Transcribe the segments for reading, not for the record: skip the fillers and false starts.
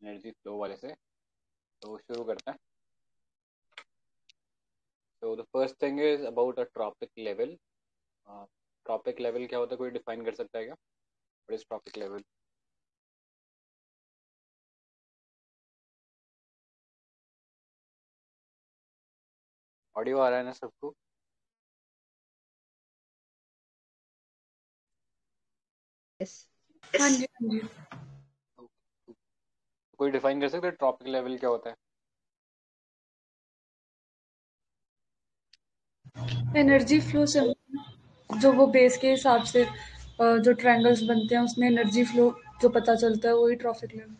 Energy flow वाले से। तो शुरू करते हैं। तो the first thing is about a trophic level. Trophic level क्या होता है, कोई डिफाइन कर सकता है क्या? What is trophic level? Audio आ रहा है ना सबको? यस। हाँ जी, हाँ जी। कोई डिफाइन कर सकता है ट्रॉपिक लेवल क्या होता है? एनर्जी फ्लो से जो वो बेस के हिसाब से जो ट्रायंगल्स बनते हैं उसमें एनर्जी फ्लो जो पता चलता है वही ट्रॉपिक लेवल।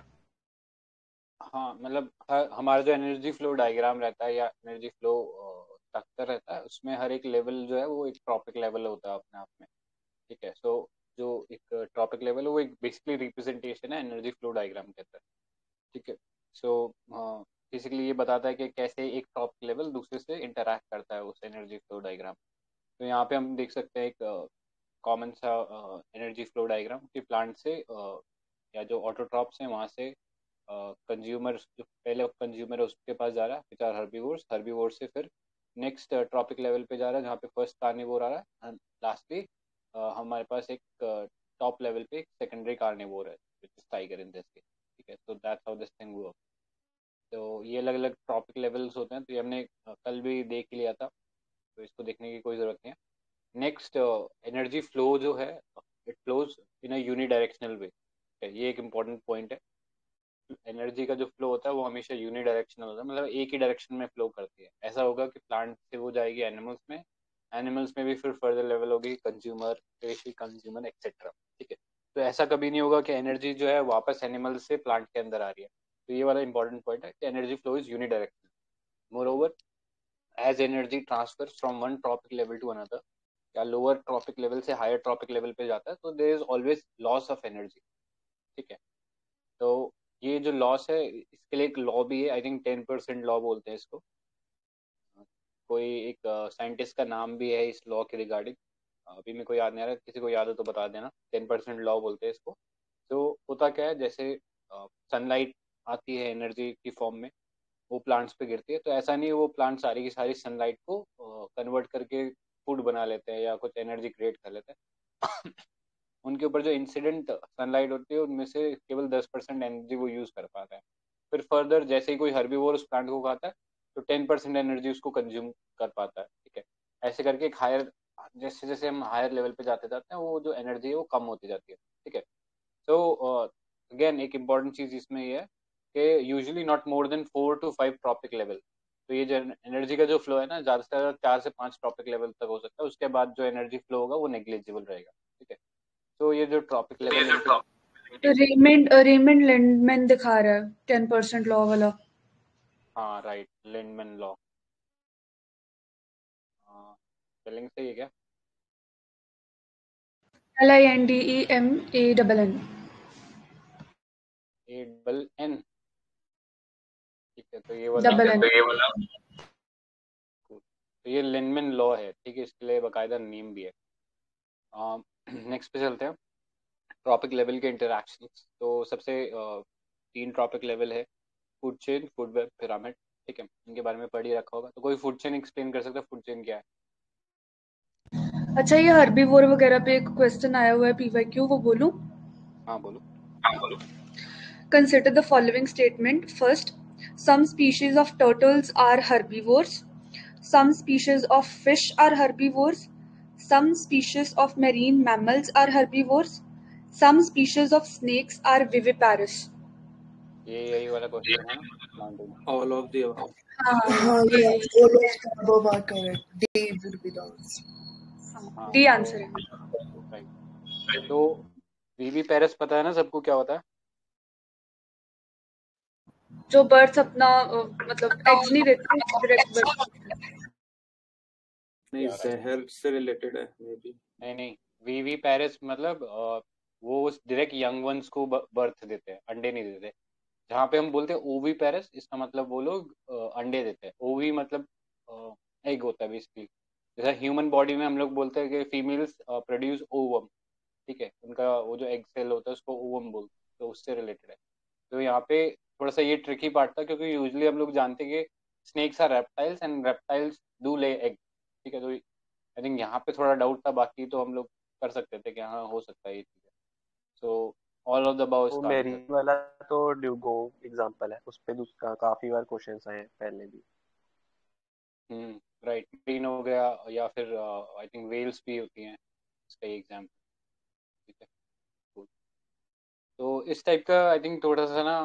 हाँ, मतलब हमारा जो एनर्जी फ्लो डायग्राम रहता है या एनर्जी फ्लो स्ट्रक्चर रहता है, उसमें हर एक लेवल जो है वो एक ट्रॉपिक लेवल होता है अपने आप में। ठीक है। सो जो एक ट्रॉपिक लेवल है वो एक बेसिकली रिप्रेजेंटेशन है एनर्जी फ्लो डायग्राम के अंदर। ठीक है। सो बेसिकली ये बताता है कि कैसे एक टॉपिक लेवल दूसरे से इंटरैक्ट करता है उस एनर्जी फ्लो डायग्राम। तो यहाँ पे हम देख सकते हैं एक कॉमन सा एनर्जी फ्लो डायग्राम कि प्लांट से या जो ऑटोट्रॉप्स हैं वहाँ से कंज्यूमर, जो पहले कंज्यूमर है उसके पास जा रहा है, विच आर हर्बीवोर्स। हर्बीवोर से फिर नेक्स्ट ट्रॉपिक लेवल पे जा रहा है जहाँ पे फर्स्ट कार्निवोर आ रहा है, एंड लास्टली हमारे पास एक टॉप लेवल पे एक सेकेंडरी कार्निवोर है which is tiger in this case. ठीक है। So that's how this thing work. तो ये अलग अलग ट्रॉपिक लेवल्स होते हैं, तो ये हमने कल भी देख ही लिया था, तो इसको देखने की कोई ज़रूरत नहीं है। नेक्स्ट, एनर्जी फ्लो जो है, it flows in a unidirectional way. ये एक इम्पॉर्टेंट पॉइंट है। एनर्जी का जो फ्लो होता है वो हमेशा यूनी डायरेक्शनल होता है, मतलब एक ही डायरेक्शन में फ्लो करती है। ऐसा होगा कि प्लांट से वो जाएगी एनिमल्स में, एनिमल्स में भी फिर फर्दर लेवल होगी कंज्यूमर, फिर कंज्यूमर एक्सेट्रा। ठीक है। तो ऐसा कभी नहीं होगा कि एनर्जी जो है वापस एनिमल से प्लांट के अंदर आ रही है। तो ये वाला इंपॉर्टेंट पॉइंट है कि energy flow is unidirectional. Moreover, as energy transfer from one trophic level to another, या लोअर ट्रॉपिक लेवल से हायर ट्रॉपिक लेवल पे जाता है, तो there is always loss of energy. ठीक है। तो ये जो लॉस है इसके लिए एक लॉ भी है, आई थिंक 10% लॉ बोलते हैं इसको। कोई एक साइंटिस्ट का नाम भी है इस लॉ के रिगार्डिंग, अभी मेरे को याद नहीं आ रहा, किसी को याद हो तो बता देना। 10% लॉ बोलते हैं इसको। तो होता क्या है, जैसे सनलाइट आती है एनर्जी की फॉर्म में, वो प्लांट्स पे गिरती है, तो ऐसा नहीं है वो प्लांट सारी की सारी सनलाइट को कन्वर्ट करके फूड बना लेते हैं या कुछ एनर्जी क्रिएट कर लेते हैं। उनके ऊपर जो इंसिडेंट सनलाइट होती है उनमें से केवल 10% एनर्जी वो यूज कर पाता है। फिर फर्दर जैसे ही कोई हर्बीवोर उस प्लांट को खाता है, तो 10% एनर्जी उसको कंज्यूम कर पाता है। ठीक है। ऐसे करके एक हायर, जैसे जैसे हम हायर लेवल पे जाते जाते हैं, वो जो एनर्जी है वो कम होती जाती है। ठीक है। तो अगेन एक इम्पॉर्टेंट चीज इसमें ये है कि usually not more than 4 to 5 trophic level. तो ये जो एनर्जी का जो फ्लो है ना, ज्यादा से ज्यादा 4 से 5 ट्रॉपिक लेवल तक हो सकता है, उसके बाद जो एनर्जी फ्लो होगा वो नेग्लिजिबल रहेगा। ठीक है। तो ये जो ट्रॉपिक लेवल इनके, रेमंड लैंडमैन दिखा रहा है 10% लॉ वाला। हाँ राइट, लिंडमैन लॉ। स्पेलिंग सही है क्या? LINDEMANN। ANN। ठीक है। तो ये वाला, डबल एन। तो ये लिंडमैन लॉ है। ठीक है। इसके लिए बाकायदा नेम भी है। नेक्स्ट पे चलते हैं, ट्रॉपिक लेवल के इंटरैक्शंस। तो सबसे 3 ट्रॉपिक लेवल है, food chain, food web, pyramid. ठीक है। इनके बारे में पढ़ ही रखा होगा, तो कोई फूड चेन एक्सप्लेन कर सकता है फूड चेन क्या है? अच्छा, ये हर्बीवोर वगैरह पे एक क्वेश्चन आया हुआ है PYQ, वो बोलूं? हाँ बोलो। Consider the following statement. First, some species of turtles are herbivores. Some species of fish are herbivores. Some species of marine mammals are herbivores. Some species of snakes are viviparous. ये यही वाला question है ना, planting. All of the above. हाँ, Yeah, ये all of the above are correct. D would be the answer. हाँ D तो answer है। राइट। तो वीवी पेरिस पता है ना सबको क्या होता है? जो बर्ड्स अपना मतलब एग्स नहीं देते, डायरेक्ट बर्ड्स। नहीं, जहर से रिलेटेड है मे बी। नहीं नहीं, वीवी पेरिस मतलब वो उस डायरेक्ट यंग वंस को बर्थ देते हैं, अंडे नहीं देते। जहाँ पे हम बोलते हैं ओवी पेरिस, इसका मतलब वो लोग अंडे देते हैं। ओवी मतलब एग होता है बेसिकली। जैसे ह्यूमन बॉडी में हम लोग बोलते हैं कि फीमेल्स प्रोड्यूस ओवम। ठीक है। उनका वो जो एग सेल होता है उसको ओवम बोलते हैं, तो उससे रिलेटेड है। तो यहाँ पे थोड़ा सा ये ट्रिकी पार्ट था, क्योंकि यूजली हम लोग जानते हैं कि snakes are reptiles and reptiles do lay egg. ठीक है, तो आई थिंक यहाँ पे थोड़ा डाउट था, बाकी तो हम लोग कर सकते थे कि हाँ हो सकता है ये चीज़। So all of the above वो इसका मेरी आंसर। वाला तो ड्यूगो एग्जांपल है, उस पे काफी बार क्वेश्चंस आए हैं पहले भी। राइट, ग्रीन हो गया, या फिर आई थिंक वेल्स भी होती हैं, इसका एग्जाम्पल। ठीक है, cool। तो इस टाइप का आई थिंक थोड़ा सा ना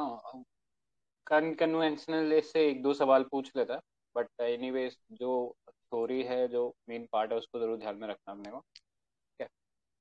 अनकन्वेंशनल इससे एक दो सवाल पूछ लेता, बट एनीवेज जो थ्योरी है, जो मेन पार्ट है, उसको जरूर ध्यान में रखना अपने को। ठीक है,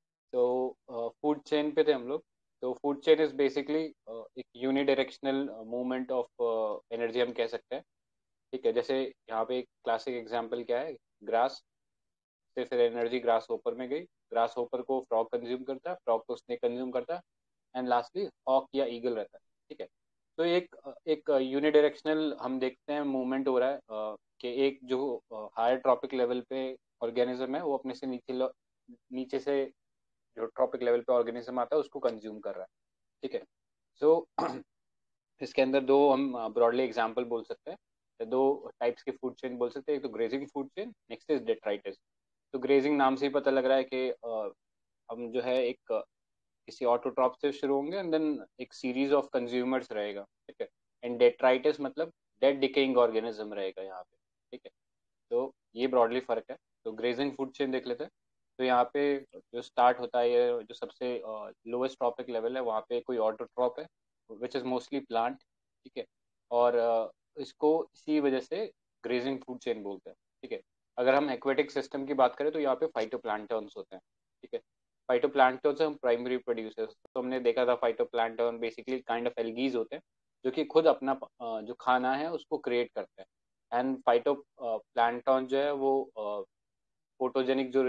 तो फूड चेन पे थे हम लोग। तो फूड चेन इज बेसिकली एक यूनिडायरेक्शनल मूवमेंट ऑफ एनर्जी हम कह सकते हैं। ठीक है, जैसे यहाँ पे एक क्लासिक एग्जांपल क्या है, ग्रास से फिर एनर्जी ग्रास होपर में गई, ग्रास होपर को फ्रॉग कंज्यूम करता है, फ्रॉग को स्नेक कंज्यूम करता है, एंड लास्टली हॉक या ईगल रहता है। ठीक है, तो एक एक यूनिडायरेक्शनल हम देखते हैं मूवमेंट हो रहा है, कि एक जो हायर ट्रॉपिक लेवल पे ऑर्गेनिज्म है वो अपने से नीचे से जो ट्रॉपिक लेवल पे ऑर्गेनिज्म आता है उसको कंज्यूम कर रहा है। ठीक है, सो इसके अंदर दो हम ब्रॉडली एग्जांपल बोल सकते हैं, दो टाइप्स के फूड चेन बोल सकते हैं। एक तो grazing food chain, next is detritus. तो ग्रेजिंग नाम से ही पता लग रहा है कि हम जो है एक किसी ऑटोट्रॉप से शुरू होंगे एंड देन एक सीरीज ऑफ कंज्यूमर्स रहेगा। ठीक है, एंड डेट्राइटिस मतलब डेड डिकेइंग ऑर्गेनिज्म रहेगा यहाँ पे। ठीक है, तो ये ब्रॉडली फर्क है। तो ग्रेजिंग फूड चेन देख लेते हैं। तो यहाँ पे जो स्टार्ट होता है, ये जो सबसे लोवेस्ट ट्रॉपिक लेवल है, वहाँ पे कोई ऑटोट्रॉप है विच इज़ मोस्टली प्लांट। ठीक है, और इसको इसी वजह से ग्रेजिंग फूड चेन बोलते हैं। ठीक है, अगर हम एक्वेटिक सिस्टम की बात करें तो यहाँ पे फाइटोप्लैंक्टन्स होते हैं। ठीक है, फाइटोप्लैंक्टन्स हम प्राइमरी प्रोड्यूसर्स, तो हमने देखा था phytoplankton basically kind of algae होते हैं जो कि खुद अपना जो खाना है उसको क्रिएट करते हैं। एंड फाइटो प्लैंटन जो है वो फोटोजेनिक जो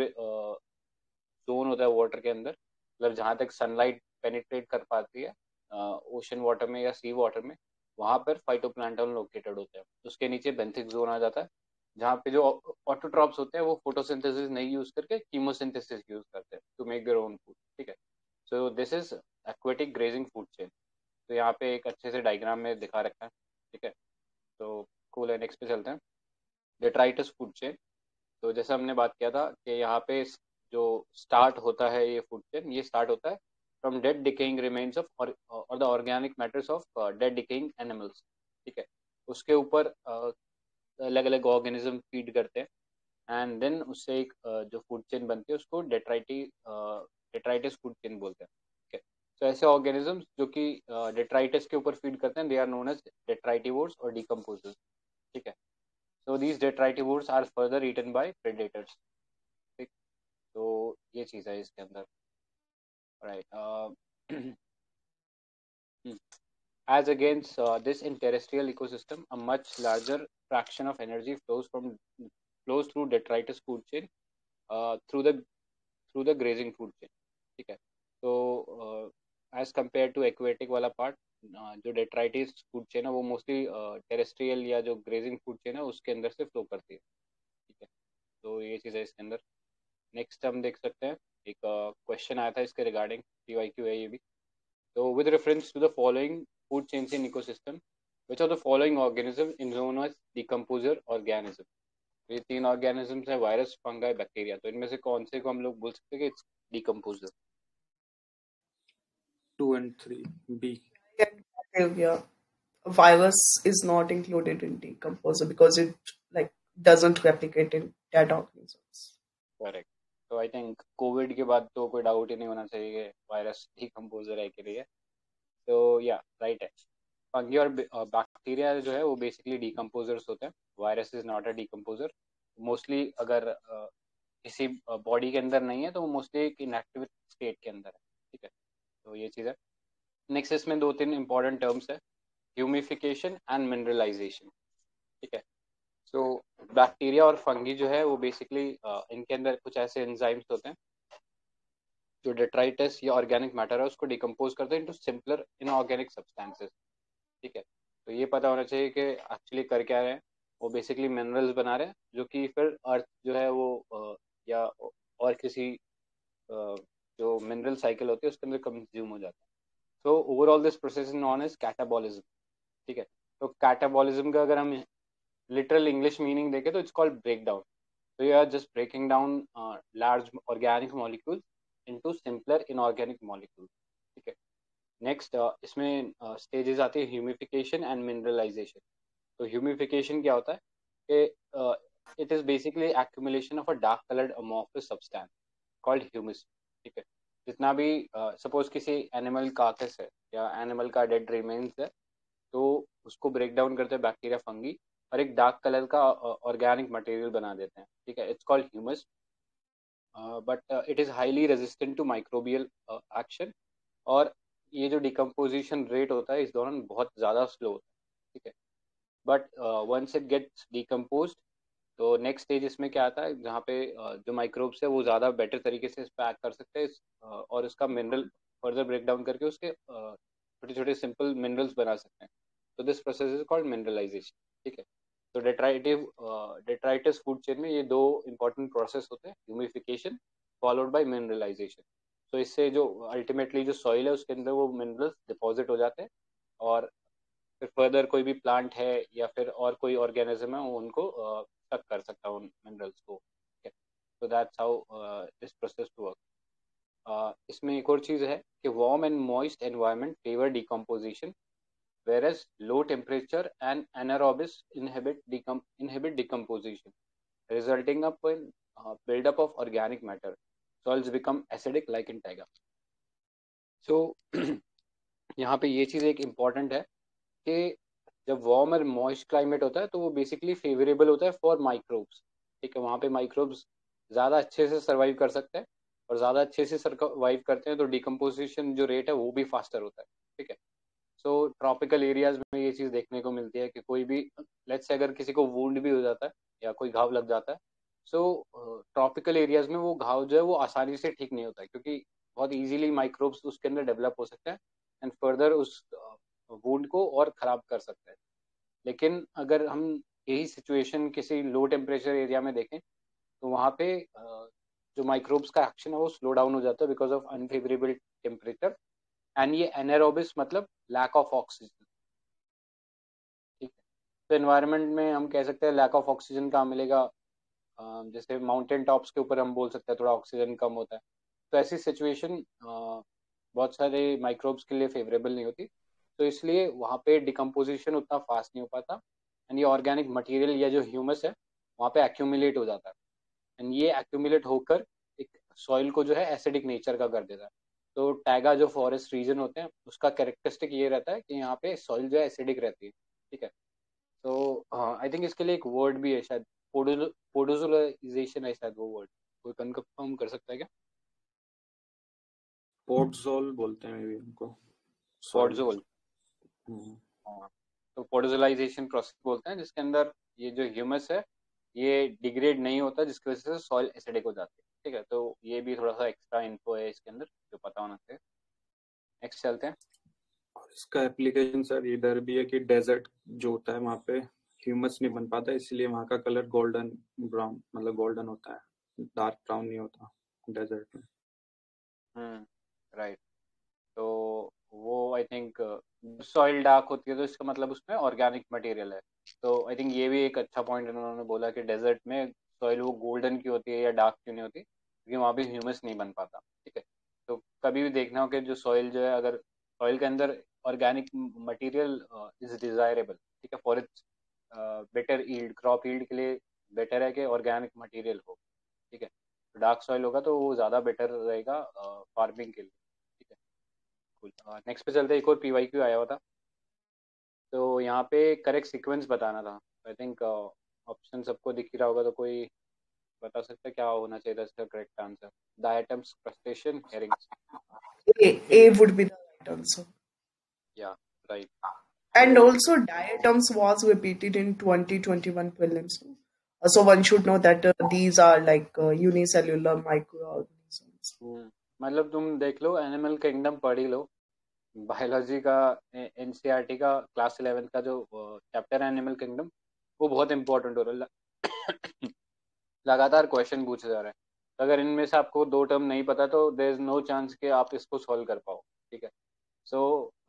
जोन होता है वाटर के अंदर, मतलब जहाँ तक सनलाइट पेनिट्रेट कर पाती है ओशन वाटर में या सी वाटर में, वहाँ पर फाइटोप्लैंटन लोकेटेड होते हैं। उसके नीचे बेंथिक जोन आ जाता है, जहाँ पे जो ऑटोट्रॉप्स होते हैं वो फोटोसिंथेसिस नहीं यूज करके कीमोसिंथेसिस यूज करते हैं to make their own food. ठीक है, so this is aquatic grazing food chain. तो यहाँ पे एक अच्छे से डायग्राम में दिखा रखा है। ठीक है, तो कूल है, नेक्स्ट पे चलते हैं। Detritus food chain. तो जैसा हमने बात किया था कि यहाँ पे जो स्टार्ट होता है ये फूड चेन, ये स्टार्ट होता है from dead decaying remains of और the organic matters of dead decaying animals. ठीक है, उसके ऊपर अलग अलग ऑर्गेनिज्म फीड करते हैं एंड देन उससे एक जो फूड चेन बनती है उसको डेट्राइटिस फूड चेन बोलते हैं। ठीक है, तो ऐसे ऑर्गेनिजम्स जो कि डेट्राइटिस के ऊपर फीड करते हैं, they are known as detritivores और डिकम्पोजर्स। ठीक है, so these detritivores are further eaten by predators। ठीक, तो ये चीज़ है इसके अंदर। Right, as against this in terrestrial ecosystem, a much larger fraction of energy flows through detritus food chain through the grazing food chain। ठीक है, तो एज कम्पेयर टू एक्वेटिक वाला पार्ट, जो डेट्राइटिस फूड चेन है वो mostly terrestrial या जो grazing food chain है उसके अंदर से फ्लो करती है। ठीक है, तो ये चीज़ है इसके अंदर। नेक्स्ट हम देख सकते हैं, एक क्वेश्चन आया था इसके रिगार्डिंग, PYQ है ये भी। तो with reference to the following food chains in ecosystem, which are the following organism in known as decomposer organism. ये तीन ऑर्गेनिजम्स है, वायरस, फंगाई, बैक्टीरिया। तो इनमें से कौन से को हम लोग बोल सकते हैं कि it's decomposer? 2 and 3 B. Yeah, virus is not included in decomposer because it like doesn't replicate in dead organisms. Correct, तो आई थिंक कोविड के बाद तो कोई डाउट ही नहीं होना चाहिए कि वायरस डिकम्पोजर है के लिए। तो या राइट है, फंगी और बैक्टीरिया जो है वो बेसिकली डिकम्पोजर्स होते हैं। Virus is not a decomposer. Mostly अगर किसी बॉडी के अंदर नहीं है तो वो मोस्टली एक इनएक्टिव स्टेट के अंदर है। ठीक है, तो ये चीज़ है। नेक्स्ट इसमें दो तीन इंपॉर्टेंट टर्म्स है, ह्यूमिफिकेशन एंड मिनरलाइजेशन। ठीक है, सो बैक्टीरिया और फंगी जो है वो बेसिकली इनके अंदर कुछ ऐसे एंजाइम्स होते हैं जो डेट्राइटस या ऑर्गेनिक मैटर है उसको डिकम्पोज करते हैं इनटू सिंपलर इनऑर्गेनिक सब्सटेंसेस। ठीक है, तो ये पता होना चाहिए कि एक्चुअली कर क्या रहे हैं। वो बेसिकली मिनरल्स बना रहे हैं जो कि फिर अर्थ जो है वो या और किसी जो मिनरल साइकिल होती है उसके अंदर कंज्यूम हो जाता है। So overall this process is known as catabolism. ठीक है, तो catabolism का अगर हम literal English meaning देखें तो it's called breakdown. So you are just breaking down large organic molecules into simpler inorganic molecules. ठीक है, नेक्स्ट इसमें स्टेजेस आती है ह्यूमिफिकेशन एंड मिनरलाइजेशन. तो ह्यूमिफिकेशन क्या होता है कि it is basically accumulation of a dark coloured amorphous substance called humus. ठीक है, जितना भी सपोज किसी एनिमल कार्कस है या एनिमल का डेड रिमेन्स है, तो उसको ब्रेक डाउन करते हैं बैक्टीरिया फंगी और एक डार्क कलर का ऑर्गेनिक मटेरियल बना देते हैं. ठीक है, it's called humus, but it is highly resistant to microbial action. और ये जो डिकम्पोजिशन रेट होता है इस दौरान बहुत ज़्यादा स्लो होता है. ठीक है, but once it gets decompose तो नेक्स्ट स्टेज इसमें क्या आता है जहाँ पे जो माइक्रोब्स है वो ज़्यादा बेटर तरीके से इस पर एक्ट कर सकते हैं और उसका मिनरल फर्दर ब्रेक डाउन करके उसके छोटे छोटे सिंपल मिनरल्स बना सकते हैं. तो this process is called mineralization. ठीक है, तो डेट्राइटिस फूड चेन में ये दो इंपॉर्टेंट प्रोसेस होते हैं, ह्यूमिफिकेशन फॉलोड बाय मिनरलाइजेशन. तो इससे जो अल्टीमेटली जो सॉइल है उसके अंदर वो मिनरल्स डिपॉजिट हो जाते हैं और फिर फर्दर कोई भी प्लांट है या फिर और कोई ऑर्गेनिज्म है वो उनको तक कर सकता है उन मिनरल्स को. तो that's how this process to work. इसमें एक और चीज़ है कि warm and moist environment favour decomposition whereas low temperature and anaerobes inhibit decomposition, resulting up in buildup of organic matter. Soils become acidic like in taiga. So यहाँ पे ये चीज़ एक इम्पॉर्टेंट है कि जब वार्म और मॉइस्ट क्लाइमेट होता है तो वो बेसिकली फेवरेबल होता है फॉर माइक्रोब्स. ठीक है, वहाँ पे माइक्रोब्स ज़्यादा अच्छे से सर्वाइव कर सकते हैं और ज़्यादा अच्छे से सर्वाइव करते हैं तो डिकम्पोजिशन जो रेट है वो भी फास्टर होता है. ठीक है, सो ट्रॉपिकल एरियाज में ये चीज़ देखने को मिलती है कि कोई भी लेट्स से अगर किसी को वुंड भी हो जाता है या कोई घाव लग जाता है, सो ट्रॉपिकल एरियाज में वो घाव जो है वो आसानी से ठीक नहीं होता है क्योंकि बहुत इजीली माइक्रोब्स उसके अंदर डेवलप हो सकते हैं एंड फर्दर उस वुंड को और ख़राब कर सकते हैं. लेकिन अगर हम यही सिचुएशन किसी लो टेम्परेचर एरिया में देखें तो वहाँ पे जो माइक्रोब्स का एक्शन है वो स्लो डाउन हो जाता है because of unfavourable temperature. And ये एनारोबिस मतलब लैक ऑफ ऑक्सीजन. ठीक है, तो एनवायरनमेंट में हम कह सकते हैं लैक ऑफ ऑक्सीजन कहाँ मिलेगा, जैसे माउंटेन टॉप्स के ऊपर हम बोल सकते हैं थोड़ा ऑक्सीजन कम होता है. तो ऐसी सिचुएशन बहुत सारे माइक्रोब्स के लिए फेवरेबल नहीं होती, तो इसलिए वहाँ पे डिकम्पोजिशन उतना फास्ट नहीं हो पाता एंड ये ऑर्गेनिक मटेरियल या जो ह्यूमस है वहाँ पे एक्यूमुलेट हो जाता है एंड ये एक्यूमुलेट होकर एक सॉइल को जो है एसिडिक नेचर का कर देता है. तो टैगा जो फॉरेस्ट रीजन होते हैं उसका कैरेक्टरिस्टिक ये रहता है कि यहाँ पे सॉइल जो है एसिडिक रहती है. ठीक है, तो आई थिंक इसके लिए एक वर्ड भी है शायद, पोडोजोलाइजेशन है शायद वो वर्ड, कोई कंफर्म कर सकता है क्या? पोडजोल बोलते हैं मे बी उनको. पॉडजोल. हाँ, तो पोडोजोलाइजेशन प्रोसेस बोलते हैं जिसके अंदर ये जो ह्यूमस है ये डिग्रेड नहीं होता जिसकी वजह से सॉइल एसिडिक हो जाती है. ठीक है, तो ये भी थोड़ा सा एक्स्ट्रा इन्फो है इसके अंदर जो पता होना चाहिए. नेक्स्ट चलते हैं. और इसका एप्लीकेशन सर इधर भी है कि डेजर्ट जो होता है वहाँ पे ह्यूमस नहीं बन पाता, इसलिए वहाँ का कलर गोल्डन ब्राउन मतलब गोल्डन होता है, डार्क ब्राउन नहीं होता डेजर्ट में. राइट. तो वो आई थिंक सॉइल डार्क होती है तो इसका मतलब उसमें ऑर्गेनिक मटेरियल है. तो आई थिंक ये भी एक अच्छा पॉइंट इन्होंने बोला कि डेजर्ट में सॉइल वो गोल्डन की होती है या डार्क क्यों नहीं होती, क्योंकि वहाँ पे ह्यूमस नहीं बन पाता. ठीक है, तो कभी भी देखना हो कि जो सॉइल जो है अगर सॉइल के अंदर ऑर्गेनिक मटेरियल इज डिजायरेबल. ठीक है, for its better yield, crop yield के लिए बेटर है कि ऑर्गेनिक मटेरियल हो. ठीक है, तो डार्क सॉइल होगा तो वो ज़्यादा बेटर रहेगा फार्मिंग के लिए. ठीक है, कुल नेक्स्ट पे चलते हैं. एक और PYQ आया हुआ था तो यहाँ पे करेक्ट सीक्वेंस बताना था. आई थिंक ऑप्शन सबको दिख ही रहा होगा, तो कोई बता सकता है क्या होना चाहिए था इसका correct answer. Diatoms, crustacean, herrings. A would be the right answer. या राइट. And तो also, diatoms was repeated in 2021 prelims. So one should know that these are like unicellular microorganisms. मतलब तुम देख लो एनिमल किंगडम पढ़ ही लो, biology का NCERT का क्लास 11 का जो चैप्टर है एनिमल किंगडम, वो बहुत इंपॉर्टेंट हो रहा है. लगातार क्वेश्चन पूछे जा रहे हैं. तो अगर इनमें से आपको दो टर्म नहीं पता तो देयर इज नो चांस कि आप इसको सॉल्व कर पाओ. ठीक है, सो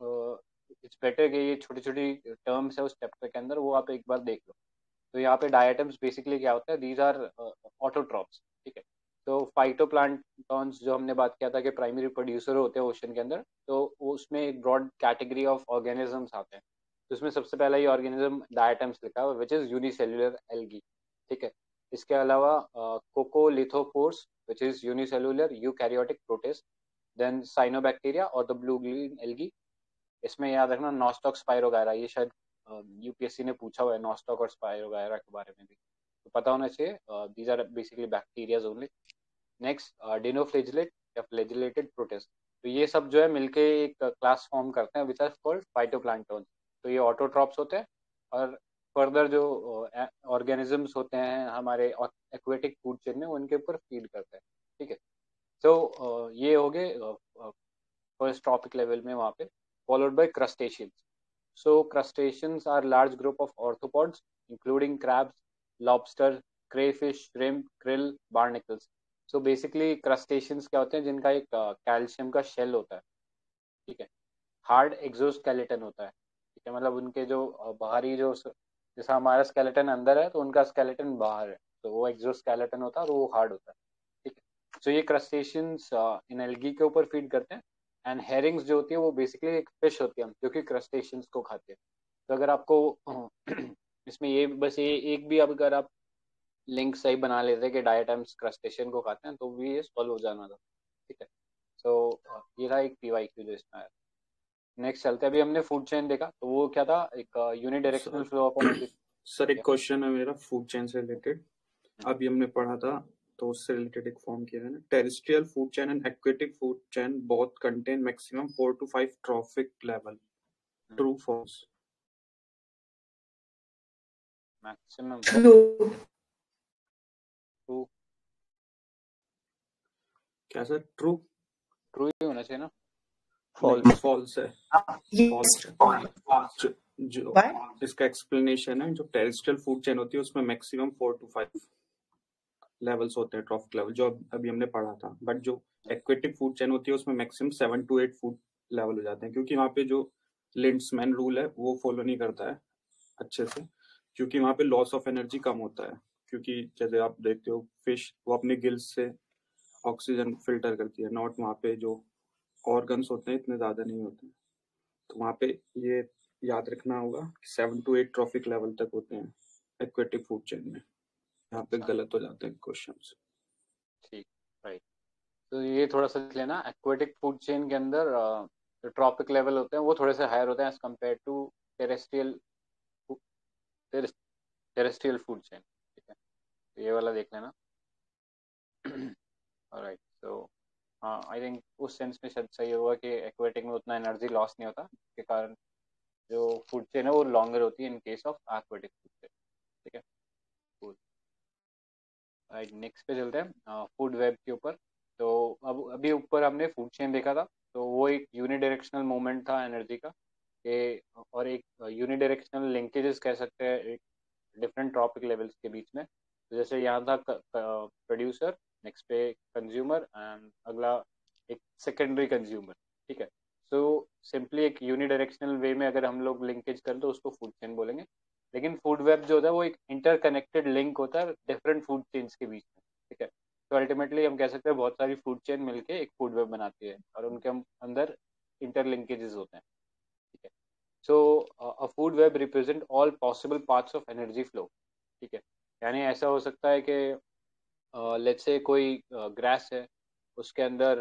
इट्स बेटर कि ये छोटी छोटी टर्म्स है उस चैप्टर के अंदर, वो आप एक बार देख लो। तो यहाँ पे डायटम्स बेसिकली क्या होता है, दीज आर ऑटोट्रॉप्स, ठीक है। तो फाइटोप्लांटॉन्स जो हमने बात किया था कि प्राइमरी प्रोड्यूसर होते हैं ओशन के अंदर, तो उसमें एक ब्रॉड कैटेगरी ऑफ ऑर्गेनिजम्स आते हैं। तो उसमें सबसे पहला ये ऑर्गेनिज्म डायटम्स लिखा हुआ, विच इज यूनिसेल्युलर एल्गी, ठीक है। इसके अलावा coccolithophores which is unicellular eukaryotic protist, then cyanobacteria और द ब्लू ग्रीन एल्गी। इसमें याद रखना नॉस्टॉक स्पाइरोगायरा, ये शायद यूपीएससी ने पूछा हुआ है नॉस्टॉक और स्पाइरोगायरा के बारे में भी, तो पता होना चाहिए। These are basically bacterias only. Next dinoflagellate या फ्लेजिलेटेड प्रोटिस्ट, तो ये सब जो है मिलके एक क्लास फॉर्म करते हैं विच आर कॉल्ड फाइटोप्लैंक्टन। तो ये ऑटोट्रॉप्स होते हैं और फर्दर जो ऑर्गेनिजम्स होते हैं हमारे एक्वेटिक फूड चेन में, उनके ऊपर फीड करते हैं, ठीक है। तो ये हो गए फर्स्ट टॉपिक लेवल में वहाँ पे, followed by crustaceans. So crustaceans are large group of arthropods, including crabs, lobster, crayfish, shrimp, krill, barnacles. So basically crustaceans क्या होते हैं, जिनका एक कैल्शियम का शेल होता है, ठीक है। हार्ड एक्सोस्केलेटन होता है, ठीक है। मतलब उनके जो बाहरी जो जैसा हमारा स्केलेटन अंदर है तो उनका स्केलेटन बाहर है, तो वो एक्सोस्केलेटन होता है और वो हार्ड होता है, ठीक है। सो ये क्रस्टेशियंस इन एल्गी के ऊपर फीड करते हैं। एंड हेरिंग्स जो होती है वो बेसिकली एक फिश होती है जो कि क्रस्टेशियंस को खाते हैं। तो अगर आपको इसमें ये बस ये एक भी अगर आप लिंक सही बना लेते कि डायटम्स क्रस्टेशियन को खाते हैं तो भी ये सॉल्व हो जाना था, ठीक है। सो ये था एक पीवाईक्यू जो इसमें आया। नेक्स्ट चलते हैं, अभी हमने फूड चेन देखा, तो वो क्या था, एक unidirectional flow of energy. Sir एक क्वेश्चन है मेरा फूड चेन से रिलेटेड, अभी हमने पढ़ा था तो उससे रिलेटेड एक फॉर्म किया है ना, terrestrial food chain and aquatic food chain both contain maximum 4 to 5 trophic level, true false? Maximum True. True, क्या सर ट्रू? ट्रू ही होना चाहिए ना। फॉल्स। फॉल्स है, Yes. फॉल्स। जो Why? इसका एक्सप्लेनेशन है, जो टेरेस्ट्रियल फूड चेन होती है उसमें मैक्सिमम 4 to 5 लेवल्स होते हैं, ट्रॉफिक लेवल, जो अभी हमने पढ़ा था। बट जो एक्वेटिक फूड चेन होती है उसमें मैक्सिमम 7 to 8 फूड लेवल हो जाते हैं, क्योंकि वहाँ पे जो लिंड्समैन रूल है वो फॉलो नहीं करता है अच्छे से, क्योंकि वहाँ पे लॉस ऑफ एनर्जी कम होता है। क्योंकि जैसे आप देखते हो फिश वो अपने गिल्स से ऑक्सीजन फिल्टर करती है, नॉट वहाँ पे जो ऑर्गन्स होते हैं इतने ज्यादा नहीं होते हैं। तो वहाँ पे ये याद रखना होगा कि 7 to 8 ट्रॉफिक लेवल तक होते हैं एक्वेटिक फूड चेन में। यहाँ पे गलत हो जाते हैं क्वेश्चंस। ठीक, राइट। तो ये थोड़ा सा देख लेना, एक्वेटिक फूड चेन के अंदर जो ट्रॉपिक लेवल होते हैं वो थोड़े से हायर होते हैं as compare to terrestrial terrestrial food chain, ठीक है। तो ये वाला देख लेना। राइट, तो हाँ आई थिंक उस सेंस में शायद सही होगा कि एक्वेटिक में उतना एनर्जी लॉस नहीं होता, के कारण जो फूड चेन है वो लॉन्गर होती है in case of aquatic food chain, ठीक है। Cool. राइट, नेक्स्ट पे चलते हैं फूड वेब के ऊपर। तो अब अभी ऊपर हमने फूड चेन देखा था, तो वो एक यूनिडायरेक्शनल मूवमेंट था एनर्जी का, कि और एक यूनिडायरेक्शनल लिंकेजेस कह सकते हैं एक डिफरेंट ट्रॉपिक लेवल्स के बीच में। तो जैसे यहाँ था प्रोड्यूसर, नेक्स्ट पे कंज्यूमर एंड अगला एक सेकेंडरी कंज्यूमर, ठीक है। सो सिंपली एक यूनिडायरेक्शनल वे में अगर हम लोग लिंकेज करें तो उसको फूड चेन बोलेंगे। लेकिन फूड वेब जो होता है वो एक इंटरकनेक्टेड लिंक होता है डिफरेंट फूड चेन्स के बीच में, ठीक है। तो अल्टीमेटली हम कह सकते हैं बहुत सारी फूड चेन मिलके एक फूड वेब बनाती है और उनके अंदर इंटरलिंकेजेस होते हैं, ठीक है। So a food web represent all possible parts of energy flow, ठीक है। यानी ऐसा हो सकता है कि लेट्स से कोई ग्रास है, उसके अंदर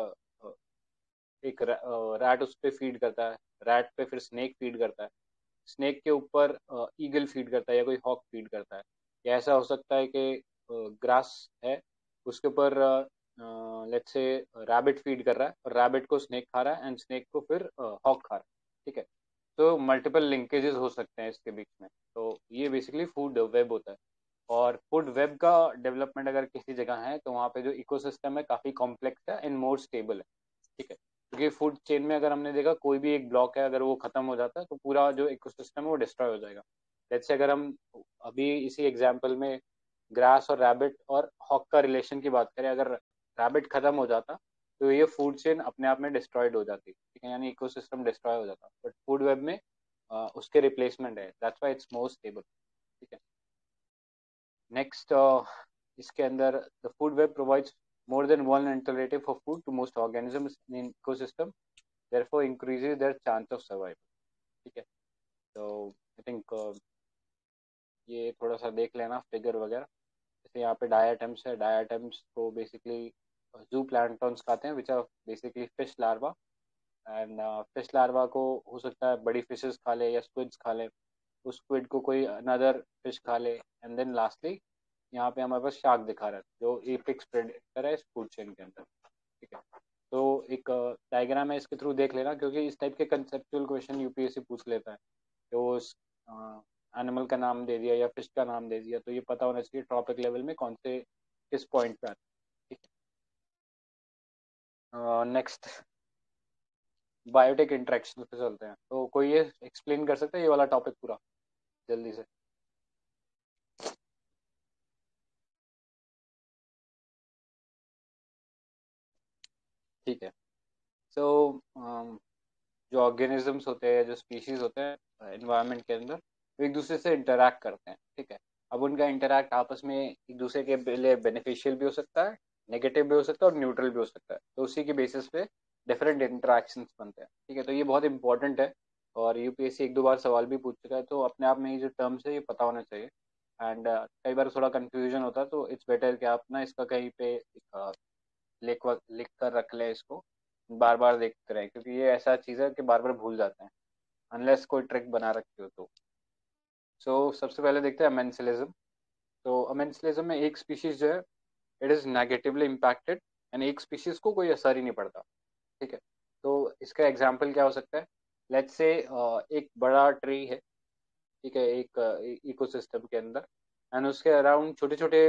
एक रैट उस पर फीड करता है, रैट पे फिर स्नेक फीड करता है, स्नेक के ऊपर ईगल फीड करता है या कोई हॉक फीड करता है। या ऐसा हो सकता है कि ग्रास है, उसके ऊपर लेट्स से रैबिट फीड कर रहा है और रैबिट को स्नेक खा रहा है एंड स्नेक को फिर हॉक खा रहा है, ठीक है। तो मल्टीपल लिंकेजेस हो सकते हैं इसके बीच में, तो ये बेसिकली फूड वेब होता है। और फूड वेब का डेवलपमेंट अगर किसी जगह है तो वहाँ पे जो इकोसिस्टम है काफ़ी कॉम्प्लेक्स है एंड मोर स्टेबल है, ठीक है। क्योंकि फूड चेन में अगर हमने देखा कोई भी एक ब्लॉक है अगर वो खत्म हो जाता है तो पूरा जो इकोसिस्टम है वो डिस्ट्रॉय हो जाएगा। जैसे अगर हम अभी इसी एग्जांपल में ग्रास और रैबिट और हॉक का रिलेशन की बात करें, अगर रैबिट खत्म हो जाता तो ये फूड चेन अपने आप में डिस्ट्रॉयड हो जाती, ठीक है, यानी इकोसिस्टम डिस्ट्रॉय हो जाता, बट फूड वेब में उसके रिप्लेसमेंट है, that's why it's more stable. ठीक है, नेक्स्ट इसके अंदर the food web provides more than one alternative for food to most organisms in ecosystem, therefore increases their chance of survival। ठीक है, तो आई थिंक ये थोड़ा सा देख लेना फिगर वगैरह। जैसे यहाँ पे डायाटम्स है, डायाटम्स को बेसिकली जू प्लैंक्टन्स खाते हैं, which are basically fish larva. And fish larva को हो सकता है बड़ी फिशेस खा ले या स्क्विड्स खा ले, उस स्क्विड को कोई अनदर फिश खा ले, एंड देन लास्टली यहाँ पे हमारे पास शार्क दिखा रहा है जो एपेक्स प्रेडेटर है इस फूड चेन के अंदर। ठीक है, तो एक डायग्राम है, इसके थ्रू देख लेना, क्योंकि इस टाइप के कंसेप्चुअल क्वेश्चन यूपीएससी पूछ लेता है। तो उस एनिमल का नाम दे दिया या फिश का नाम दे दिया, तो ये पता होना चाहिए टॉपिक लेवल में कौन से किस पॉइंट पे आता है। ठीक है, नेक्स्ट बायोटिक इंटरेक्शन पे चलते हैं। तो कोई ये एक्सप्लेन कर सकता है ये वाला टॉपिक पूरा जल्दी से? ठीक है, सो जो ऑर्गेनिजम्स होते हैं, जो स्पीशीज होते हैं एनवायरनमेंट के अंदर, वो एक दूसरे से इंटरैक्ट करते हैं। ठीक है, अब उनका इंटरैक्ट आपस में एक दूसरे के लिए बेनिफिशियल भी हो सकता है, नेगेटिव भी हो सकता है और न्यूट्रल भी हो सकता है। तो उसी के बेसिस पे डिफरेंट इंटरेक्शंस बनते हैं। ठीक है, तो ये बहुत इंपॉर्टेंट है और यूपीएससी एक दो बार सवाल भी पूछ चुका है, तो अपने आप में ये जो टर्म्स है ये पता होना चाहिए। एंड कई बार थोड़ा कंफ्यूजन होता है, तो इट्स बेटर कि आप ना इसका कहीं पे लिख कर रख लें, इसको बार बार देखते रहें, क्योंकि ये ऐसा चीज़ है कि बार बार भूल जाते हैं अनलेस कोई ट्रिक बना रखी हो तो। सबसे पहले देखते हैं अमेंसिलिज्म। तो अमेंसिलिज्म में एक स्पीशीज जो है इट इज़ नेगेटिवली इम्पैक्टेड, यानी एक स्पीशीज को कोई असर ही नहीं पड़ता। ठीक है, तो इसका एग्जाम्पल क्या हो सकता है? लेट्स से एक बड़ा ट्री है, ठीक है, एक इकोसिस्टम के अंदर, एंड उसके अराउंड छोटे छोटे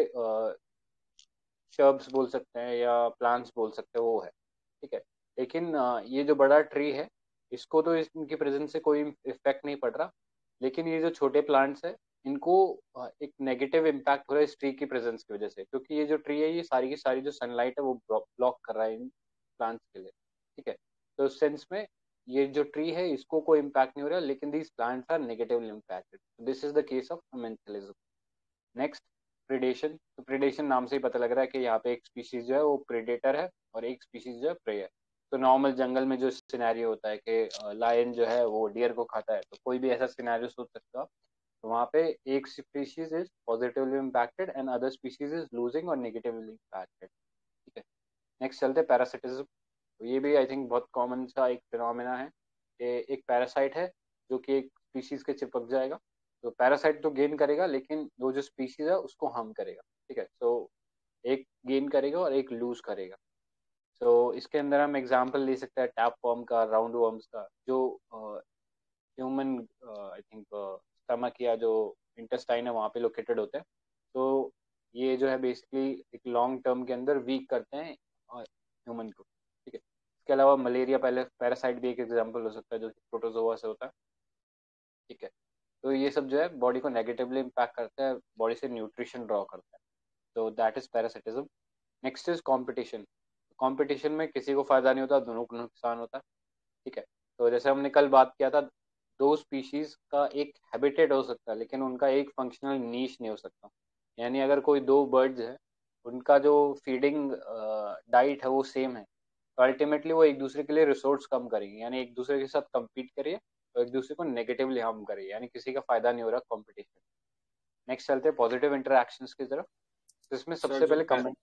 शर्ब्स बोल सकते हैं या प्लांट्स बोल सकते हैं, वो है। ठीक है, लेकिन ये जो बड़ा ट्री है इसको तो इनकी प्रेजेंस से कोई इफेक्ट नहीं पड़ रहा, लेकिन ये जो छोटे प्लांट्स है इनको एक नेगेटिव इम्पैक्ट हो रहा है इस ट्री की प्रेजेंस की वजह से, क्योंकि ये जो ट्री है ये सारी की सारी जो सनलाइट है वो ब्लॉक कर रहा है इन प्लांट्स के लिए। ठीक है, तो उस सेंस में ये जो ट्री है इसको कोई इम्पैक्ट नहीं हो रहा, लेकिन these plants are negatively impacted. This is the case of amensalism. Next predation. तो प्रिडेशन नाम से ही पता लग रहा है कि यहाँ पे एक स्पीशीज जो है वो प्रेडेटर है और एक स्पीशीज जो है प्रे है। तो नॉर्मल जंगल में जो सिनेरियो होता है कि लायन जो है वो डियर को खाता है, तो कोई भी ऐसा सिनेरियो सोच सकता है। तो वहाँ पे एक species is positively impacted and other species is losing और नेगेटिवली इम्पैक्टेड। ठीक है, नेक्स्ट चलते हैं पैरासिटिज्म। तो ये भी आई थिंक बहुत कॉमन सा एक फिनोमेना है कि एक पैरासाइट है जो कि एक स्पीशीज के चिपक जाएगा। तो पैरासाइट तो गेन करेगा, लेकिन वो जो स्पीशीज है उसको हार्म करेगा। ठीक है, एक गेन करेगा और एक लूज करेगा। इसके अंदर हम एग्जांपल ले सकते हैं टैप वर्म का, राउंड वर्म्स का, जो ह्यूमन आई थिंक स्टमक या जो इंटेस्टाइन है वहाँ पे लोकेटेड होते हैं। तो ये जो है बेसिकली एक लॉन्ग टर्म के अंदर वीक करते हैं ह्यूमन को। ठीक है, इसके अलावा मलेरिया पहले पैरासाइट भी एक एग्जांपल हो सकता है जो प्रोटोजोआ से होता है। ठीक है, तो ये सब जो है बॉडी को नेगेटिवली इम्पैक्ट करता है, बॉडी से न्यूट्रिशन ड्रॉ करता है। तो that is parasitism. Next is competition. Competition में किसी को फायदा नहीं होता, दोनों को नुकसान होता है। ठीक है, तो जैसे हमने कल बात किया था, दो स्पीशीज का एक हैबिटेट हो सकता है लेकिन उनका एक फंक्शनल नीश नहीं हो सकता। यानी अगर कोई दो बर्ड्स है, उनका जो फीडिंग डाइट है वो सेम है, तो अल्टीमेटली वो एक दूसरे के लिए रिसोर्स कम करेंगे, यानी एक दूसरे के साथ कम्पीट करिए तो एक दूसरे को नेगेटिवली हार्म करिए, यानी किसी का फायदा नहीं हो रहा कॉम्पिटिशन। नेक्स्ट चलते हैं पॉजिटिव इंटरक्शंस की तरफ। तो इसमें सर सबसे जो पहले कमेंट।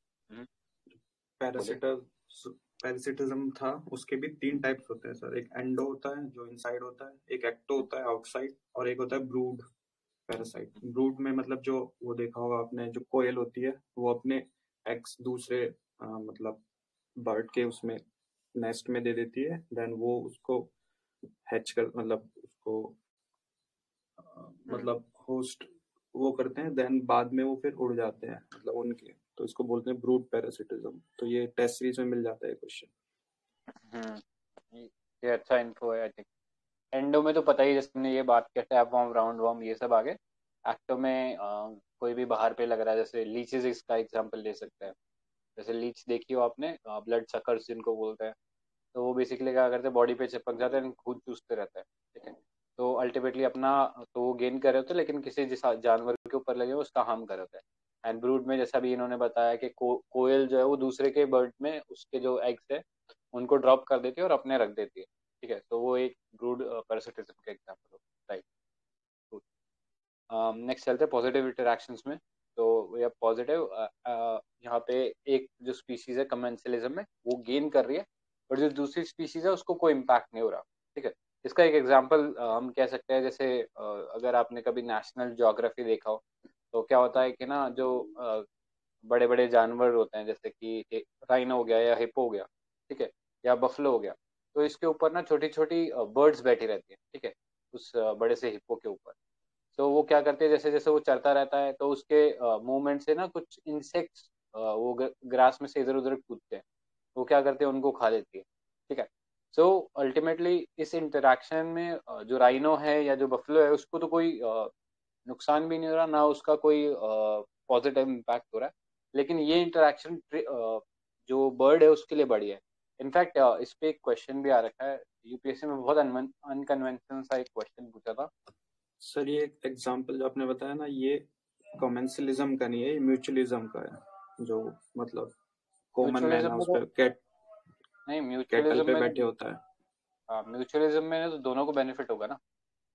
बोलिए। पैरासिटिज्म था उसके भी तीन टाइप्स होते हैं सर। एक एंडो होता है जो इनसाइड होता है, एक एक्टो होता है आउटसाइड, और एक होता है ब्रूड पैरासाइट। ब्रूड में मतलब जो वो देखा होगा आपने, जो कोयल होती है वो अपने एग्स दूसरे मतलब बर्ड के उसमें नेस्ट में दे देती है, देन वो उसको हैच कर मतलब उसको मतलब होस्ट वो करते हैं, देन बाद में वो फिर उड़ जाते हैं मतलब उनके, तो इसको बोलते हैं ब्रूड पैरासिटिज्म। तो ये टेस्ट सीरीज में मिल जाता है क्वेश्चन। ये अच्छा इन्फो है आई थिंक। एंडो में तो पता ही, जैसे हमने ये बात किया टैप वॉर्म, राउंड वॉर्म, ये सब आगे। एक्टो में कोई भी बाहर पे लग रहा है, जैसे लीचेस इसका एग्जांपल ले सकते हैं। जैसे लीच देखी हो आपने, ब्लड सकर्स जिनको बोलते हैं। तो वो बेसिकली क्या करते हैं, बॉडी पे चिपक जाते हैं, खून चूसते रहते हैं, ठीक है। तो अल्टीमेटली अपना तो वो गेन कर रहे होते हैं, लेकिन किसी जिस जानवर के ऊपर लगे उसका हार्म कर रहे होते हैं। एंड ब्रूड में जैसा भी इन्होंने बताया कि कोयल जो है वो दूसरे के बर्ड में उसके जो एग्स है उनको ड्रॉप कर देती है और अपने रख देती है, ठीक है। तो वो एक ब्रूड पैरासिटिज्म का एग्जाम्पल हो, राइट। नेक्स्ट चलते हैं पॉजिटिव इंटरेक्शंस में। तो ये पॉजिटिव, यहाँ पे एक जो स्पीशीज है कमेंसलिज्म में वो गेन कर रही है, और जो दूसरी स्पीशीज है उसको कोई इम्पैक्ट नहीं हो रहा, ठीक है। इसका एक एग्जांपल हम कह सकते हैं, जैसे अगर आपने कभी नेशनल ज्योग्राफी देखा हो तो क्या होता है कि ना जो बड़े बड़े जानवर होते हैं, जैसे कि राइनो हो गया या हिप्पो हो गया, ठीक है, या बफलो हो गया, तो इसके ऊपर ना छोटी छोटी बर्ड्स बैठी रहती है, ठीक है, उस बड़े से हिप्पो के ऊपर। तो वो क्या करते हैं, जैसे जैसे वो चलता रहता है तो उसके मूवमेंट से ना कुछ इंसेक्ट्स वो ग्रास में से इधर उधर कूदते हैं, वो क्या करते हैं, उनको खा लेती है, ठीक है। सो अल्टीमेटली इस इंटरेक्शन में जो राइनो है या जो बफलो है उसको तो कोई नुकसान भी नहीं हो रहा, ना उसका कोई पॉजिटिव इम्पैक्ट हो रहा है, लेकिन ये इंटरेक्शन जो बर्ड है उसके लिए बढ़िया है। इनफैक्ट इस पे एक क्वेश्चन भी आ रखा है, यूपीएससी में बहुत अनकन्वेंशनल सा एक क्वेश्चन पूछा था। सर ये एग्जांपल जो आपने बताया ना, ये कमेंसलिज्म का नहीं है, ये म्यूचुअलिज्म का है, जो मतलब कॉमन मैन म्यूचुअलिज्म है में उस तो पर नहीं, कैटल म्यूचुअलिज्म पे में बैठे तो होता है। हाँ, म्यूचुअलिज्म में तो दोनों को बेनिफिट होगा ना।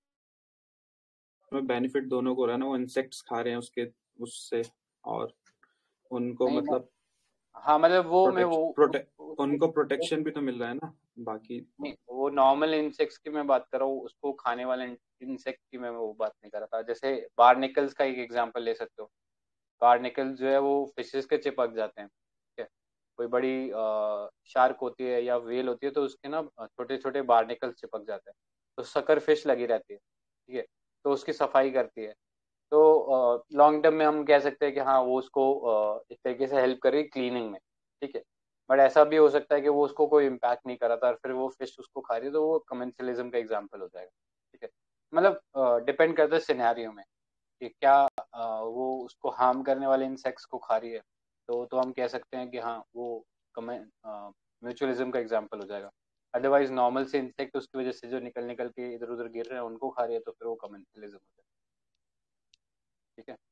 उसमें बेनिफिट दोनों को रहा है ना, वो इंसेक्ट्स खा रहे हैं उसके उससे, और उनको नहीं मैं, मतलब हाँ मतलब वो मैं प्रोटेक्शन वो, उनको प्रोटेक्शन भी तो मिल रहा है ना बाकी। नहीं वो नॉर्मल इंसेक्ट्स की मैं बात कर रहा हूँ, उसको खाने वाले इंसेक्ट की मैं वो बात नहीं कर रहा था। जैसे बार्निकल्स का एक एग्जांपल ले सकते हो। बार्निकल जो है वो फिशेस के चिपक जाते हैं, ठीक है। कोई बड़ी शार्क होती है या वेल होती है तो उसके ना छोटे छोटे बार्निकल्स चिपक जाते हैं, तो सकर फिश लगी रहती है, ठीक है, तो उसकी सफाई करती है। तो लॉन्ग टर्म में हम कह सकते हैं कि हाँ वो उसको एक तरीके से हेल्प करेगी क्लीनिंग में, ठीक है। बट ऐसा भी हो सकता है कि वो उसको कोई इम्पैक्ट नहीं करा था और फिर वो फिश उसको खा रही है, तो वो कमेंसलिज्म का एग्जाम्पल हो जाएगा, ठीक है। मतलब डिपेंड करता है सिनेरियो में कि क्या वो उसको हार्म करने वाले इंसेक्ट्स को खा रही है, तो हम कह सकते हैं कि हाँ वो म्यूचुअलिज्म का एग्जाम्पल हो जाएगा। अदरवाइज नॉर्मल से इंसेक्ट उसकी वजह से जो निकल निकल के इधर उधर गिर रहे हैं उनको खा रही है, तो फिर वो कमेंसलिज्म हो जाएगा, ठीक है।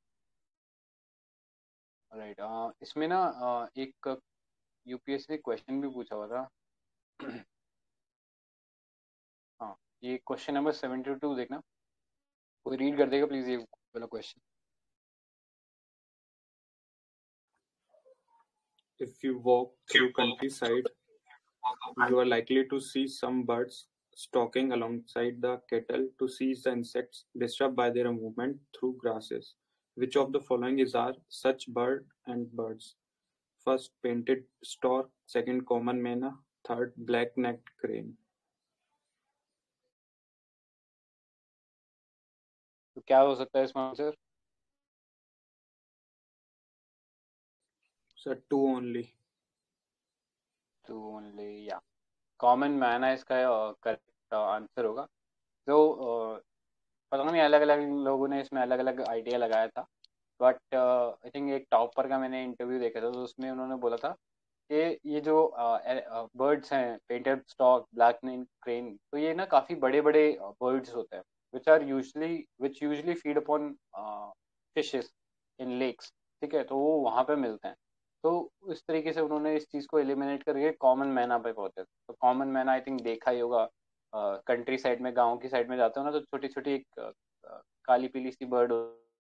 राइट। इसमें ना एक यूपीएससी ने क्वेश्चन भी पूछा हुआ था। हाँ, ये क्वेश्चन नंबर 72 देखना, कोई रीड कर देगा प्लीज ये वाला question. If you walk through countryside, you are likely to see some birds stalking alongside the cattle to seize the insects disturbed by their movement through grasses. Which of the following is are such bird and birds? First, painted stork. Second, common myna. Third, black-necked crane. तो क्या हो सकता है इसमें answer? Sir, two only. तो only या common man है इसका करेक्ट आंसर होगा। तो पता नहीं अलग अलग लोगों ने इसमें अलग अलग आइडिया लगाया था, बट आई थिंक एक टॉपर का मैंने इंटरव्यू देखा था तो उसमें उन्होंने बोला था कि ये जो बर्ड्स हैं, painted stork, black neck crane, तो ये ना काफी बड़े बड़े बर्ड्स होते हैं which usually feed upon fishes in lakes, ठीक है, तो वो वहां पे मिलते हैं। तो इस तरीके से उन्होंने इस चीज को एलिमिनेट करके कॉमन मैना पे पहुंचे। तो कॉमन मैना आई थिंक देखा ही होगा, कंट्री साइड में, गाँव की साइड में जाते हो ना तो छोटी छोटी एक काली पीली सी बर्ड।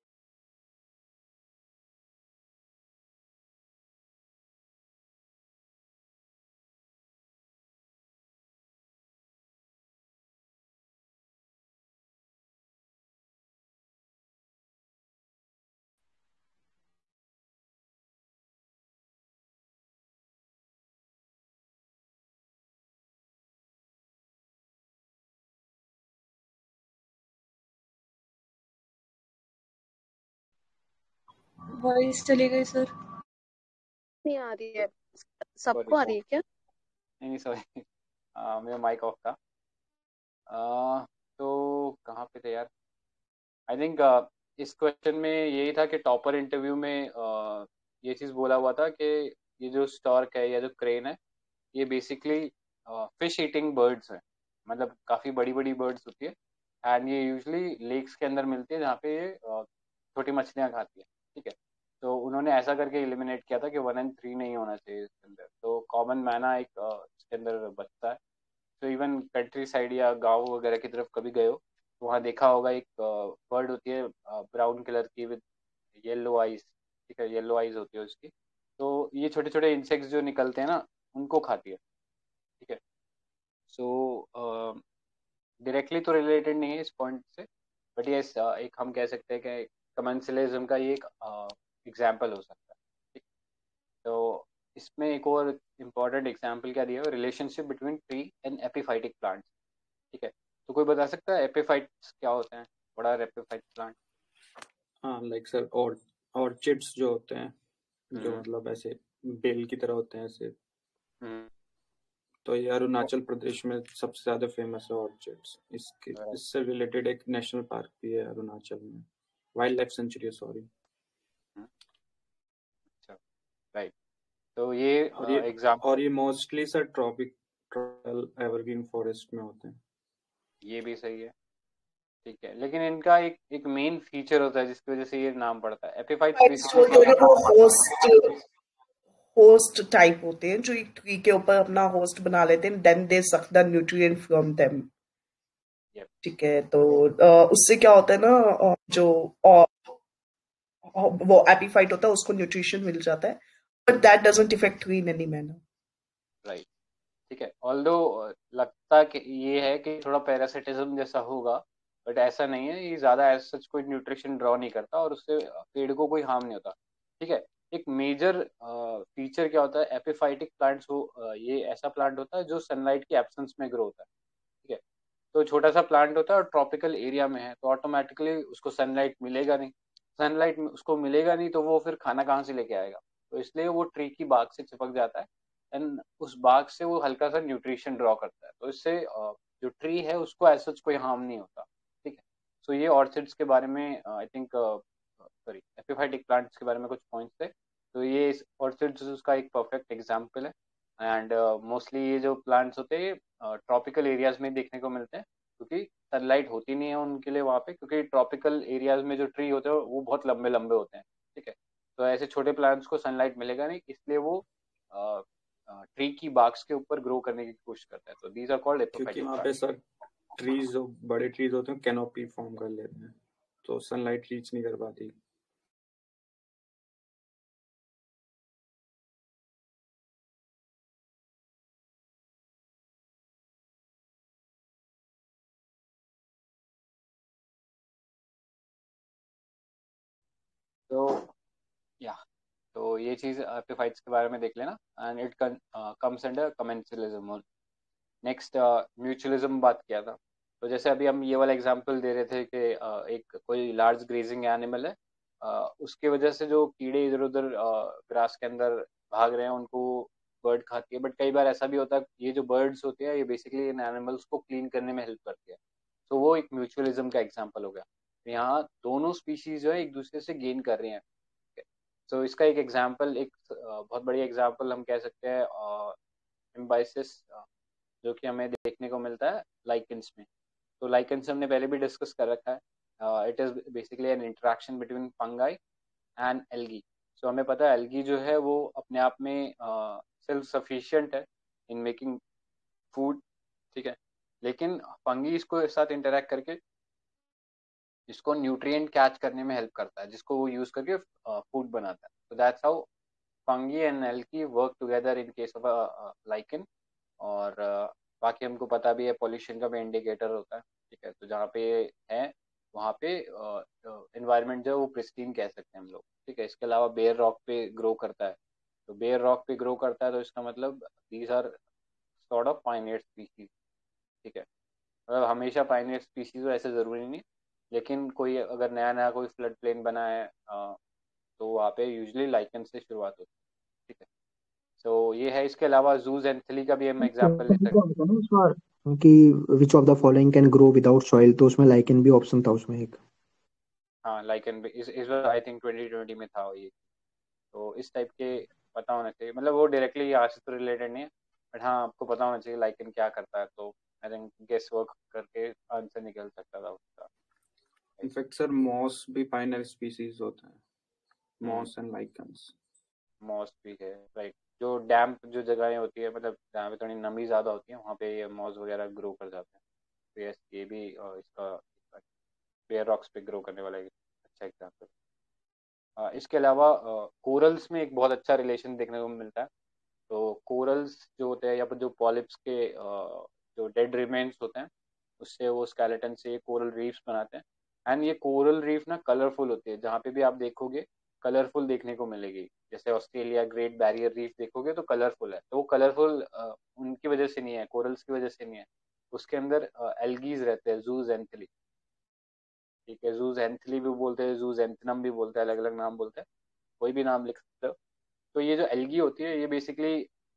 वॉइस चली गई सर। नहीं आ रही है, सॉरी सबको आ रही है क्या? नहीं सॉरी, मेरा माइक ऑफ था। तो कहाँ पे थे यार? आई थिंक इस क्वेश्चन में यही था कि टॉपर इंटरव्यू में ये चीज़ बोला हुआ था कि ये जो स्टॉर्क है या जो क्रेन है, ये बेसिकली फिश ईटिंग बर्ड्स हैं, मतलब काफ़ी बड़ी बड़ी बर्ड्स होती है, एंड ये यूजली लेक्स के अंदर मिलती है जहाँ पे ये छोटी मछलियाँ खाती है। ठीक है, तो उन्होंने ऐसा करके एलिमिनेट किया था कि 1 and 3 नहीं होना चाहिए इसके अंदर, तो कॉमन मैना एक इसके अंदर बचता है। तो इवन कंट्री साइड या गांव वगैरह की तरफ कभी गए हो तो वहाँ देखा होगा एक बर्ड होती है ब्राउन कलर की विद येलो आइज। ठीक है, येलो आइज होती है उसकी। तो ये छोटे छोटे इंसेक्ट्स जो निकलते हैं ना, उनको खाती है। ठीक है, सो डायरेक्टली तो रिलेटेड नहीं है इस पॉइंट से, बट ये एक हम कह सकते हैं कि कमेंसलिज्म का ये एक एग्जाम्पल हो सकता है। ठीक, तो इसमें एक और इम्पॉर्टेंट एग्जाम्पल क्या दिया है, relationship between tree and epiphytic plants. ठीक है, तो कोई बता सकता है एपिफाइट्स क्या होते हैं? बड़ा एपिफाइट प्लांट। हाँ लाइक सर, ऑर्चिड्स जो होते हैं, जो हम्म मतलब ऐसे बेल की तरह होते हैं ऐसे, हम्म तो ये अरुणाचल प्रदेश में सबसे ज्यादा फेमस है ऑर्चिड्स। right, इससे रिलेटेड एक नेशनल पार्क भी है अरुणाचल में, wild life sanctuary, sorry. Hmm, अच्छा, राइट। तो ये और ये example, mostly sir tropical evergreen forest में होते हैं। ये भी सही है। ठीक है, लेकिन इनका एक एक मेन फीचर होता है जिसकी वजह से ये नाम पड़ता है। एपिफाइट्स Types बेसिकली बोलते क्या हैं ना, है? वो होस्ट टाइप होते हैं जो एक ट्री के ऊपर अपना होस्ट बना लेते हैं, then they suck the nutrient from them. Yep. ठीक है, तो उससे क्या होता है ना, जो वो एपीफाइट होता है उसको न्यूट्रिशन मिल जाता है, but that doesn't effect tree in any manner. Right. ठीक है, ऑल्दो लगता कि ये है कि थोड़ा पैरासिटिज्म जैसा होगा, बट ऐसा नहीं है। ये ज्यादा एज सच कोई न्यूट्रिशन ड्रॉ नहीं करता और उससे पेड़ को कोई हार्म नहीं होता। ठीक है, एक मेजर फीचर क्या होता है एपिफाइटिक प्लांट्स को, ये ऐसा प्लांट होता है जो सनलाइट की एब्सेंस में ग्रो होता है। ठीक है, तो छोटा सा प्लांट होता है और ट्रॉपिकल एरिया में है, तो ऑटोमेटिकली उसको सनलाइट मिलेगा नहीं। सनलाइट उसको मिलेगा नहीं तो वो फिर खाना कहाँ से लेके आएगा? तो इसलिए वो ट्री की बाग से चिपक जाता है, एंड उस बाग से वो हल्का सा न्यूट्रिशन ड्रॉ करता है, तो इससे जो ट्री है उसको एज सच कोई हार्म नहीं होता। ठीक है, सो ये ऑर्चिड्स के बारे में I think, sorry, epiphytic plants के बारे में कुछ पॉइंट्स थे। तो ये इस ऑर्चिड्स उसका एक परफेक्ट एग्जाम्पल है। एंड मोस्टली ये जो प्लांट्स होते हैं ट्रॉपिकल एरियाज में देखने को मिलते हैं, क्योंकि सनलाइट होती नहीं है उनके लिए वहाँ पे, क्योंकि ट्रॉपिकल एरियाज में जो ट्री होते हैं वो बहुत लंबे लंबे होते हैं। ठीक है, तो ऐसे छोटे प्लांट्स को सनलाइट मिलेगा नहीं, इसलिए वो ट्री की बाग्स के ऊपर ग्रो करने की कोशिश करता है। तो दीज आर कॉल्ड क्योंकि एपिफाइटिक वहाँ पे प्लांट्स। सर ट्रीज, जो बड़े ट्रीज होते हैं, कैनोपी फॉर्म कर लेते हैं, तो सनलाइट रीच नहीं कर पाती। तो या, तो ये चीज एपिफाइट्स के बारे में देख लेना, and it comes under commensalism. Next, mutualism बात किया था। तो जैसे अभी हम ये वाला एग्जांपल दे रहे थे कि एक कोई लार्ज ग्रेजिंग एनिमल है, उसके वजह से जो कीड़े इधर उधर ग्रास के अंदर भाग रहे हैं उनको बर्ड खाती है। बट कई बार ऐसा भी होता है, ये जो बर्ड्स होते हैं ये बेसिकली इन एनिमल्स को क्लीन करने में हेल्प करती है। तो वो एक म्यूचुअलिज्म का एग्जाम्पल हो गया। तो यहाँ दोनों स्पीशीज जो है एक दूसरे से गेन कर रही हैं। तो इसका एक एग्जाम्पल, एक बहुत बड़ी एग्जाम्पल हम कह सकते हैं सिम्बायोसिस, जो कि हमें देखने को मिलता है लाइकेंस में। तो लाइकेंस हमने पहले भी डिस्कस कर रखा है। It is basically an interaction between fungi and algae. So हमें पता है एल्गी जो है वो अपने आप में सेल्फ सफिशिएंट है इन मेकिंग फूड। ठीक है, लेकिन फंगी इसको साथ इंटरेक्ट करके इसको न्यूट्रिएंट कैच करने में हेल्प करता है, जिसको वो यूज करके फूड बनाता है। तो that's how fungi and algae work together in case of lichen. और बाकी हमको पता भी है पॉल्यूशन का भी इंडिकेटर होता है। ठीक है, तो जहाँ पे है वहाँ पे एनवायरनमेंट जो है वो प्रिस्टीन कह सकते हैं हम लोग। ठीक है, इसके अलावा बेयर रॉक पे ग्रो करता है। तो बेयर रॉक पे ग्रो करता है तो इसका मतलब these are sort of pioneer species. ठीक है, मतलब हमेशा पाइनियर स्पीसीज हो ऐसे ज़रूरी नहीं, लेकिन कोई अगर नया नया कोई फ्लड प्लेन बना है तो वहाँ पे यूजली लाइकन से शुरुआत होती है। ठीक है, सो ये है। इसके अलावा जूज एंथली का भी हम एग्जाम्पल ले सकते होता ना उसमें कि which of the following can grow without soil, तो उसमें लाइकेन भी ऑप्शन था उसमें एक। हैं। हाँ, लाइकन भी इस बार आई थिंक 2020 में था ये। तो इस टाइप के पता होना चाहिए, मतलब वो डायरेक्टली यहाँ से तो रिलेटेड नहीं है, बट हाँ आपको पता होना चाहिए लाइकेन क्या करता है, तो आई थिंक गेस वर्क करके आंसर निकल सकता था उसका। इनफैक्ट सर मॉस भी फाइनल स्पीसीज होता है, मॉस एंड लाइकेंस। मॉस भी है, राइट। जो डैम्प जो जगहें होती है, मतलब जहाँ पे थोड़ी नमी ज़्यादा होती है, वहाँ पे ये मॉस वगैरह ग्रो कर जाते हैं। तो यस, ये भी इसका पेयर रॉक्स पे ग्रो करने वाला एक अच्छा एग्जाम्पल। इसके अलावा कोरल्स में एक बहुत अच्छा रिलेशन देखने को मिलता है। तो कोरल्स जो होते हैं, या फिर जो पॉलिप्स के जो डेड रिमेन्स होते हैं, उससे वो स्केलेटन से कोरल रीफ्स बनाते हैं। एंड ये कोरल रीफ ना कलरफुल होती है, जहाँ पे भी आप देखोगे कलरफुल देखने को मिलेगी। जैसे ऑस्ट्रेलिया ग्रेट बैरियर रीफ देखोगे तो कलरफुल है, तो वो कलरफुल उनकी वजह से नहीं है, कोरल्स की वजह से नहीं है। उसके अंदर एल्गीज रहते हैं, जूज एंथली। ठीक है, जूज एंथली भी बोलते हैं, जूज एंथनम भी बोलते हैं, अलग अलग नाम बोलते हैं, कोई भी नाम लिख सकते हो। तो ये जो एल्गी होती है, ये बेसिकली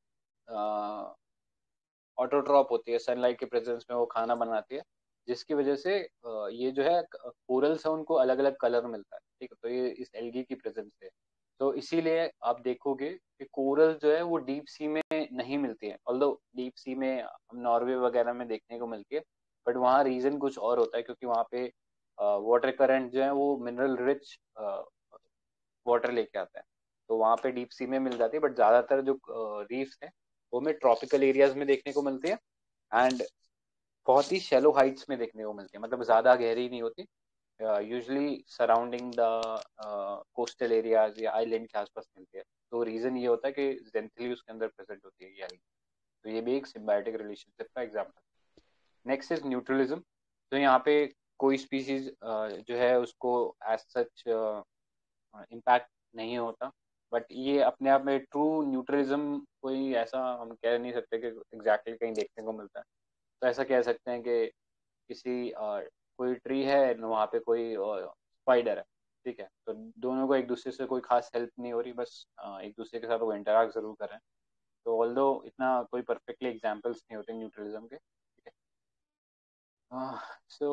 ऑटोट्रॉप होती है, सनलाइट के प्रेजेंस में वो खाना बनाती है, जिसकी वजह से ये जो है कोरल्स है उनको अलग अलग कलर मिलता है। ठीक है, तो ये इस एल्गी की प्रेजेंस से। तो इसीलिए आप देखोगे कि कोरल जो है वो डीप सी में नहीं मिलती है, ऑल्दो डीप सी में हम नॉर्वे वगैरह में देखने को मिलती है। बट वहाँ रीजन कुछ और होता है, क्योंकि वहाँ पे वाटर करंट जो है वो मिनरल रिच वाटर लेके आता है, तो वहाँ पे डीप सी में मिल जाती है। बट ज़्यादातर जो रीफ्स हैं वो हमें ट्रॉपिकल एरियाज में देखने को मिलती है, एंड बहुत ही शैलो हाइट्स में देखने को मिलती है, मतलब ज़्यादा गहरी नहीं होती, usually surrounding the coastal areas या आइलैंड के आसपास मिलती है। तो रीज़न ये होता है कि जेंथली उसके अंदर प्रेजेंट होती है ये algae। तो ये भी एक सिम्बायोटिक रिलेशनशिप का एग्जाम्पल। Next is neutralism. तो यहाँ पे कोई स्पीसीज जो है उसको एज सच इम्पैक्ट नहीं होता, बट ये अपने आप में ट्रू न्यूट्रलिज्म कोई ऐसा हम कह नहीं सकते कि एग्जैक्टली कहीं देखने को मिलता है। तो ऐसा कह सकते हैं कि किसी कोई ट्री है, वहाँ पे कोई स्पाइडर है। ठीक है, तो दोनों को एक दूसरे से कोई खास हेल्प नहीं हो रही, बस एक दूसरे के साथ वो इंटरेक्ट जरूर कर रहे हैं। तो ऑल्दो इतना कोई परफेक्टली एग्जाम्पल्स नहीं होते न्यूट्रलिज्म के। ठीक है, सो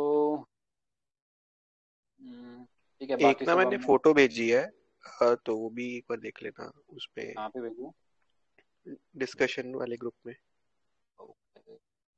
ठीक है, एक बाकी ना सब मैंने हमने। फोटो भेजी है, तो वो भी एक बार देख लेना उस पे, कहाँ पे भेजूँ? डिस्कशन वाले ग्रुप में। ओके,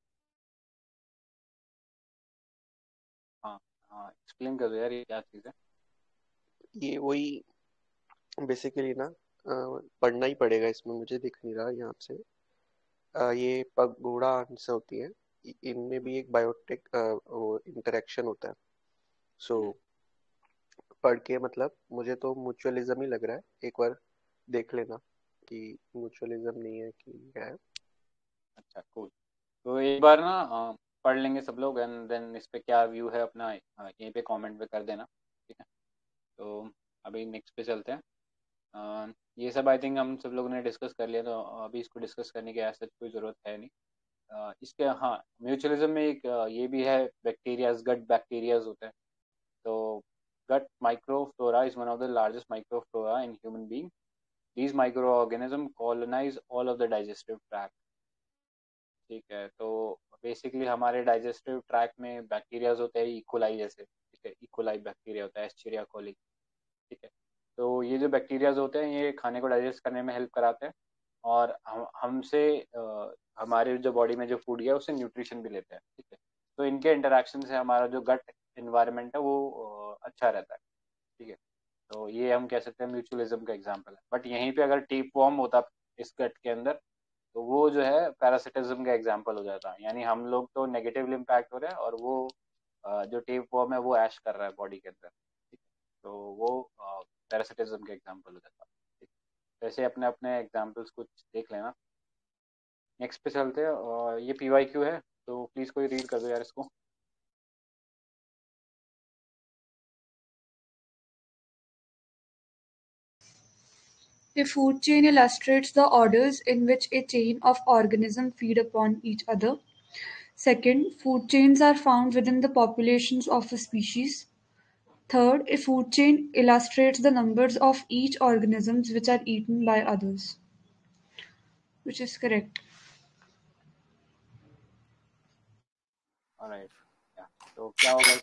हाँ हाँ, एक्सप्लेन कर दो यार, ये क्या चीज़ है। ये वही बेसिकली ना, पढ़ना ही पड़ेगा, इसमें मुझे दिख नहीं रहा यहाँ से। ये पगोड़ा आंसर होती है, इनमें भी एक बायोटिक वो इंटरेक्शन होता है। सो हम्म, पढ़ के मतलब मुझे तो म्यूचुअलिज्म ही लग रहा है, एक बार देख लेना कि म्यूचुअलिज्म नहीं है कि क्या है। अच्छा कूल। तो एक बार ना पढ़ लेंगे सब लोग, एंड देन इस पे क्या व्यू है अपना यहीं पे कमेंट पे कर देना। ठीक है, तो अभी नेक्स्ट पे चलते हैं। ये सब आई थिंक हम सब लोगों ने डिस्कस कर लिया, तो अभी इसको डिस्कस करने की ऐसा कोई ज़रूरत है नहीं। इसके हाँ, म्यूचुअलिज्म में एक ये भी है, बैक्टीरियाज, गट बैक्टीरियाज होते हैं। तो gut microflora is one of the largest microflora in human being. These microorganisms colonize all of the digestive tract। ठीक है, तो बेसिकली हमारे डाइजेस्टिव ट्रैक में बैक्टीरियाज होते हैं, इकोलाई जैसे। ठीक है, इकोलाई बैक्टीरिया होता है, एस्चेरिया कोली। ठीक है, तो ये जो बैक्टीरियाज होते हैं ये खाने को डाइजेस्ट करने में हेल्प कराते हैं, और हमसे हमारे जो बॉडी में जो फूड है उससे न्यूट्रिशन भी लेते हैं। ठीक है, तो इनके इंटरेक्शन से हमारा जो गट इन्वायरमेंट है वो अच्छा रहता है। ठीक है, तो ये हम कह सकते हैं म्यूचुअलिज्म का एग्जाम्पल है। बट यहीं पे अगर टीप वॉर्म होता इस गट के अंदर, तो वो जो है पैरासिटिज्म का एग्जाम्पल हो जाता है, यानी हम लोग तो नेगेटिवली इम्पैक्ट हो रहे हैं, और वो जो टेप वॉर्म है वो ऐश कर रहा है बॉडी के अंदर। ठीक है, तो वो पैरासिटिज्म का एग्जाम्पल हो जाता है। ठीक है, तो ऐसे अपने अपने एग्जाम्पल्स कुछ देख लेना। नेक्स्ट पे चलते हैं, और ये PYQ है, तो प्लीज़ कोई रीड कर दो यार इसको। A food chain illustrates the orders in which a chain of organisms feed upon each other. Second, food chains are found within the populations of a species. Third, a food chain illustrates the numbers of each organisms which are eaten by others, which is correct. Alright, तो क्या होगा?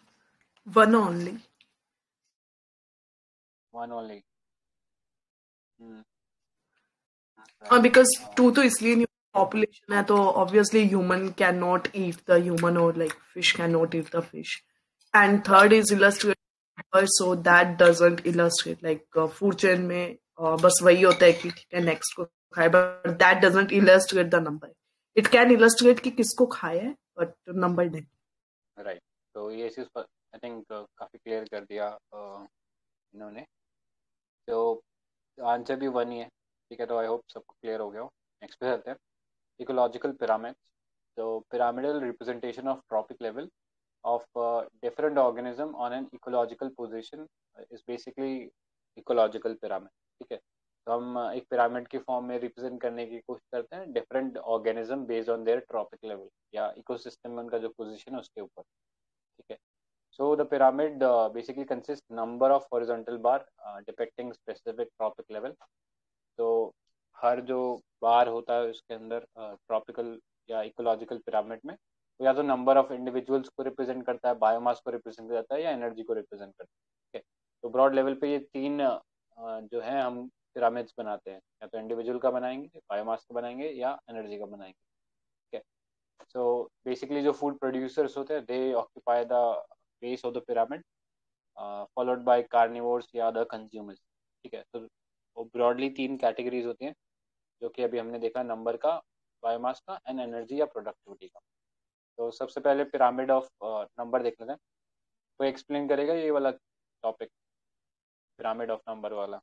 One only. One only. Hmm, हाँ, right. because two तो इसलिए नहीं, population है तो obviously human cannot eat the human, or like fish cannot eat the fish. And third is illustrate, so that doesn't illustrate like food chain में बस वही होता है कि ठीक है next को खाए, but that doesn't illustrate the number. It can illustrate कि किसको खाया है, but number नहीं. राइट, तो ये चीज़ आई थिंक काफ़ी क्लियर कर दिया इन्होंने। तो आंसर भी वन ही है, ठीक है, तो आई होप सबको क्लियर हो गया हो। नेक्स्ट पे चलते हैं, इकोलॉजिकल पिरामिड्स। तो pyramidal representation of trophic level of different organism on an ecological position is basically ecological pyramid, ठीक है। तो हम एक पिरामिड की फॉर्म में रिप्रेजेंट करने की कोशिश करते हैं different organism based on their trophic level या इकोसिस्टम में उनका जो पोजीशन है उसके ऊपर, ठीक है। So the pyramid basically consists number of horizontal bar depicting specific tropic level. तो हर जो बार होता है उसके अंदर ट्रॉपिकल या इकोलॉजिकल पिरामिड में तो या तो नंबर ऑफ इंडिविजुअल्स को रिप्रेजेंट करता है, बायोमास को रिप्रेजेंट करता है या एनर्जी को रिप्रेजेंट करता है, ठीक है। तो ब्रॉड लेवल पे ये तीन जो है हम पिरामिड्स बनाते हैं, या तो इंडिविजुअल का बनाएंगे, बायोमास का बनाएंगे या एनर्जी का बनाएंगे, ठीक है। सो बेसिकली जो फूड प्रोड्यूसर्स होते हैं they occupy the base of the pyramid followed by carnivores या अदर कंज्यूमर्स, ठीक है। तो ब्रॉडली तीन कैटेगरीज होती हैं जो कि अभी हमने देखा, नंबर का, बायोमास का एंड एनर्जी या प्रोडक्टिविटी का। तो सबसे पहले पिरामिड ऑफ नंबर देख लेते हैं। तो एक्सप्लेन करेगा ये वाला टॉपिक, पिरामिड ऑफ नंबर वाला।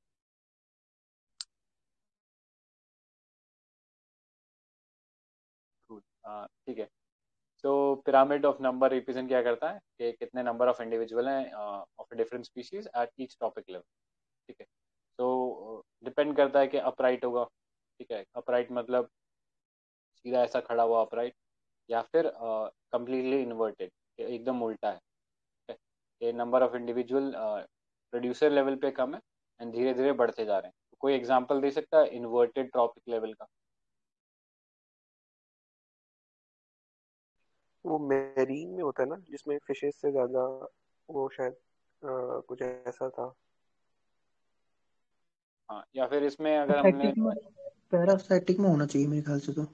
ठीक है। तो पिरामिड ऑफ नंबर रिप्रेजेंट क्या करता है कि कितने नंबर ऑफ इंडिविजुअल हैं ऑफ different species at each topic level, ठीक है। तो डिपेंड करता है कि अपराइट होगा, ठीक है। अपराइट मतलब सीधा ऐसा खड़ा हुआ अपराइट, या फिर कंप्लीटली इन्वर्टेड, एकदम उल्टा है, ठीक है। ये number of individual producer level पे कम है एंड धीरे धीरे बढ़ते जा रहे हैं। तो कोई एग्जांपल दे सकता है इन्वर्टेड ट्रॉपिक लेवल का? वो मेरीन में होता है ना, जिसमें फिशेस से ज्यादा, वो शायद कुछ ऐसा था। हाँ, या फिर इसमें अगर हमने पैरासाइटिक में होना चाहिए मेरे ख्याल से तो।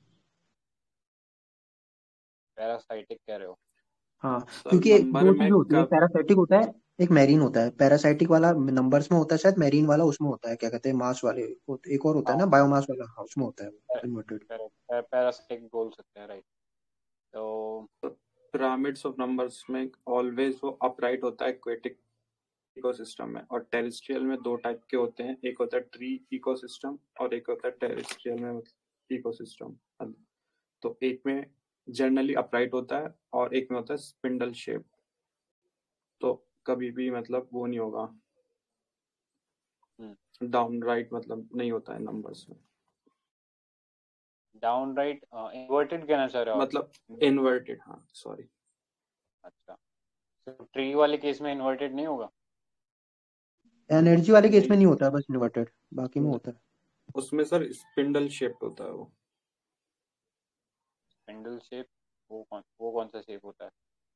पैरासाइटिक कह रहे हो? हाँ, सर क्योंकि एक नंबर दो में चीजें होती है, एक पैरासाइटिक होता है, एक मैरीन होता है। पैरासाइटिक वाला नंबर्स में होता है शायद, मैरीन वाला उसमें होता है, क्या कहते हैं, मास वाले एक और होता है हाँ, ना, बायोमास वाला, हाँ उसमें होता है इन्वर्टेड। पैरासाइटिक बोल सकते हैं, राइट। तो पिरामिड्स ऑफ नंबर्स में ऑलवेज वो अपराइट होता है एक्वेटिक इकोसिस्टम में, और टेरेस्ट्रियल में दो टाइप के होते हैं, एक होता है ट्री इकोसिस्टम और एक होता है टेरेस्ट्रियल में इकोसिस्टम। तो एक में जनरली अपराइट होता है और एक में होता है स्पिंडल शेप। तो कभी भी मतलब वो नहीं होगा, डाउन राइट मतलब नहीं होता है नंबर्स में। डाउन राइट इन्वर्टेड कहना चाह रहे हो आप? मतलब इन्वर्टेड, हाँ सॉरी। अच्छा, तो ट्री वाले केस में इन्वर्टेड नहीं होगा? एनर्जी वाले केस नहीं, में नहीं होता है, बस इन्वर्टेड, बाकी में होता है। उसमें सर स्पिंडल शेप होता है वो। स्पिंडल शेप, वो कौन सा शेप होता है?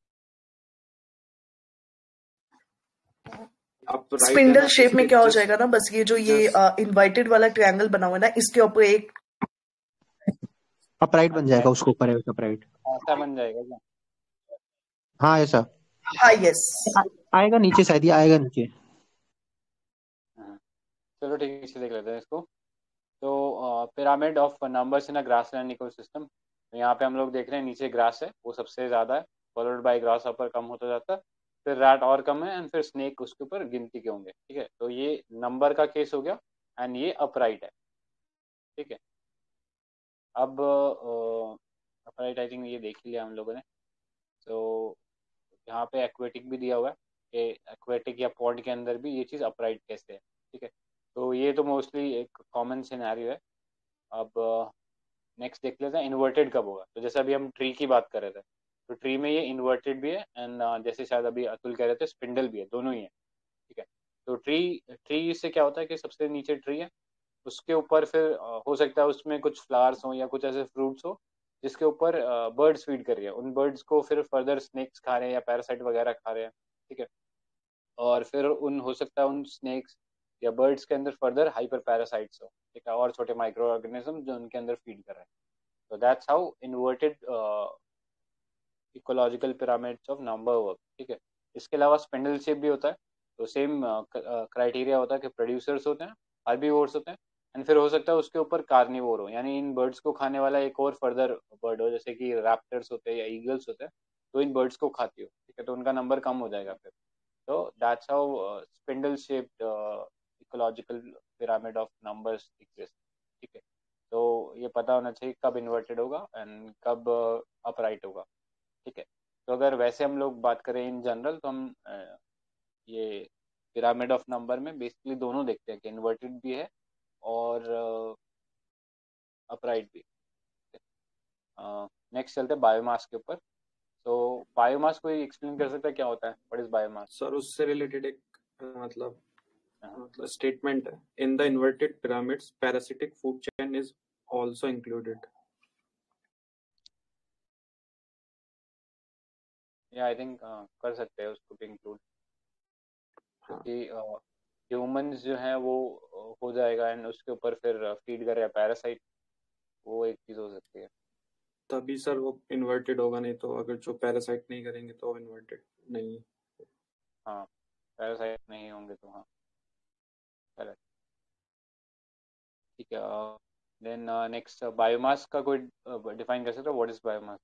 अपराइट है स्पिंडल ना, शेप में इसके क्या हो जस्ट जाएगा ना, बस ये जो ये जस्ट इनवाइटेड वाला ट्रायंगल बना हुआ है ना, इसके ऊपर एक अपराइट बन अच्छा, जाएगा, उसके ऊपर है अपराइट। ऐसा बन जाएगा क्या? हाँ ऐसा हाँ, यस। आएगा नीचे, शायद ये आएगा नीचे। हाँ, चलो ठीक है, इसे देख लेते हैं इसको। तो pyramid of numbers in a grassland ecosystem. तो यहाँ पे हम लोग देख रहे हैं नीचे ग्रास है, वो सबसे ज़्यादा है, फॉलोड बाय ग्रास हॉपर, कम होता जाता है, फिर रैट और कम है, एंड फिर स्नेक उसके ऊपर गिनती के होंगे, ठीक है। तो ये नंबर का केस हो गया एंड ये अपराइट है, ठीक है। अब अपराइट आई थिंक ये देख ही लिया हम लोगों ने। तो यहाँ पे एक्वेटिक भी दिया हुआ है कि एक्वेटिक या पॉन्ड के अंदर भी ये चीज़ अपराइट कैसे है, ठीक है। तो ये तो मोस्टली एक कॉमन सिनेरियो है। अब नेक्स्ट देख लेते हैं इन्वर्टेड कब होगा। तो जैसे अभी हम ट्री की बात कर रहे थे, तो ट्री में ये इन्वर्टेड भी है एंड जैसे शायद अभी अतुल कह रहे थे स्पिंडल भी है, दोनों ही है, ठीक है। तो ट्री ट्री से क्या होता है कि सबसे नीचे ट्री है, उसके ऊपर फिर हो सकता है उसमें कुछ फ्लावर्स हो या कुछ ऐसे फ्रूट्स हो जिसके ऊपर बर्ड्स फीड कर रही है, उन बर्ड्स को फिर फर्दर स्नेक्स खा रहे हैं या पैरासाइट वगैरह खा रहे हैं, ठीक है। और फिर उन हो सकता है उन स्नेक्स या बर्ड्स के अंदर फर्दर हाइपर पैरासाइट्स हो, ठीक है, और छोटे माइक्रो ऑर्गेनिज्म जो उनके अंदर फीड कर रहे हैं. तो that's how inverted ecological pyramids of number work. ठीक है. इसके अलावा स्पिंडल शेप भी होता है. तो सेम क्राइटेरिया होता है कि प्रोड्यूसर्स होते हैं, हार्बीवोर्स होते हैं, एंड फिर हो सकता है उसके ऊपर कार्निवोर हो, यानी इन बर्ड्स को खाने वाला एक और फर्दर बर्ड हो, जैसे कि रैप्टर्स होते हैं या ईगल्स होते हैं, तो इन बर्ड्स को खाती हो. ठीक है. तो उनका नंबर कम हो जाएगा फिर. तो that's how spindle shaped ecological pyramid of numbers exist. ठीक है. तो ये पता होना चाहिए कब इन्वर्टेड होगा एंड कब अपराइट होगा. ठीक है. तो अगर वैसे हम लोग बात करें इन जनरल, तो हम ये पिरामिड ऑफ नंबर में बेसिकली दोनों देखते हैं कि इन्वर्टेड भी है और अपराइट भी. नेक्स्ट चलते हैं बायोमास के ऊपर. तो बायोमास कोई एक्सप्लेन कर सकता है क्या होता है? What is biomass? सर उससे रिलेटेड एक मतलब स्टेटमेंट है, in the inverted pyramids parasitic food chain is also included. या आई थिंक कर सकते हैं उसको भी इंक्लूड, क्योंकि ह्यूमंस जो हैं वो हो जाएगा एंड उसके ऊपर फिर फीड कर रहा है पैरासाइट, वो एक चीज हो सकती है. तभी सर वो इन्वर्टेड होगा, नहीं तो अगर जो पैरासाइट नहीं करेंगे तो इन्वर्टेड नहीं. हाँ, पैरासाइट नहीं होंगे तो हाँ, करेक्ट. ठीक है. देन नेक्स्ट बायोमास का कोई डिफाइन कर सकते हो? What is biomass?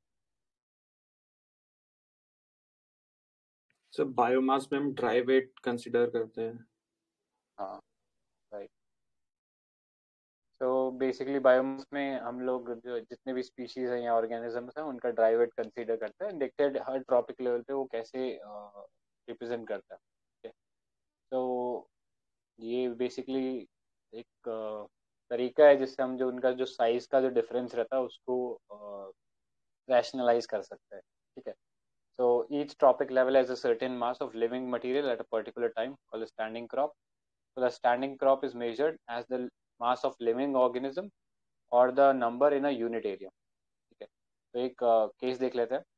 Sir biomass में हम ड्राई वेट कंसिडर करते हैं. हाँ, राइट. तो बेसिकली बायोमास में हम लोग जो जितने भी स्पीशीज हैं या ऑर्गेनिजम्स हैं उनका ड्राई वेट कंसीडर करते हैं, देखते हैं हर ट्रॉपिक लेवल पे वो कैसे रिप्रेजेंट करता है. ठीक है. तो ये बेसिकली एक तरीका है जिससे हम जो उनका जो साइज का जो डिफरेंस रहता है उसको रैशनलाइज कर सकते हैं. ठीक है. So each tropic level has a certain mass of living material at a particular time called a standing crop. So the standing crop is measured as the mass of living organism or the number in a unit area. ठीक है. तो एक case देख लेते हैं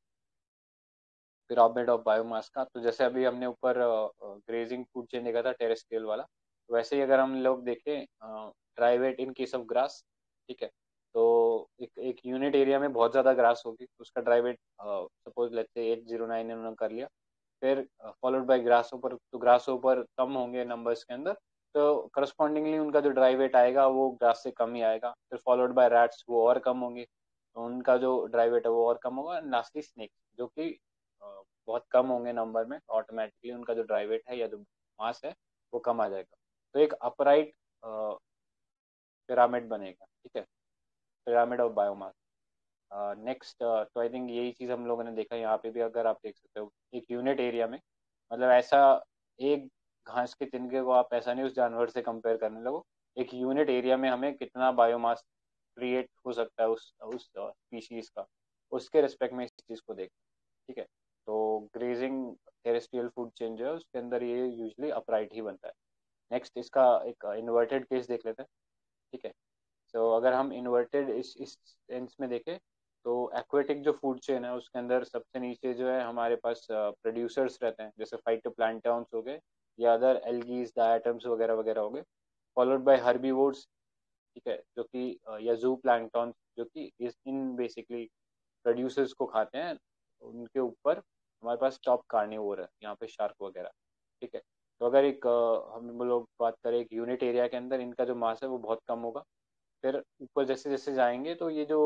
pyramid of biomass का. तो जैसे अभी हमने ऊपर ग्रेजिंग फूड चेन देखा था टेरेस्ट्रियल वाला, तो वैसे ही अगर हम लोग देखें dry weight in case of grass. ठीक है. तो एक यूनिट एरिया में बहुत ज़्यादा ग्रास होगी तो उसका dry wait suppose let's say 809 इन्होंने कर लिया. फिर फॉलोड बाय ग्रास ऊपर, तो ग्रास ऊपर कम होंगे नंबर्स के अंदर, तो करस्पॉन्डिंगली उनका जो ड्राई वेट आएगा वो ग्रास से कम ही आएगा. फिर फॉलोड बाय रैट्स, वो और कम होंगे तो उनका जो ड्राई वेट है वो और कम होगा. लास्टली स्नेक जो कि बहुत कम होंगे नंबर में, ऑटोमेटिकली उनका जो ड्राई वेट है या जो मास है वो कम आ जाएगा. तो एक अपराइट पिरामिड बनेगा. ठीक है. Pyramid of biomass. नेक्स्ट तो आई थिंक यही चीज़ हम लोगों ने देखा यहाँ पे भी. अगर आप देख सकते हो एक यूनिट एरिया में, मतलब ऐसा एक घास के तिनके को आप ऐसा नहीं उस जानवर से कंपेयर करने लगो, एक यूनिट एरिया में हमें कितना बायोमास क्रिएट हो सकता है उस स्पीशीज का, उसके रिस्पेक्ट में इस चीज़ को देख. ठीक है. तो ग्रेजिंग टेरेस्ट्रियल फूड चेन जो है उसके अंदर ये यूजली अपराइट ही बनता है. नेक्स्ट इसका एक इन्वर्टेड केस देख लेते हैं. ठीक है. तो अगर हम इन्वर्टेड इस सेंस में देखें तो एक्वेटिक जो फूड चेन है उसके अंदर सबसे नीचे जो है हमारे पास प्रोड्यूसर्स रहते हैं, जैसे फाइटोप्लैंक्टन्स हो गए या अदर एल्गीज डायटम्स वगैरह वगैरह हो गए, फॉलोड बाय हर्बीवोर्स. ठीक है. जो कि या जू प्लैंक्टन जो कि इस इन बेसिकली प्रोड्यूसर्स को खाते हैं. उनके ऊपर हमारे पास टॉप कार्निवोर है यहाँ पे शार्क वगैरह. ठीक है. तो अगर एक हम लोग बात करें एक यूनिट एरिया के अंदर इनका जो मास है वो बहुत कम होगा. फिर ऊपर जैसे जैसे जाएंगे तो ये जो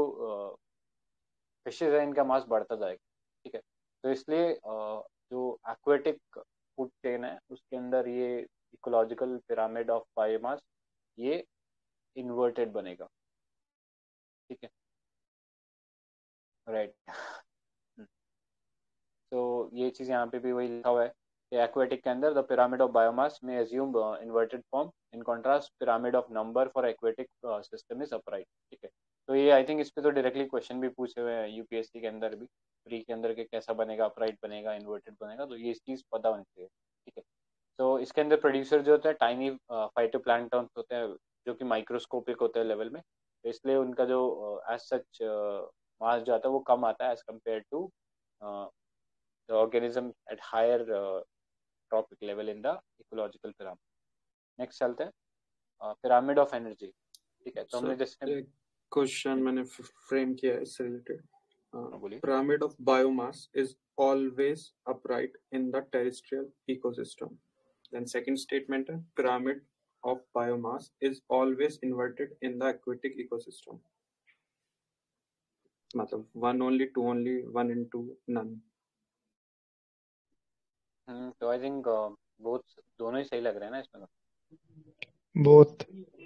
फिशेज है इनका मास बढ़ता जाएगा. ठीक है. तो इसलिए जो एक्वेटिक फूड चेन है उसके अंदर ये इकोलॉजिकल पिरामिड ऑफ बायोमास ये इन्वर्टेड बनेगा. ठीक है. राइट. तो ये चीज़ यहाँ पे भी वही लिखा हुआ है कि एक्वेटिक के अंदर द पिरामिड ऑफ बायोमास में assume inverted form. In contrast pyramid of number for aquatic system is upright. ठीक है. तो ये आई थिंक इस पे तो डायरेक्टली क्वेश्चन भी पूछे हुए हैं यूपीएससी के अंदर भी, प्री के अंदर के कैसा बनेगा, अपराइट बनेगा, इन्वर्टेड बनेगा, तो ये चीज़ पता होनी चाहिए. ठीक है. तो इसके अंदर प्रोड्यूसर जो होता है टाइनी फाइटोप्लैंक्टन होते हैं जो कि माइक्रोस्कोपिक होते हैं लेवल में, तो इसलिए उनका जो एज सच मास जो आता है वो कम आता है as compare to the organism at higher trophic level in the ecological pyramid. Next चलते हैं पिरामिड ऑफ एनर्जी। ठीक है, तो हमने सर जैसे एक क्वेश्चन मैंने फ्रेम किया है इससे रिलेटेड। बोलिए। pyramid of biomass is always upright in the terrestrial ecosystem. Then second statement है pyramid of biomass is always inverted in the aquatic ecosystem. मतलब one only, two only, one and two none. तो I think both दोनों ही सही लग रहे हैं ना इसमें। बोथ।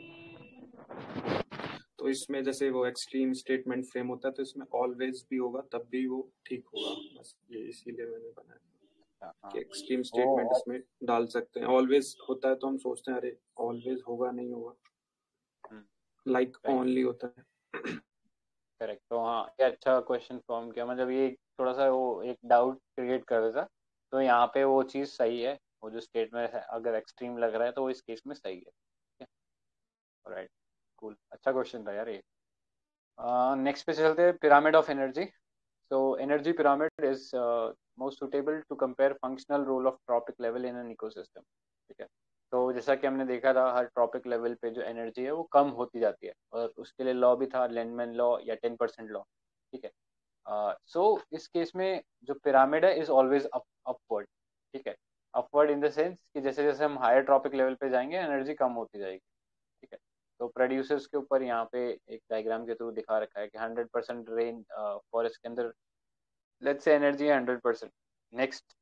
तो इसमें जैसे वो एक्सट्रीम स्टेटमेंट फ्रेम होता है तो इसमें ऑलवेज भी होगा तब भी वो ठीक होगा, बस ये इसीलिए मैंने बनाया कि एक्सट्रीम स्टेटमेंट इसमें डाल सकते हैं। ऑलवेज होता है तो हम सोचते हैं अरे ऑलवेज होगा, नहीं होगा, लाइक ओनली होता है। करेक्ट। तो हाँ, ये अच्छा क्वेश्चन फॉर्म किया, मतलब ये थोड़ा सा वो एक डाउट क्रिएट कर देता। तो यहाँ पे वो चीज़ सही है, वो जो स्टेटमेंट है अगर एक्सट्रीम लग रहा है तो वो इस केस में सही है। राइट, कूल, अच्छा क्वेश्चन था यार ये। नेक्स्ट पे चलते हैं, pyramid of energy. So energy pyramid is most suitable to compare functional role of trophic level in an ecosystem। ठीक है, तो जैसा कि हमने देखा था हर ट्रॉपिक लेवल पे जो एनर्जी है वो कम होती जाती है, और उसके लिए लॉ भी था, लेनमैन लॉ या 10% लॉ। ठीक है, सो इस केस में जो पिरामिड है इज ऑलवेज अपवर्ड। ठीक है, अपवर्ड इन द सेंस कि जैसे जैसे हम हायर ट्रॉपिक लेवल पे जाएंगे एनर्जी कम होती जाएगी। ठीक है, तो प्रोड्यूसर्स के ऊपर यहाँ पे एक डायग्राम के थ्रू दिखा रखा है कि 100% रेन फॉरेस्ट के अंदर लेट्स से एनर्जी है 100%। नेक्स्ट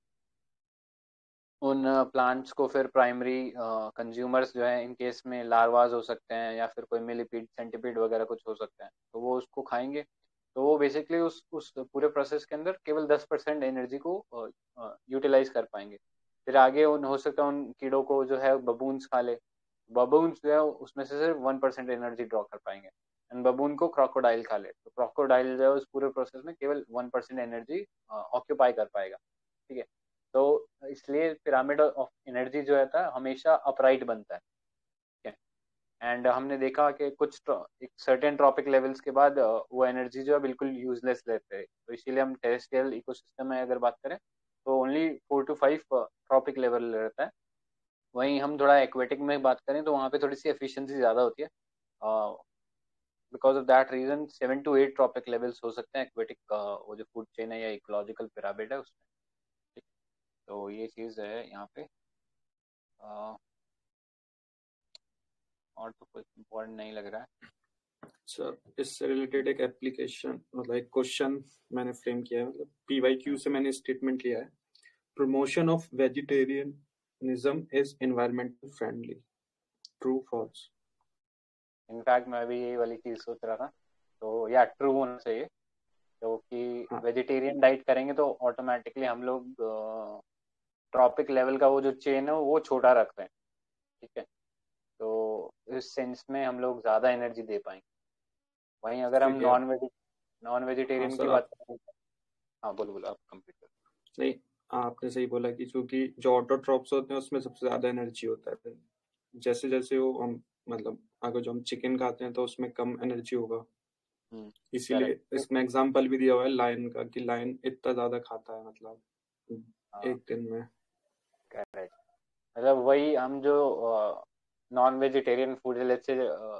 उन प्लांट्स को फिर प्राइमरी कंज्यूमर्स जो है इन केस में लार्वाज हो सकते हैं या फिर कोई मिलीपीड सेंटीपीड वगैरह कुछ हो सकते हैं, तो वो उसको खाएंगे। तो वो बेसिकली उस पूरे प्रोसेस के अंदर केवल 10% एनर्जी को यूटिलाइज कर पाएंगे। फिर आगे उन हो सकता है उन कीड़ों को जो है बबून्स खा ले, बबून्स जो है उसमें से सिर्फ 1% एनर्जी ड्रॉ कर पाएंगे। एंड बबून को क्रोकोडाइल खा ले, तो क्रोकोडाइल जो है उस पूरे प्रोसेस में केवल 1% एनर्जी ऑक्यूपाई कर पाएगा। ठीक है, तो इसलिए पिरामिड ऑफ एनर्जी जो है हमेशा अपराइट बनता है। ठीक है, एंड हमने देखा कि कुछ एक सर्टेन ट्रॉपिक लेवल्स के बाद वो एनर्जी जो है बिल्कुल यूजलेस रहते हैं। तो इसीलिए हम टेरेस्ट्रियल इकोसिस्टम में अगर बात करें तो ओनली 4 to 5 ट्रॉपिक लेवल रहता है। वहीं हम थोड़ा एक्वेटिक में बात करें तो वहाँ पे थोड़ी सी एफिशिएंसी ज़्यादा होती है। Because of that reason 7 to 8 trophic levels हो सकते हैं एक्वेटिक वो जो फूड चेन है या इकोलॉजिकल पिरामिड है उसमें। ठीक, तो ये चीज़ है यहाँ पे। और तो कुछ इम्पोर्टेंट नहीं लग रहा है। सर इससे रिलेटेड एक एप्लीकेशन मतलब एक क्वेश्चन मैंने फ्रेम किया है, मतलब PYQ से मैंने स्टेटमेंट लिया है, promotion of vegetarianism is environmental friendly, true false. In fact मैं भी यही वाली चीज़ सोच रहा था, तो या ट्रू होना चाहिए, क्योंकि हाँ वेजिटेरियन डाइट करेंगे तो ऑटोमेटिकली हम लोग ट्रॉपिक लेवल का वो जो चेन है वो छोटा रख रहे हैं। ठीक है, तो इस सेंस में हम लोग ज़्यादा एनर्जी दे पाएंगे। वहीं अगर हम फिर यार नॉन हाँ वेजिटेरियन की सर बात आप करें। हाँ बोलो बोलो, आप कंप्लीट करो। नहीं, आपने सही बोला कि चूंकि जो ऑटोट्रॉप्स होते हैं उसमें सबसे ज्यादा एनर्जी होता है, जैसे जैसे वो हम मतलब अगर जो हम चिकन खाते हैं तो उसमें कम एनर्जी होगा, इसीलिए करेक्ट। इसमें एग्जांपल भी दिया हुआ है लायन का कि लायन इतना ज्यादा खाता है मतलब हाँ, एक दिन में। करेक्ट, मतलब वही हम जो नॉन वेजिटेरियन फूड है, लेट्स से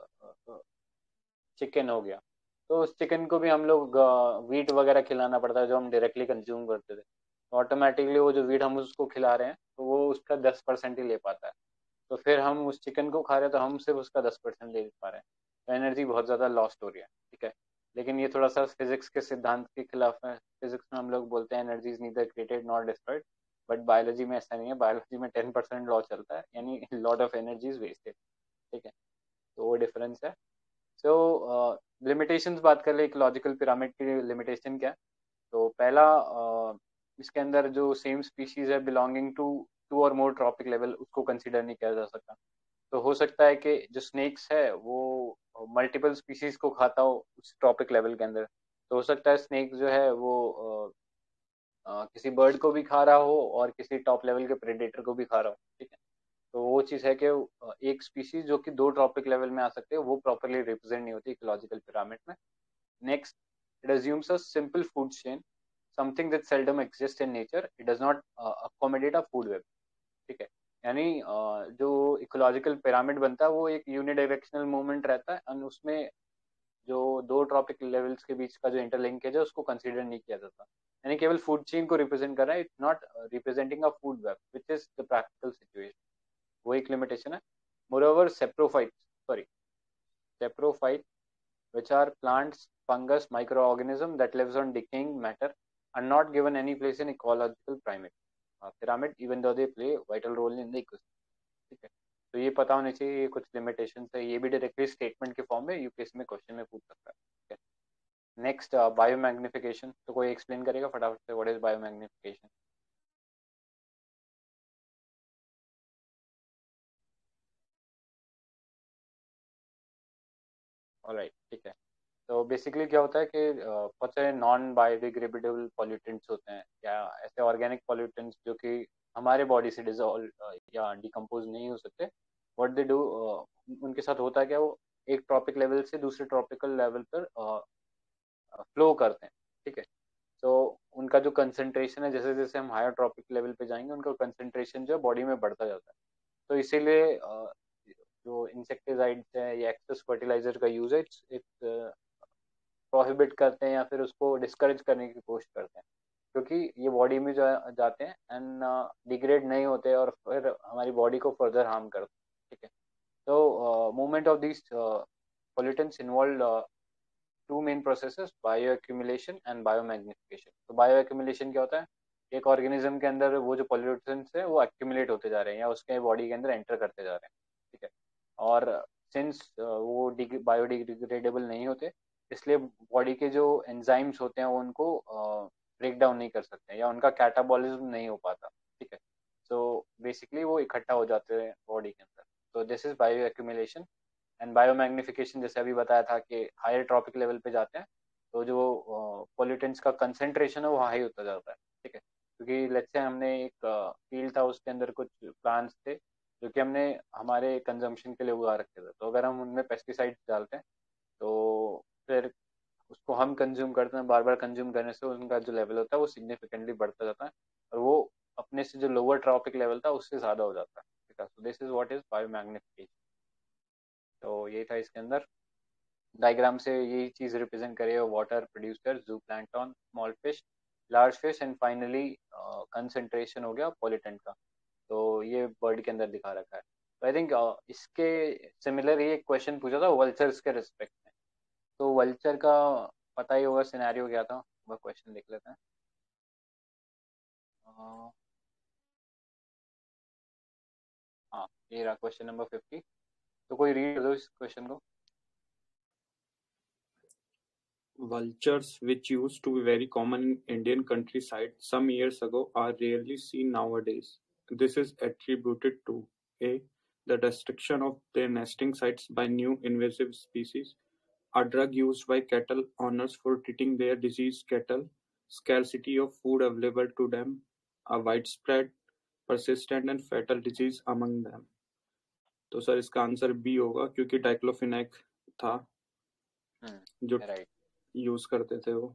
चिकन हो गया, तो उस चिकन को भी हम लोग वीट वगैरह खिलाना पड़ता है जो हम डायरेक्टली कंज्यूम करते थे। तो ऑटोमेटिकली वो जो वीट हम उसको खिला रहे हैं तो वो उसका 10% ही ले पाता है। तो फिर हम उस चिकन को खा रहे हैं तो हम सिर्फ उसका 10% ले पा रहे हैं, तो एनर्जी बहुत ज़्यादा लॉस्ट हो रही है। ठीक है, लेकिन ये थोड़ा सा फिजिक्स के सिद्धांत के खिलाफ है। फिजिक्स में हम लोग बोलते हैं energy is neither created not destroyed, but biology में ऐसा नहीं है। बायोलॉजी में 10% लॉ चलता है, यानी lot of energy is wasted. ठीक है, तो वो डिफरेंस है। सो लिमिटेशंस बात कर ले, इकोलॉजिकल पिरामिड की लिमिटेशन क्या है। तो पहला इसके अंदर जो सेम स्पीशीज है belonging to 2 or more trophic level उसको कंसिडर नहीं किया जा सकता। तो हो सकता है कि जो स्नेक्स है वो मल्टीपल स्पीशीज को खाता हो उस ट्रॉपिक लेवल के अंदर। तो हो सकता है स्नेक जो है वो किसी बर्ड को भी खा रहा हो और किसी टॉप लेवल के प्रेडेटर को भी खा रहा हो। ठीक है, तो वो चीज़ है कि एक स्पीशीज जो कि 2 ट्रॉपिक लेवल में आ सकते हैं वो प्रॉपरली रिप्रेजेंट नहीं होती इकोलॉजिकल पिरामिड में। Next, it assumes a simple food chain, something that seldom exists in nature. It does not accommodate a food web। ठीक है, यानी जो इकोलॉजिकल पिरामिड बनता है वो एक यूनिडायरेक्शनल मूवमेंट रहता है, और उसमें जो दो ट्रॉपिक लेवल्स के बीच का जो इंटरलिंकेज है उसको कंसीडर नहीं किया जाता, यानी केवल फूड चेन को रिप्रेजेंट कर रहा है, it's not representing a food web which is the practical situation. वो एक लिमिटेशन है। Moreover saprophyte which are plants, fungus, microorganism that lives on decaying matter, are not given any place in ecological pyramid even though they play vital role in the ecosystem। ठीक है, तो ये पता होने चाहिए, ये कुछ लिमिटेशन है, ये भी डायरेक्टली स्टेटमेंट के फॉर्म में यूपीएससी में क्वेश्चन में पूछ सकता है। ठीक है, नेक्स्ट बायोमैग्निफिकेशन। तो कोई एक्सप्लेन करेगा फटाफट से, व्हाट इज बायोमैग्निफिकेशन? ऑलराइट, ठीक है। तो बेसिकली क्या होता है कि बहुत सारे नॉन बायोडिग्रेडेबल पॉल्यूटेंट्स होते हैं, या ऐसे ऑर्गेनिक पॉल्यूटेंट्स जो कि हमारे बॉडी से डिजोल्व या डिकम्पोज नहीं हो सकते। व्हाट दे डू, उनके साथ होता है क्या, वो एक ट्रॉपिक लेवल से दूसरे ट्रॉपिकल लेवल पर फ्लो करते हैं। ठीक है, तो उनका जो कंसंट्रेशन है, जैसे जैसे हम हायर ट्रॉपिक लेवल पे जाएंगे उनका कंसंट्रेशन जो है बॉडी में बढ़ता जाता है। तो इसीलिए जो इंसेक्टिसाइड्स है या एक्सेस फर्टिलाइजर का यूज है, इट्स प्रोहिबिट करते हैं या फिर उसको डिस्करेज करने की कोशिश करते हैं, क्योंकि ये बॉडी में जो जाते हैं एंड डिग्रेड नहीं होते और फिर हमारी बॉडी को फर्दर हार्म करते हैं। ठीक है, तो movement of these pollutants involved two main processes, bio accumulation and bio magnification. तो बायो एक्यूमुलेशन क्या होता है, एक ऑर्गेनिज्म के अंदर वो जो पॉल्यूटेंट्स है वो एक्यूमुलेट होते जा रहे हैं या उसके बॉडी के अंदर एंटर करते जा रहे हैं। ठीक है, और सिंस वो बायोडिग्रेडेबल नहीं होते, इसलिए बॉडी के जो एंजाइम्स होते हैं वो उनको ब्रेक डाउन नहीं कर सकते या उनका कैटाबॉलिज्म नहीं हो पाता। ठीक है, तो बेसिकली वो इकट्ठा हो जाते हैं बॉडी के अंदर। तो this is bio accumulation. And biomagnification जैसे अभी बताया था कि हायर ट्रॉपिक लेवल पे जाते हैं तो जो पोल्यूटेंट्स का कंसेंट्रेशन है वो हाई होता जाता है। ठीक है, क्योंकि लेट्स से हमने एक फील्ड था, उसके अंदर कुछ प्लांट्स थे जो कि हमने हमारे कंजम्पशन के लिए उगा रखे थे, तो अगर हम उनमें पेस्टिसाइड्स डालते हैं तो फिर उसको हम कंज्यूम करते हैं, बार बार कंज्यूम करने से उनका जो लेवल होता है वो सिग्निफिकेंटली बढ़ता जाता है, और वो अपने से जो लोअर ट्रॉपिक लेवल था उससे ज़्यादा हो जाता है। ठीक है, so this is what is biomagnification. तो ये था इसके अंदर। डायग्राम से यही चीज रिप्रेजेंट करेगा, water producer, zoo plankton, small fish, large fish, and finally concentration हो गया पॉल्यूटेंट का। तो ये बर्ड के अंदर दिखा रखा है। तो आई थिंक इसके सिमिलर ये क्वेश्चन पूछा था वल्चर्स के रिस्पेक्ट में। तो वल्चर का पता ही होगा सिनेरियो क्या था, वह क्वेश्चन देख लेते हैं। हाँ, ये रहा क्वेश्चन नंबर 50। तो कोई रीड कर दो इस क्वेश्चन को। Vultures, which used to be very common in Indian countryside some years ago, are rarely seen nowadays. This is attributed to A. The destruction of their nesting sites by new invasive species, a drug used by cattle owners for treating their diseased cattle, scarcity of food available to them, a widespread, persistent and fatal disease among them. तो sir इसका answer B होगा, क्योंकि diclofenac था जो right. Use करते थे वो।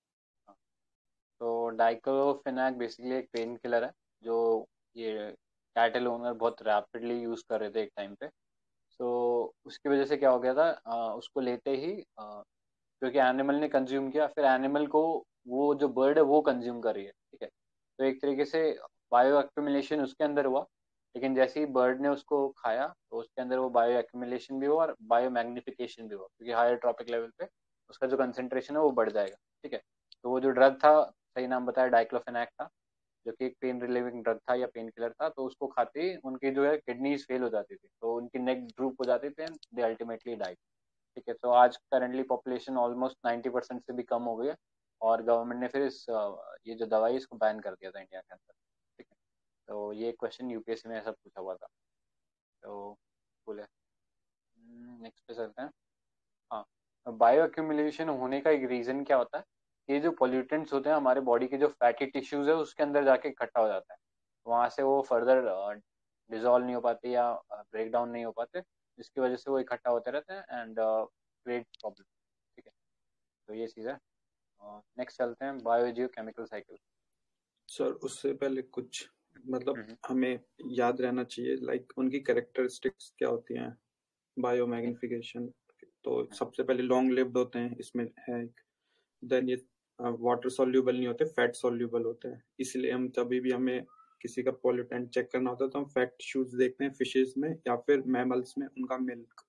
तो डाइक्लोफेनाक बेसिकली एक पेन किलर है जो ये कैटल ओनर बहुत रैपिडली यूज कर रहे थे एक टाइम पे। सो उसकी वजह से क्या हो गया था, उसको लेते ही क्योंकि एनिमल ने कंज्यूम किया, फिर एनिमल को वो जो बर्ड है वो कंज्यूम कर रही है। ठीक है, तो एक तरीके से बायो एक्यूमुलेशन उसके अंदर हुआ, लेकिन जैसे ही बर्ड ने उसको खाया तो उसके अंदर वो बायो एक्यूमुलेशन भी हुआ और बायो मैग्निफिकेशन भी हुआ, क्योंकि हायर ट्रॉपिक लेवल पे उसका जो कंसेंट्रेशन है वो बढ़ जाएगा। ठीक है, तो वो जो ड्रग था, सही नाम बताया, डाइक्लोफेनाक था, जो कि एक पेन रिलीविंग ड्रग था या पेन किलर था। तो उसको खाते ही उनकी जो है किडनीज फेल हो जाती थी, तो उनकी नेक ड्रूप हो जाती थी एंड दे अल्टीमेटली डाइड। ठीक है, तो आज करंटली पॉपुलेशन ऑलमोस्ट 90% से भी कम हो गई है, और गवर्नमेंट ने फिर इस ये जो दवाई इसको बैन कर दिया था इंडिया के अंदर। ठीक है, तो ये क्वेश्चन यूपीएससी में ऐसा पूछा हुआ था। तो cool है। नेक्स्ट पे चलते हैं। हाँ, बायो एक्यूमुलेशन होने का एक रीजन क्या होता है, ये जो पोल्यूटेंट्स होते हैं हमारे बॉडी के जो फैटी टिश्यूज है उसके अंदर जाके इकट्ठा हो जाता है, वहां से वो फर्दर डिजोल्व नहीं हो पाते या ब्रेक डाउन नहीं हो पाते, जिसकी वजह से वो इकट्ठा होते रहते हैं एंड क्रिएट प्रॉब्लम। ठीक है, तो ये चीज़ है। नेक्स्ट चलते हैं, बायोजियो केमिकल साइकिल। सर उससे पहले कुछ मतलब हमें याद रहना चाहिए लाइक उनकी कैरेक्टरिस्टिक्स क्या होती हैं बायो मैग्निफिकेशन। तो सबसे पहले लॉन्ग लिव्ड होते हैं, इसमें है। देन ये वाटर सॉल्यूबल नहीं होते, फैट सॉल्यूबल होते हैं। इसलिए हम कभी भी हमें किसी का पॉल्यूटेंट चेक करना होता है तो हम फैट टिश्यूज देखते हैं फिशेस में या फिर मैमल्स में, उनका मिल्क।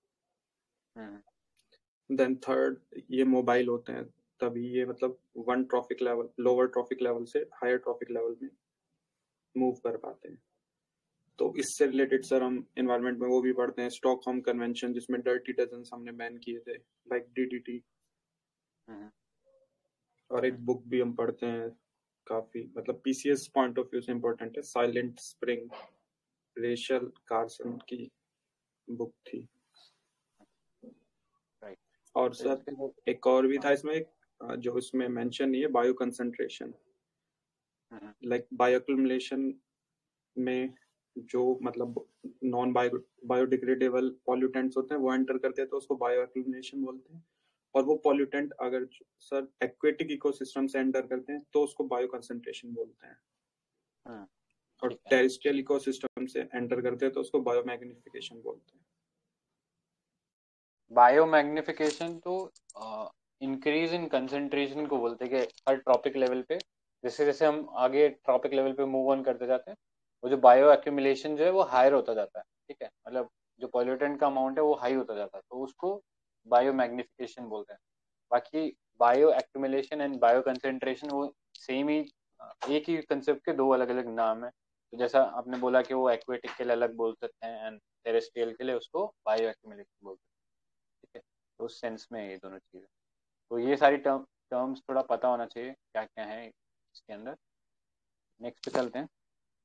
देन थर्ड, ये मोबाइल होते हैं, तभी ये मतलब one trophic level, lower trophic level से हायर ट्रॉफिक लेवल में मूव कर पाते हैं। तो इससे रिलेटेड सर हम एनवायरनमेंट में वो भी पढ़ते हैं, स्टॉकहोम कन्वेंशन, जिसमें डर्टी डजन्स हमने बैन किए थे, लाइक डीडीटी। और एक बुक भी हम पढ़ते हैं काफी, मतलब पीसीएस पॉइंट ऑफ व्यू से इम्पोर्टेंट है, साइलेंट स्प्रिंग, रेचल कार्सन की बुक थी। और सर एक और भी था इसमें, जो इसमें मेंशन नहीं है, बायो कंसंट्रेशन। लाइक बायोअक्यूमुलेशन में जो मतलब नॉन बायोडिग्रेडेबल पॉल्यूटेंट्स होते हैं वो एंटर करते हैं तो उसको बायोअक्यूमुलेशन बोलते हैं। और वो पॉल्यूटेंट अगर सर एक्वेटिक इकोसिस्टम से एंटर करते हैं तो उसको बायो कंसंट्रेशन बोलते हैं। और टेरेस्ट्रियल इकोसिस्टम से एंटर करते हैं तो उसको बायो मैग्निफिकेशन बोलते हैं। बायो मैग्निफिकेशन तो इंक्रीज इन कंसंट्रेशन को बोलते हैं कि हर ट्रॉपिक लेवल पे जैसे जैसे हम आगे ट्रॉपिक लेवल पे मूव ऑन करते जाते हैं वो जो बायो एक्यूमुलेशन जो है वो हायर होता जाता है। ठीक है, मतलब जो पॉल्यूटेंट का अमाउंट है वो हाई होता जाता है तो उसको बायो मैग्निफिकेशन बोलते हैं। बाकी bio accumulation and bio concentration वो सेम ही, एक ही कंसेप्ट के दो अलग अलग नाम है। तो जैसा आपने बोला कि वो एक्वेटिक के लिए अलग बोल सकते हैं एंड टेरेस्ट्रियल के लिए उसको बायो एक्यूमुलेशन बोलते हैं। ठीक है, तो उस सेंस में ये दोनों चीज़ें, तो ये सारी टर्म्स थोड़ा पता होना चाहिए क्या क्या है इसके अंदर। नेक्स्ट पे चलते हैं।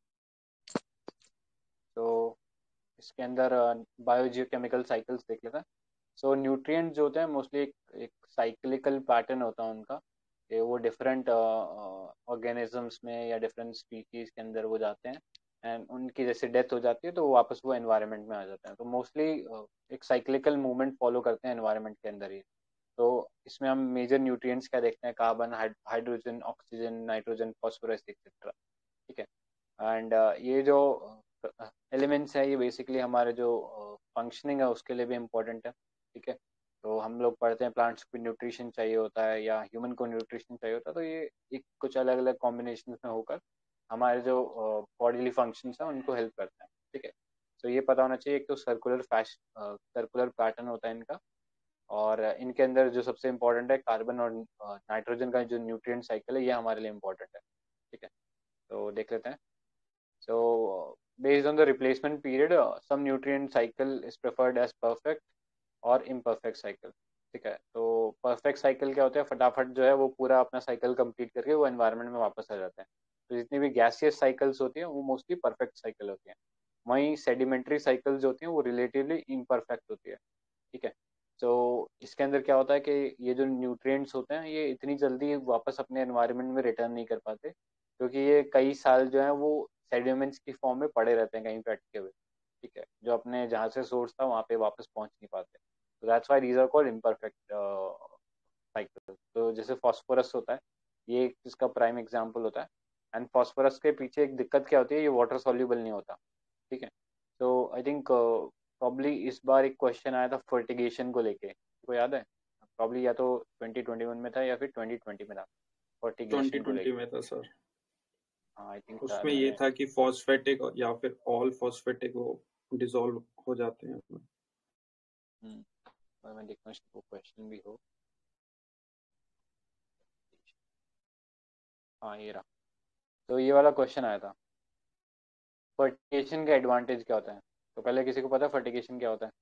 तो इसके अंदर बायोजियोकेमिकल साइकिल्स देख लेते हैं। सो न्यूट्रिएंट जो होते हैं मोस्टली एक साइक्लिकल पैटर्न होता है उनका कि वो डिफरेंट ऑर्गेनिजम्स में या डिफरेंट स्पीशीज के अंदर वो जाते हैं एंड उनकी जैसे डेथ हो जाती है तो वो वापस वो एनवायरनमेंट में आ जाते हैं। तो मोस्टली एक साइक्लिकल मूवमेंट फॉलो करते हैं एनवायरनमेंट के अंदर ही। तो इसमें हम मेजर न्यूट्रिएंट्स क्या देखते हैं, carbon, hydrogen, oxygen, nitrogen, phosphorus etcetera. ठीक है, एंड ये जो एलिमेंट्स है ये बेसिकली हमारे जो फंक्शनिंग है उसके लिए भी इम्पोर्टेंट है। ठीक है, तो हम लोग पढ़ते हैं प्लांट्स को न्यूट्रिशन चाहिए होता है या ह्यूमन को न्यूट्रिशन चाहिए होता है, तो ये एक कुछ अलग अलग कॉम्बिनेशन में होकर हमारे जो बॉडीली फंक्शंस हैं उनको हेल्प करते हैं। ठीक है, तो ये पता होना चाहिए। एक तो सर्कुलर पैटर्न होता है इनका, और इनके अंदर जो सबसे इम्पोर्टेंट है कार्बन और नाइट्रोजन का जो न्यूट्रिएंट साइकिल है ये हमारे लिए इम्पोर्टेंट है। ठीक है, तो देख लेते हैं। So, based on the replacement period, some nutrient cycle is preferred as perfect और imperfect cycle। ठीक है, तो परफेक्ट साइकिल क्या होता है, फटाफट जो है वो पूरा अपना साइकिल कंप्लीट करके वो एनवायरनमेंट में वापस आ जाते हैं। तो जितनी भी गैसियस साइकिल्स होती हैं वो मोस्टली परफेक्ट साइकिल होती हैं। वहीं सेडिमेंट्री साइकिल्स होती हैं वो रिलेटिवली इम्परफेक्ट होती है। ठीक है, तो इसके अंदर क्या होता है कि ये जो न्यूट्रिएंट्स होते हैं ये इतनी जल्दी वापस अपने एनवायरनमेंट में रिटर्न नहीं कर पाते क्योंकि ये कई साल जो है वो सेडिमेंट्स की फॉर्म में पड़े रहते हैं कहीं पे अटके हुए। ठीक है, जो अपने जहाँ से सोर्स था वहाँ पे वापस पहुँच नहीं पाते। तो that's why these are called imperfect cycle. तो जैसे फॉस्फोरस होता है ये इसका प्राइम एग्जाम्पल होता है। एंड फॉस्फोरस के पीछे एक दिक्कत क्या होती है, ये वाटर सॉल्यूबल नहीं होता। ठीक है, तो आई थिंक प्रॉब्ली इस बार एक क्वेश्चन आया था फर्टिगेशन को लेके, को याद है? प्रॉब्ली या तो 2021 में था या फिर 2020 में था, फर्टिगेशन को 2020 लेके। में था सर। हाँ आई थिंक उसमें ये मैंने था कि फॉस्फेटिक या फिर ऑल फॉस्फेटिक वो डिसॉल्व हो जाते हैं उसमें। मैं देखता हूँ वो क्वेश्चन भी हो। हाँ ये रहा, तो ये वाला क्वेश्चन आया था, फर्टिगेशन का एडवांटेज क्या होता है? तो पहले किसी को पता है फर्टिगेशन क्या होता है?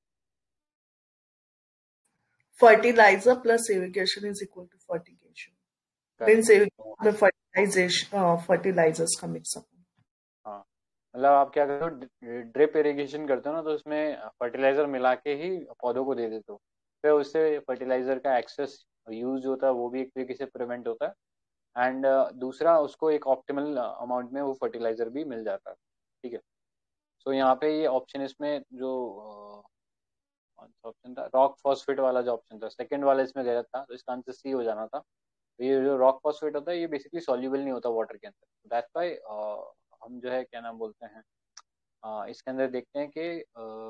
Fertilizer plus irrigation is equal to fertigation. Means correct. the fertilizers का mix up. हाँ, मतलब आप क्या करते हो, ड्रिप इरिगेशन करते हो ना, तो उसमें फर्टिलाइजर मिला के ही पौधों को दे देते हो, फिर उससे फर्टिलाइजर का एक्सेस यूज होता है वो भी एक तरीके से प्रिवेंट होता है। एंड दूसरा उसको एक ऑप्टिमल अमाउंट में वो फर्टिलाइजर भी मिल जाता है। ठीक है, सो यहाँ पे ये ऑप्शन इसमें जो कौन सा ऑप्शन था, रॉक फॉस्फेट वाला जो ऑप्शन था, सेकंड वाला इसमें गलत था, तो इसका आंसर सी हो जाना था। तो ये जो रॉक फॉस्फेट होता है ये बेसिकली सॉल्यूबल नहीं होता वाटर के अंदर, दैट्स व्हाई हम जो है क्या नाम बोलते हैं, इसके अंदर देखते हैं कि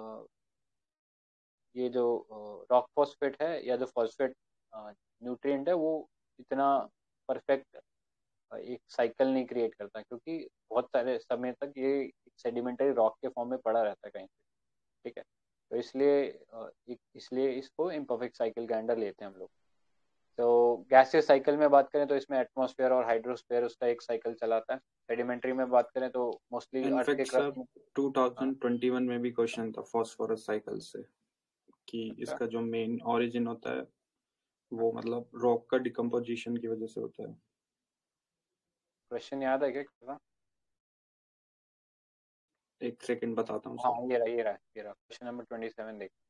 ये जो रॉक फॉस्फेट है या जो फॉस्फेट न्यूट्रिएंट है वो इतना परफेक्ट एक साइकिल नहीं क्रिएट करता, क्योंकि बहुत सारे समय तक ये सेडिमेंटरी रॉक के फॉर्म में पड़ा रहता है कहीं पे। ठीक है, तो इसलिए इसको इम्परफेक्ट साइकिल के अंडर लेते हैं हम लोग। तो गैसियस साइकिल में बात करें तो इसमें एटमॉस्फेयर और हाइड्रोस्फेयर उसका एक साइकिल चलाता है। सेडिमेंट्री में बात करें तो मोस्टली अर्थ के इनफैक्ट सर क्रस्ट में। हाँ, 2021 में भी क्वेश्चन था फॉस्फोरस साइकिल से कि अच्छा, इसका जो मेन ओरिजिन होता है वो मतलब रॉक का डिकम्पोजिशन की वजह से होता है। क्वेश्चन याद है क्या? एक सेकंड बताता हूँ हाँ, सर। ये रहा क्वेश्चन नंबर 27 देख।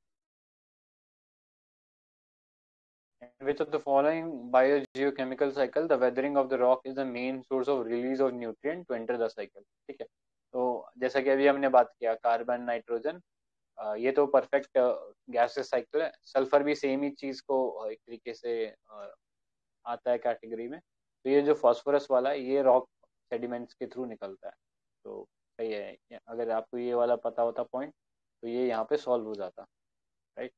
In which of the following biogeochemical cycle the weathering of the rock is the main source of release of nutrient to enter the cycle? ठीक है, तो जैसा कि अभी हमने बात किया कार्बन नाइट्रोजन, ये तो परफेक्ट गैसेस साइकिल है। सल्फर भी सेम ही चीज को एक तरीके से आता है कैटेगरी में। तो ये जो फास्फोरस वाला है ये रॉक सेडिमेंट्स के थ्रू निकलता है। तो सही है, अगर आपको ये वाला पता होता पॉइंट तो ये यहाँ पे सॉल्व हो जाता। राइट,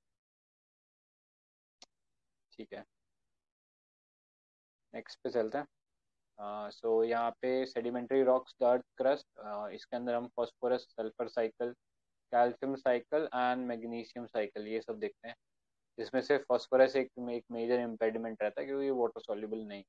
ठीक है, नेक्स्ट पे चलते हैं। सो यहाँ पे sedimentary rocks, the earth crust, इसके अंदर हम phosphorus sulphur cycle, calcium cycle and magnesium cycle ये सब देखते हैं। जिसमें से फास्फोरस एक मेजर इम्पेडिमेंट रहता है क्योंकि ये वाटर सॉल्युबल नहीं।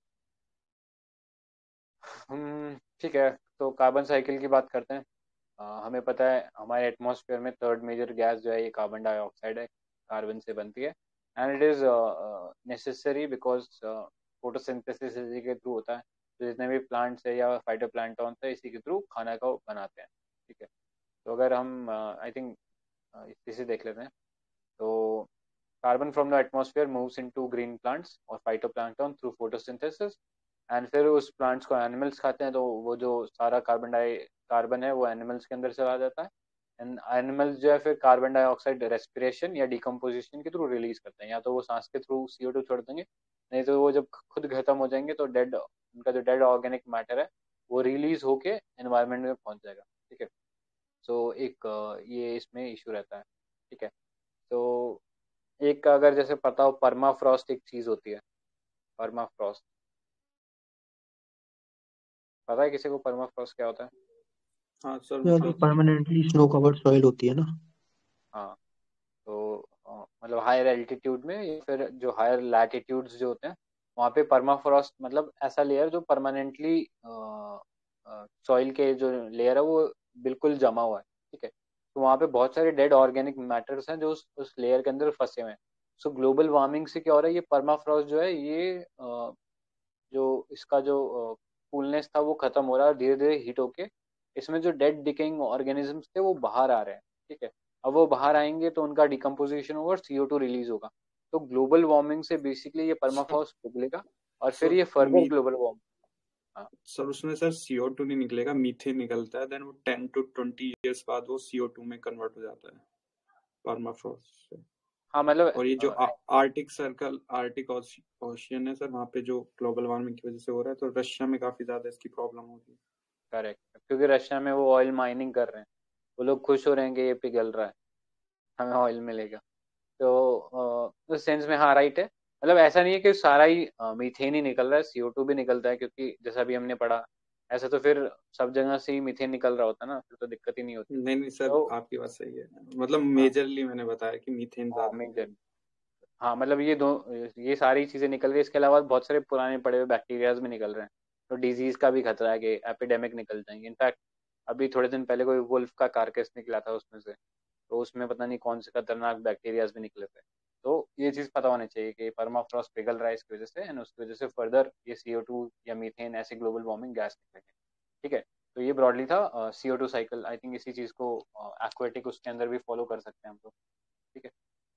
ठीक है, तो कार्बन साइकिल की बात करते हैं। हमें पता है हमारे एटमॉस्फेयर में थर्ड मेजर गैस जो है ये कार्बन डाइऑक्साइड है, कार्बन से बनती है। And it is necessary because photosynthesis इसी के थ्रू होता है। तो जितने भी प्लांट्स है या फाइटो प्लांटॉन्स है इसी के थ्रू खाना को बनाते हैं। ठीक है, तो अगर हम आई थिंक इसे देख लेते हैं। तो carbon from the atmosphere moves into green plants और फाइटोप्लैंक्टन थ्रू फोटोसिंथेसिस। एंड फिर उस प्लांट्स को एनिमल्स खाते हैं, तो वो जो सारा कार्बन है वो एनिमल्स के अंदर चला जाता है। एंड एनिमल्स जो है फिर कार्बन डाइऑक्साइड रेस्पिरेशन या डिकम्पोजिशन के थ्रू रिलीज करते हैं, या तो वो सांस के थ्रू CO2 छोड़ देंगे, नहीं तो वो जब खुद खत्म हो जाएंगे तो उनका जो डेड ऑर्गेनिक मैटर है वो रिलीज होके एनवायरनमेंट में पहुंच जाएगा। ठीक है, सो एक ये इसमें इशू रहता है। ठीक है, तो एक का अगर जैसे पता हो, परमाफ्रॉस्ट एक चीज होती है। परमाफ्रॉस्ट पता है किसी को परमाफ्रॉस्ट क्या होता है? हाँ सर यार जो मतलब परमानेंटली स्नो कवर्ड सॉइल होती है ना। हाँ, तो मतलब हायर एल्टीट्यूड में या फिर जो हायर लैटिट्यूड्स जो होते हैं वहाँ पे परमाफ्रॉस्ट मतलब ऐसा लेयर जो परमानेंटली सॉइल के जो लेयर है वो बिल्कुल जमा हुआ है। ठीक है, तो वहाँ पे बहुत सारे डेड ऑर्गेनिक मैटर्स हैं जो उस लेयर के अंदर फंसे हुए हैं। सो ग्लोबल वार्मिंग से क्या हो रहा है, ये परमाफ्रॉस्ट जो है ये जो इसका जो कूलनेस था वो खत्म हो रहा है, धीरे धीरे हीट होके इसमें जो डेड डिकेइंग ऑर्गेनिजम्स थे वो बाहर आ रहे हैं। ठीक है, अब वो बाहर आएंगे तो उनका डिकम्पोजिशन होगा और CO2 रिलीज होगा। तो ग्लोबल वार्मिंग से बेसिकली ये सर परमाफ्रॉस्ट पिघलेगा और फिर सर ये फर्दर मी ग्लोबल वार्मिंग। हाँ, सर उसमें सर CO2 नहीं निकलेगा, मीथेन निकलता है, देन वो 10 to 20 years बाद वो CO2 में कन्वर्ट हो जाता है परमाफ्रॉस्ट से। हाँ मतलब और ये जो आर्टिक सर्कल, आर्टिक ओशियन है सर, वहाँ पे जो ग्लोबल वार्मिंग की वजह से हो रहा है, तो रशिया में काफी ज्यादा इसकी प्रॉब्लम होगी। करेक्ट, क्योंकि रशिया में वो ऑयल माइनिंग कर रहे हैं, वो लोग खुश हो रहे हैं कि ये पिघल रहा है, हमें ऑयल मिलेगा। तो उस सेंस में हाँ राइट है। मतलब ऐसा नहीं है कि सारा ही मीथेन ही निकल रहा है, CO2 भी निकलता है, क्योंकि जैसा भी हमने पढ़ा ऐसा तो फिर सब जगह से ही मीथेन निकल रहा होता ना, फिर तो दिक्कत ही नहीं होती। नहीं नहीं सर, तो आपकी बात सही है, मतलब हाँ, मेजरली मैंने बताया कि मीथेन हाँ ज्यादा मेजर, निकलेगा। हाँ मतलब ये सारी चीजें निकल रही है, इसके अलावा बहुत सारे पुराने पड़े हुए बैक्टीरियाज भी निकल रहे हैं। तो डिजीज का भी खतरा है कि एपिडेमिक निकल जाएंगे। इनफैक्ट अभी थोड़े दिन पहले कोई वुल्फ का कारकेस निकला था उसमें से, तो उसमें पता नहीं कौन से खतरनाक बैक्टीरियाज भी निकले थे। तो ये चीज़ पता होनी चाहिए कि परमाफ्रॉस्ट पिघल रहा है इसकी वजह से, एंड उसकी वजह से फर्दर ये CO2 या मीथेन ऐसे ग्लोबल वार्मिंग गैस निकलेंगे। ठीक है, तो ये ब्रॉडली था CO2 साइकिल। आई थिंक इसी चीज़ को एक्वेटिक उसके अंदर भी फॉलो कर सकते हैं हम लोग। ठीक है,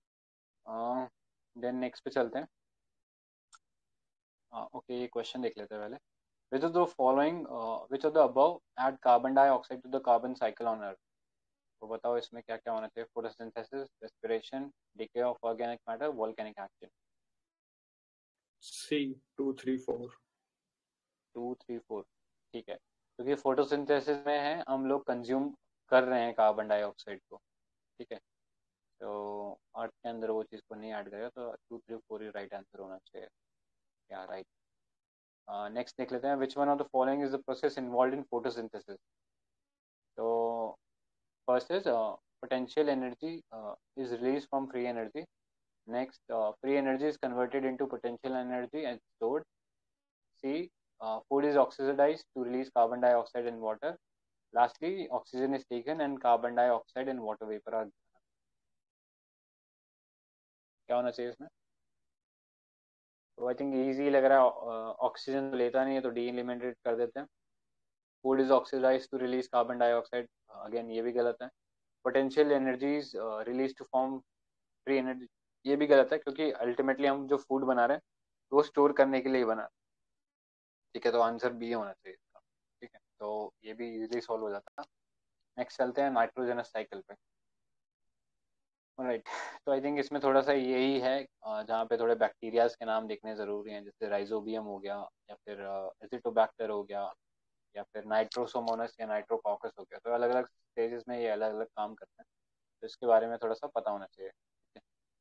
देन नेक्स्ट पे चलते हैं। ओके, ये क्वेश्चन देख लेते हैं पहले। Which of the following, which of the above add carbon dioxide to the carbon cycle on earth? तो बताओ इसमें क्या क्या होना चाहिए? Photosynthesis, respiration, decay of organic matter, volcanic action. C 2 3 4। 2 3 4, ठीक है। क्योंकि फोटोसिंथेसिस में है हम लोग कंज्यूम कर रहे हैं कार्बन डाइऑक्साइड को, ठीक है। तो अर्थ के अंदर वो चीज़ को नहीं ऐड करेगा, तो 2, 3, 4 ही राइट आंसर होना चाहिए। या राइट। नेक्स्ट देख लेते हैं, which one of the following is the process involve in photosynthesis. तो first is potential energy is released from free energy. Next, free energy is converted into potential energy and stored. C, food is oxidized to release carbon dioxide and water. Lastly, oxygen is taken and carbon dioxide and water vapor are, क्या होना चाहिए इसमें? तो I think easy लग रहा है, oxygen तो लेता नहीं है तो डी एलिमिनेट कर देते हैं। Food is oxidise to release carbon dioxide, again ये भी गलत है। Potential energies release to form free energy, ये भी गलत है, क्योंकि अल्टीमेटली हम जो फूड बना रहे हैं वो स्टोर करने के लिए ही बना रहे हैं, ठीक है। तो आंसर बी होना चाहिए इसका, ठीक है। तो ये भी इजीली सॉल्व हो जाता है। नेक्स्ट चलते हैं नाइट्रोजनस साइकिल पे। राइट। तो आई थिंक इसमें थोड़ा सा यही है, जहाँ पे थोड़े बैक्टीरियाज के नाम देखने ज़रूरी हैं, जैसे राइजोबियम हो गया, या फिर एजिटोबैक्टर हो गया, या फिर नाइट्रोसोमोनस या नाइट्रोकॉकस हो गया। तो अलग अलग स्टेजेस में ये अलग अलग काम करते हैं, तो इसके बारे में थोड़ा सा पता होना चाहिए, ठीक है।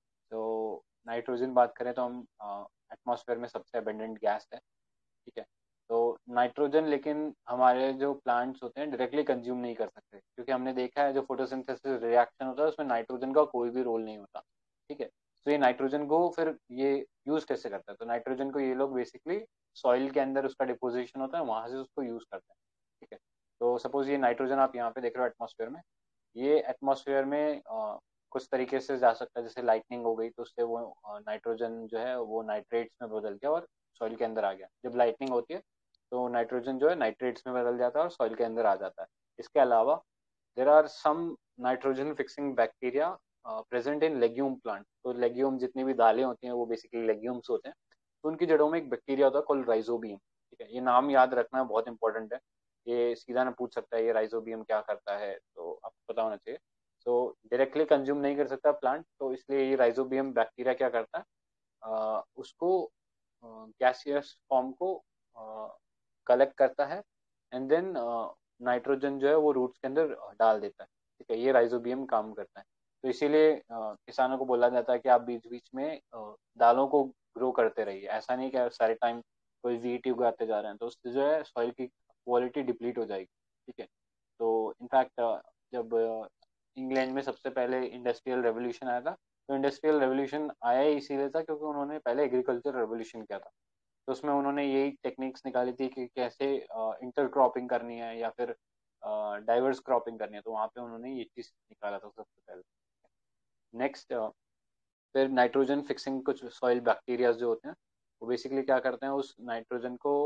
तो नाइट्रोजन बात करें तो हम एटमॉस्फेयर में सबसे अबेंडेंट गैस है, ठीक है। तो नाइट्रोजन लेकिन हमारे जो प्लांट्स होते हैं डायरेक्टली कंज्यूम नहीं कर सकते, क्योंकि हमने देखा है जो फोटोसिंथेसिस रिएक्शन होता है उसमें नाइट्रोजन का कोई भी रोल नहीं होता, ठीक है। तो ये नाइट्रोजन को फिर ये यूज कैसे करता है? तो नाइट्रोजन को ये लोग बेसिकली सॉइल के अंदर उसका डिपोजिशन होता है, वहां से उसको यूज करते हैं, ठीक है। तो सपोज ये नाइट्रोजन आप यहाँ पे देख रहे हो एटमॉस्फेयर में, ये एटमॉस्फेयर में कुछ तरीके से जा सकता है, जैसे लाइटनिंग हो गई तो उससे वो नाइट्रोजन जो है वो नाइट्रेट्स में बदल गया और सॉइल के अंदर आ गया। जब लाइटनिंग होती है तो नाइट्रोजन जो है नाइट्रेट्स में बदल जाता है और सॉइल के अंदर आ जाता है। इसके अलावा there are some nitrogen fixing bacteria present in legume plant. तो लेग्यूम जितनी भी दालें होती हैं वो बेसिकली लेग्यूम्स होते हैं, तो उनकी जड़ों में एक बैक्टीरिया होता है कॉल्ड राइजोबियम, ठीक है। ये नाम याद रखना बहुत इंपॉर्टेंट है, ये सीधा ना पूछ सकता है ये राइजोबियम क्या करता है, तो आपको पता होना चाहिए। तो डायरेक्टली कंज्यूम नहीं कर सकता प्लांट, तो इसलिए ये राइजोबियम बैक्टीरिया क्या करता है, उसको गैसियस फॉर्म को कलेक्ट करता है, एंड देन नाइट्रोजन जो है वो रूट्स के अंदर डाल देता है, ठीक है। ये राइजोबियम काम करता है। तो इसीलिए किसानों को बोला जाता है कि आप बीच बीच में दालों को ग्रो करते रहिए, ऐसा नहीं कि सारे टाइम कोई वीट उगाते जा रहे हैं, तो उससे जो है सॉइल की क्वालिटी डिप्लीट हो जाएगी, ठीक है। तो इनफैक्ट जब इंग्लैंड में सबसे पहले इंडस्ट्रियल रेवोल्यूशन आया था, तो इंडस्ट्रियल रेवोल्यूशन आया ही इसीलिए था क्योंकि उन्होंने पहले एग्रीकल्चर रेवोल्यूशन किया था। तो उसमें उन्होंने यही टेक्निक्स निकाली थी कि कैसे इंटर क्रॉपिंग करनी है या फिर डाइवर्स क्रॉपिंग करनी है, तो वहाँ पे उन्होंने ये चीज़ निकाला था सबसे पहले। नेक्स्ट, फिर नाइट्रोजन फिक्सिंग कुछ सॉइल बैक्टीरिया जो होते हैं वो बेसिकली क्या करते हैं, उस नाइट्रोजन को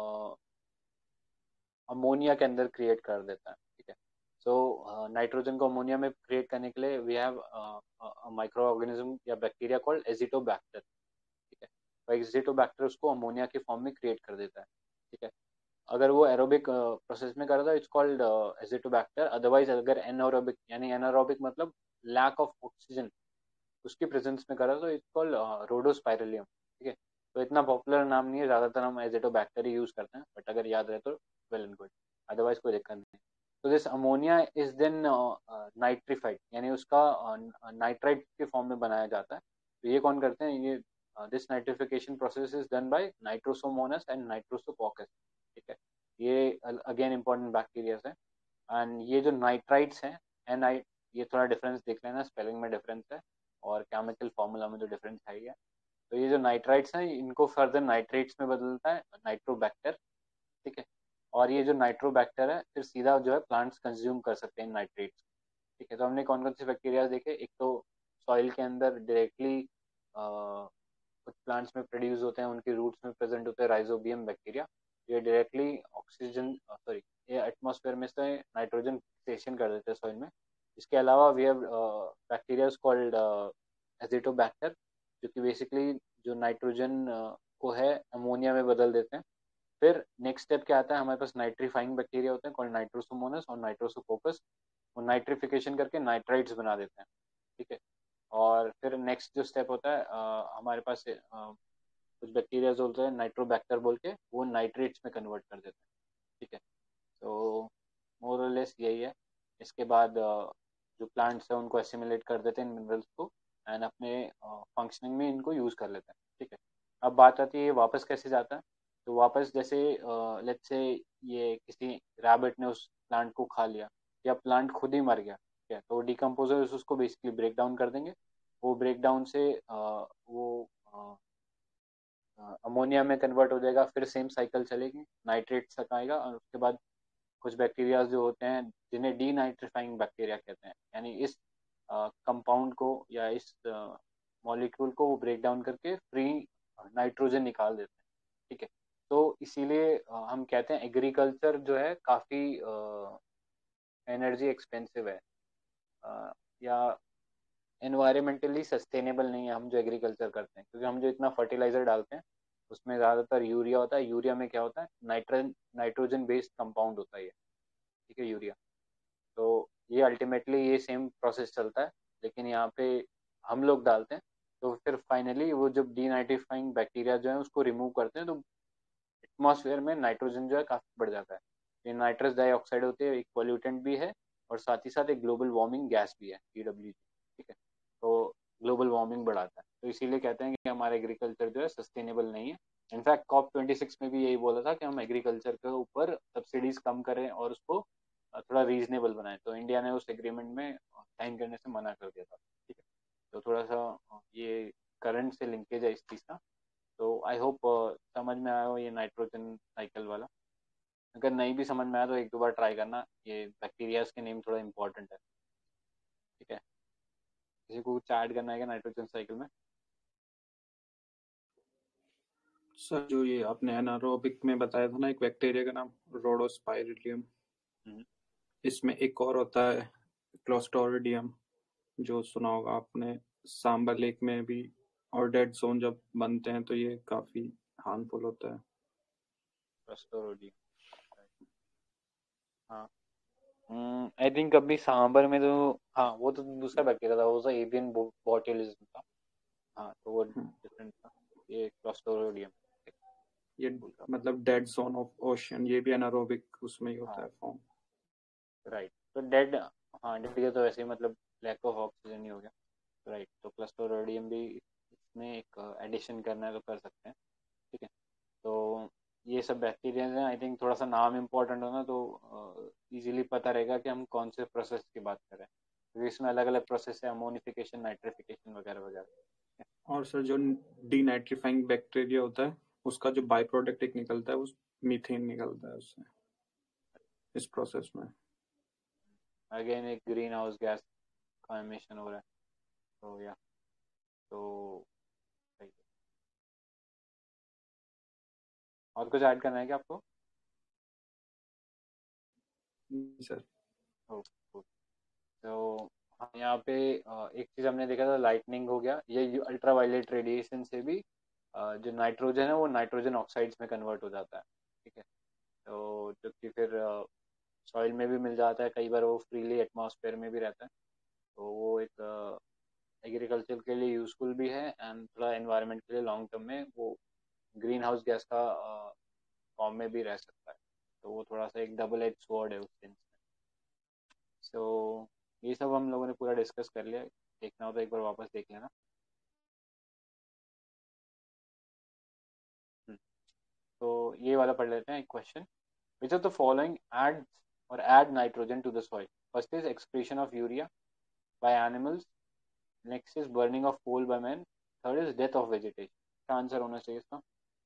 अमोनिया के अंदर क्रिएट कर देता है, ठीक है। सो नाइट्रोजन को अमोनिया में क्रिएट करने के लिए वी हैव माइक्रो ऑर्गेनिज्म या बैक्टीरिया कॉल्ड एजिटोबैक्टर, ठीक है। तो एजिटोबैक्टर उसको अमोनिया के फॉर्म में क्रिएट कर देता है, ठीक है। अगर वो एरोबिक प्रोसेस में करता है इट्स कॉल्ड एजिटोबैक्टर, अदरवाइज अगर एनारोबिक, यानी एनारोबिक मतलब लैक ऑफ ऑक्सीजन, उसकी प्रेजेंस में करा तो इट्स कॉल्ड रोडोस्पाइरलियम, ठीक है। तो इतना पॉपुलर नाम नहीं है, ज़्यादातर हम एजिटोबैक्टर ही यूज करते हैं, बट अगर याद रहे तो वेल एंड गुड, अदरवाइज कोई दिक्कत नहीं। तो this ammonia is then nitrified, यानी उसका नाइट्राइट के फॉर्म में बनाया जाता है। तो ये कौन करते हैं, ये this nitrification process is done by nitrosomonas and nitrosococcus, ठीक है। ये अगेन इंपॉर्टेंट बैक्टीरिया है। एंड ये जो नाइट्राइट्स हैं, एन आई, ये थोड़ा डिफरेंस देख लेना, स्पेलिंग में डिफरेंस है और केमिकल फॉर्मूला में जो डिफरेंस है ही है। तो ये जो नाइट्राइट्स हैं इनको फर्दर नाइट्रेट्स में बदलता है नाइट्रोबैक्टर, ठीक है। और ये जो नाइट्रोबैक्टर है फिर सीधा जो है प्लांट्स कंज्यूम कर सकते हैं नाइट्रेट्स, ठीक है। तो हमने कौन कौन से बैक्टीरिया देखे, एक तो सॉइल के अंदर डायरेक्टली कुछ प्लांट्स में प्रोड्यूस होते हैं, उनके रूट्स में प्रेजेंट होते हैं राइजोबियम बैक्टीरिया, ये डायरेक्टली ऑक्सीजन सॉरी ये एटमॉस्फेयर में से नाइट्रोजन फिक्सेशन कर देते हैं सॉइल में। इसके अलावा we have bacteria called azotobacter, जो कि बेसिकली जो नाइट्रोजन को है अमोनिया में बदल देते हैं। फिर नेक्स्ट स्टेप क्या आता है, हमारे पास नाइट्रीफाइंग बैक्टीरिया होते हैं कॉल्ड नाइट्रोसोमोनस और नाइट्रोसोकोकस, वो नाइट्रिफिकेशन करके नाइट्राइट्स बना देते हैं, ठीक है। और फिर नेक्स्ट जो स्टेप होता है हमारे पास कुछ बैक्टीरिया होते हैं नाइट्रोबैक्टर बोल के, वो नाइट्रेट्स में कन्वर्ट कर देते हैं, ठीक है। तो मोर और लेस यही है। इसके बाद जो प्लांट्स हैं उनको एसिमिलेट कर देते हैं इन मिनरल्स को, एंड अपने फंक्शनिंग में इनको यूज़ कर लेते हैं। ठीक है, अब बात आती है ये वापस कैसे जाता है। तो वापस जैसे लेट्स से ये किसी रैबिट ने उस प्लांट को खा लिया, या प्लांट खुद ही मर गया, ठीक है, तो डिकम्पोजर्स उसको बेसिकली ब्रेक डाउन कर देंगे। वो ब्रेक डाउन से वो अमोनिया में कन्वर्ट हो जाएगा, फिर सेम साइकिल चलेगी, नाइट्रेट तक आएगा, और उसके बाद कुछ बैक्टीरिया जो होते हैं जिन्हें डीनाइट्रीफाइंग बैक्टीरिया कहते हैं, यानी इस कंपाउंड को या इस मॉलिक्यूल को वो ब्रेक डाउन करके फ्री नाइट्रोजन निकाल देते हैं। ठीक है, तो इसीलिए हम कहते हैं एग्रीकल्चर जो है काफ़ी एनर्जी एक्सपेंसिव है, या एनवायरमेंटली सस्टेनेबल नहीं है हम जो एग्रीकल्चर करते हैं, क्योंकि हम जो इतना फर्टिलाइजर डालते हैं उसमें ज़्यादातर यूरिया होता है। यूरिया में क्या होता है, नाइट्रोजन बेस्ड कंपाउंड होता है ये। ठीक है, यूरिया। तो ये अल्टीमेटली ये सेम प्रोसेस चलता है, लेकिन यहाँ पे हम लोग डालते हैं, तो फिर फाइनली वो जब डीनाइट्रीफाइंग बैक्टीरिया जो है उसको रिमूव करते हैं, तो एटमॉस्फेयर में नाइट्रोजन जो है काफ़ी बढ़ जाता है। ये नाइट्रस डाइऑक्साइड होती है, एक पोल्यूटेंट भी है, और साथ ही साथ एक ग्लोबल वार्मिंग गैस भी है, GWG। ठीक है, तो ग्लोबल वार्मिंग बढ़ाता है, तो इसीलिए कहते हैं कि हमारा एग्रीकल्चर जो है सस्टेनेबल नहीं है। इनफैक्ट COP26 में भी यही बोला था कि हम एग्रीकल्चर के ऊपर सब्सिडीज कम करें और उसको थोड़ा रीजनेबल बनाएं, तो इंडिया ने उस एग्रीमेंट में साइन करने से मना कर दिया था। ठीक है, तो थोड़ा सा ये करंट से लिंकेज है इस चीज़ का। तो आई होप समझ में आया हो ये नाइट्रोजन साइकिल वाला। अगर नहीं भी समझ में आया तो एक दो बार ट्राई करना, ये बैक्टीरियाज के नेम थोड़ा इंपॉर्टेंट है। ठीक है, किसी को कुछ ऐड करना है क्या नाइट्रोजन साइकिल में? सर जो ये आपने एनारोबिक में बताया था ना, एक बैक्टीरिया का नाम रोडोस्पाइरिडियम, हम्म, इसमें एक और होता है क्लोस्ट्रोडियम, जो सुना होगा आपने, सांबर लेक में भी। और डेड जोन जब बनते हैं तो ये काफी हार्मफुल होता है। क्लस्टोरोडियम। हाँ, आई थिंक अभी सांबर में तो, हाँ वो तो दूसरा बैक्टीरिया था, वो तो एवियन बोट्यूलिज्म था। हाँ, तो वो हम्म, डिफरेंट था। ये क्लस्टोरोडियम ये भूल था। मतलब डेड जोन ऑफ ओशन, ये भी एनारोबिक उसमें ही होता हाँ, है फॉर्म। राइट, तो डेड, हाँ डेड के तो वैसे ही मतलब लैक ऑफ ऑक्सीजन ही हो गया। राइट, तो क्लस्टोरोडियम भी इसमें एक एडिशन करना है तो कर सकते हैं। ठीक है, तो ये सब बैक्टीरिया हैं। आई थिंक थोड़ा सा नाम इम्पोर्टेंट हो ना, तो इजीली पता रहेगा कि हम कौन से प्रोसेस की बात कर रहे हैं, क्योंकि इसमें अलग अलग प्रोसेस है, अमोनिफिकेशन, नाइट्रिफिकेशन वगैरह वगैरह। और सर जो डीनाइट्रीफाइंग बैक्टीरिया होता है, उसका जो बाई प्रोडक्ट एक निकलता है, उस मीथेन निकलता है उससे, इस प्रोसेस में। अगेन एक ग्रीन हाउस गैस का एमिशन हो रहा है, तो या तो सही है। और कुछ ऐड करना है क्या आपको? Sir oh, cool। तो हाँ, यहाँ पे एक चीज़ हमने देखा था, लाइटनिंग हो गया, ये अल्ट्रा वायलेट रेडिएशन से भी जो नाइट्रोजन है वो नाइट्रोजन ऑक्साइड्स में कन्वर्ट हो जाता है। ठीक है, तो जो कि फिर सॉइल में भी मिल जाता है, कई बार वो फ्रीली एटमॉस्फेयर में भी रहता है, तो वो एक एग्रीकल्चर के लिए यूजफुल भी है, एंड थोड़ा एनवायरनमेंट के लिए लॉन्ग टर्म में वो ग्रीन हाउस गैस का फॉर्म में भी रह सकता है। तो वो थोड़ा सा एक डबल एज स्वॉर्ड है उस सेंस में। सो ये सब हम लोगों ने पूरा डिस्कस कर लिया, देखना हो तो एक बार वापस देख लेना। हम्म, तो ये वाला पढ़ लेते हैं एक question. Which of the following add और add nitrogen to the soil? First is excretion of urea by animals, next is burning of coal by man, third is death of vegetation. क्या आंसर होना चाहिए इसका?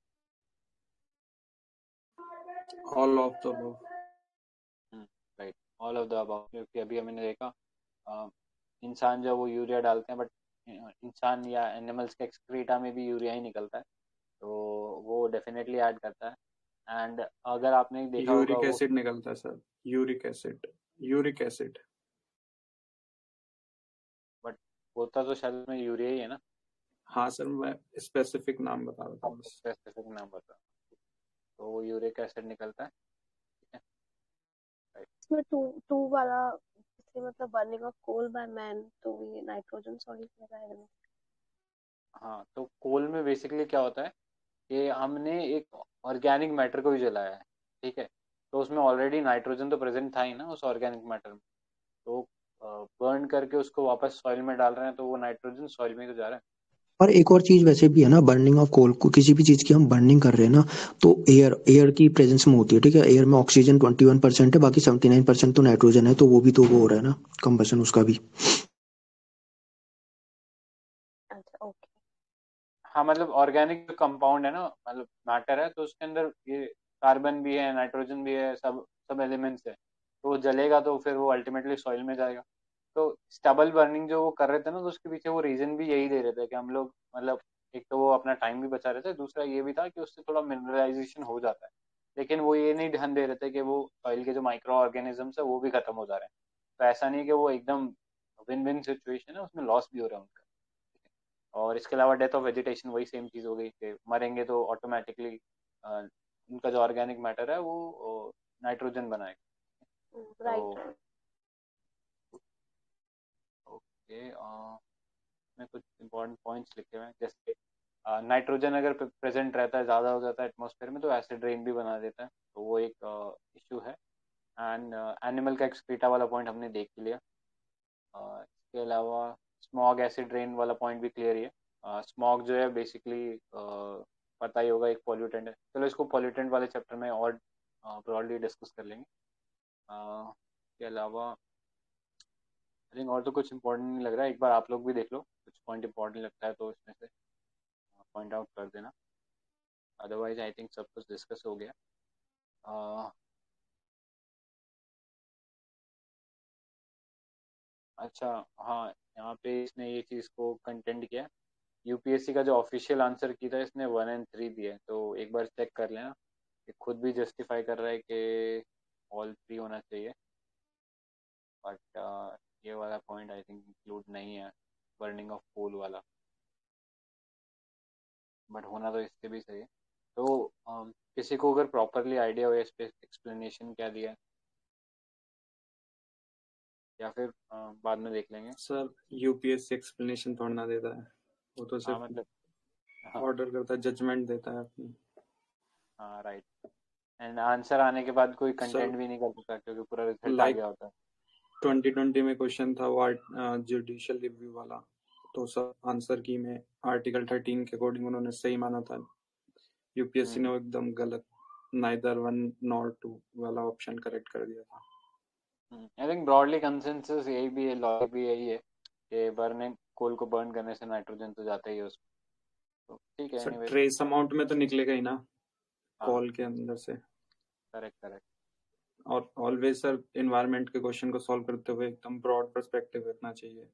All of the above. Right, all of the above, क्योंकि अभी हमने देखा अ, इंसान जब वो यूरिया डालते हैं, बट इंसान या एनिमल्स के एक्सक्रीटा में भी यूरिया ही निकलता है, तो वो डेफिनेटली ऐड करता है। एंड अगर आपने देखा होगा यूरिक वो, एसिड निकलता है sir, uric acid, uric acid. But होता तो शायद में यूरिया ही है ना। हाँ सर, मैं स्पेसिफिक नाम बता रहा था आपको बस। स्पेसिफिक नाम बता, तो वो यूरिक एसिड निकलता है। ठीक है, राइट। इसमें टू टू वाला, इसलिए मतलब burning of coal by man, तो ये नाइट्रोजन सॉलिड लगाएगा। हाँ, तो कोल में बेसिकली क्या होता है कि हमने एक ऑर्गेनिक मैटर को ही जलाया है। ठीक है, तो उसमें ऑलरेडी नाइट्रोजन तो प्रेजेंट था ही ना उस ऑर्गेनिक मैटर में, तो बर्न करके उसको वापस सॉइल में डाल रहे हैं तो वो नाइट्रोजन सॉइल में ही तो जा रहा है। और एक और चीज वैसे भी है ना, बर्निंग ऑफ कोल को, किसी भी चीज की हम बर्निंग कर रहे हैं ना, तो एयर की प्रेजेंस में होती है, ठीक है। एयर में ऑक्सीजन 21% है, बाकी 79% तो नाइट्रोजन है, तो वो भी तो वो हो रहा है ना, कंबशन उसका भी। अच्छा ओके। हाँ मतलब ऑर्गेनिक जो कंपाउंड है ना, मतलब मैटर है, तो उसके अंदर ये कार्बन भी है, नाइट्रोजन भी है, सब सब एलिमेंट्स है, तो वो जलेगा तो फिर वो अल्टीमेटली सॉइल में जाएगा। तो स्टबल बर्निंग जो वो कर रहे थे ना, तो उसके पीछे वो रीजन भी यही दे रहे थे कि हम लोग मतलब एक तो वो अपना टाइम भी बचा रहे थे, दूसरा ये भी था कि उससे थोड़ा मिनरलाइजेशन हो जाता है। लेकिन वो ये नहीं ध्यान दे रहे थे कि वो सॉइल के जो माइक्रो ऑर्गेनिजम्स है वो भी खत्म हो जा रहे हैं। तो ऐसा नहीं कि वो एकदम विन विन सिचुएशन है, उसमें लॉस भी हो रहा है उनका। और इसके अलावा डेथ ऑफ वेजिटेशन वही सेम चीज़ हो गई कि मरेंगे तो ऑटोमेटिकली उनका जो ऑर्गेनिक मैटर है वो नाइट्रोजन बनाएगा। राइट तो राइट। ओके, में कुछ इंपॉर्टेंट पॉइंट्स लिखे हुए हैं, जैसे नाइट्रोजन अगर प्रेजेंट रहता है, ज़्यादा हो जाता है एटमॉस्फेयर में, तो एसिड रेन भी बना देता है, तो वो एक इशू है। एंड एनिमल का एक्सक्रीटा वाला पॉइंट हमने देख ही लिया। इसके अलावा स्मॉग एसिड रेन वाला पॉइंट भी क्लियर ही है। स्मॉग जो है बेसिकली पता ही होगा एक पॉल्यूटेंट है। चलो इसको पॉल्यूटेंट वाले चैप्टर में और ब्रॉडली डिस्कस कर लेंगे। इसके अलावा आई थिंक और तो कुछ इंपॉर्टेंट नहीं लग रहा है, एक बार आप लोग भी देख लो, कुछ पॉइंट इंपॉर्टेंट लगता है तो इसमें से पॉइंट आउट कर देना। अदरवाइज आई थिंक सब कुछ डिस्कस हो गया। अह, अच्छा, हाँ, यहाँ पे इसने ये चीज़ को कंटेंट किया। यूपीएससी का जो ऑफिशियल आंसर की था इसने 1 और 3 दिया है, तो एक बार चेक कर लेना। ये खुद भी जस्टिफाई कर रहा है कि ऑल 3 होना चाहिए, बट ये वाला पॉइंट आई थिंक इंक्लूड नहीं है, बर्निंग ऑफ कोल वाला, बट होना तो इससे भी सही है। तो किसी को अगर प्रॉपरली आइडिया हो इस पे एक्सप्लेनेशन क्या दिया है, या फिर बाद में देख लेंगे। सर यूपीएससी एक्सप्लेनेशन थोड़ा ना देता है, वो तो हाँ सिर्फ मतलब, हाँ, ऑर्डर करता है, जजमेंट देता है अपनी। हाँ राइट। एंड आंसर आने के बाद कोई सर कंटेंट भी नहीं कर सकता क्योंकि पूरा रिजल्ट आ लाइक गया होता है। 2020 में क्वेश्चन था वो जुडिशियल रिव्यू वाला, तो सर आंसर की में आर्टिकल 13 के अकॉर्डिंग उन्होंने सही माना था, यूपीएससी ने वो एकदम गलत, नाइदर 1 नॉर 2 वाला ऑप्शन करेक्ट कर दिया था। आई थिंक ब्रॉडली कंसेंसस यही भी है, लॉजिक भी यही है कि बर्निंग कोल को बर्न करने से नाइट्रोजन तो जाता ही है उसमें। तो ठीक है, सर एनीवेज। ट्रेस अमाउंट में तो निकलेगा ही ना हाँ, कॉल के अंदर से। Correct correct. और ऑलवेज सर एनवायरनमेंट के क्वेश्चन को सॉल्व करते हुए एकदम ब्रॉड पर्सपेक्टिव रखना चाहिए।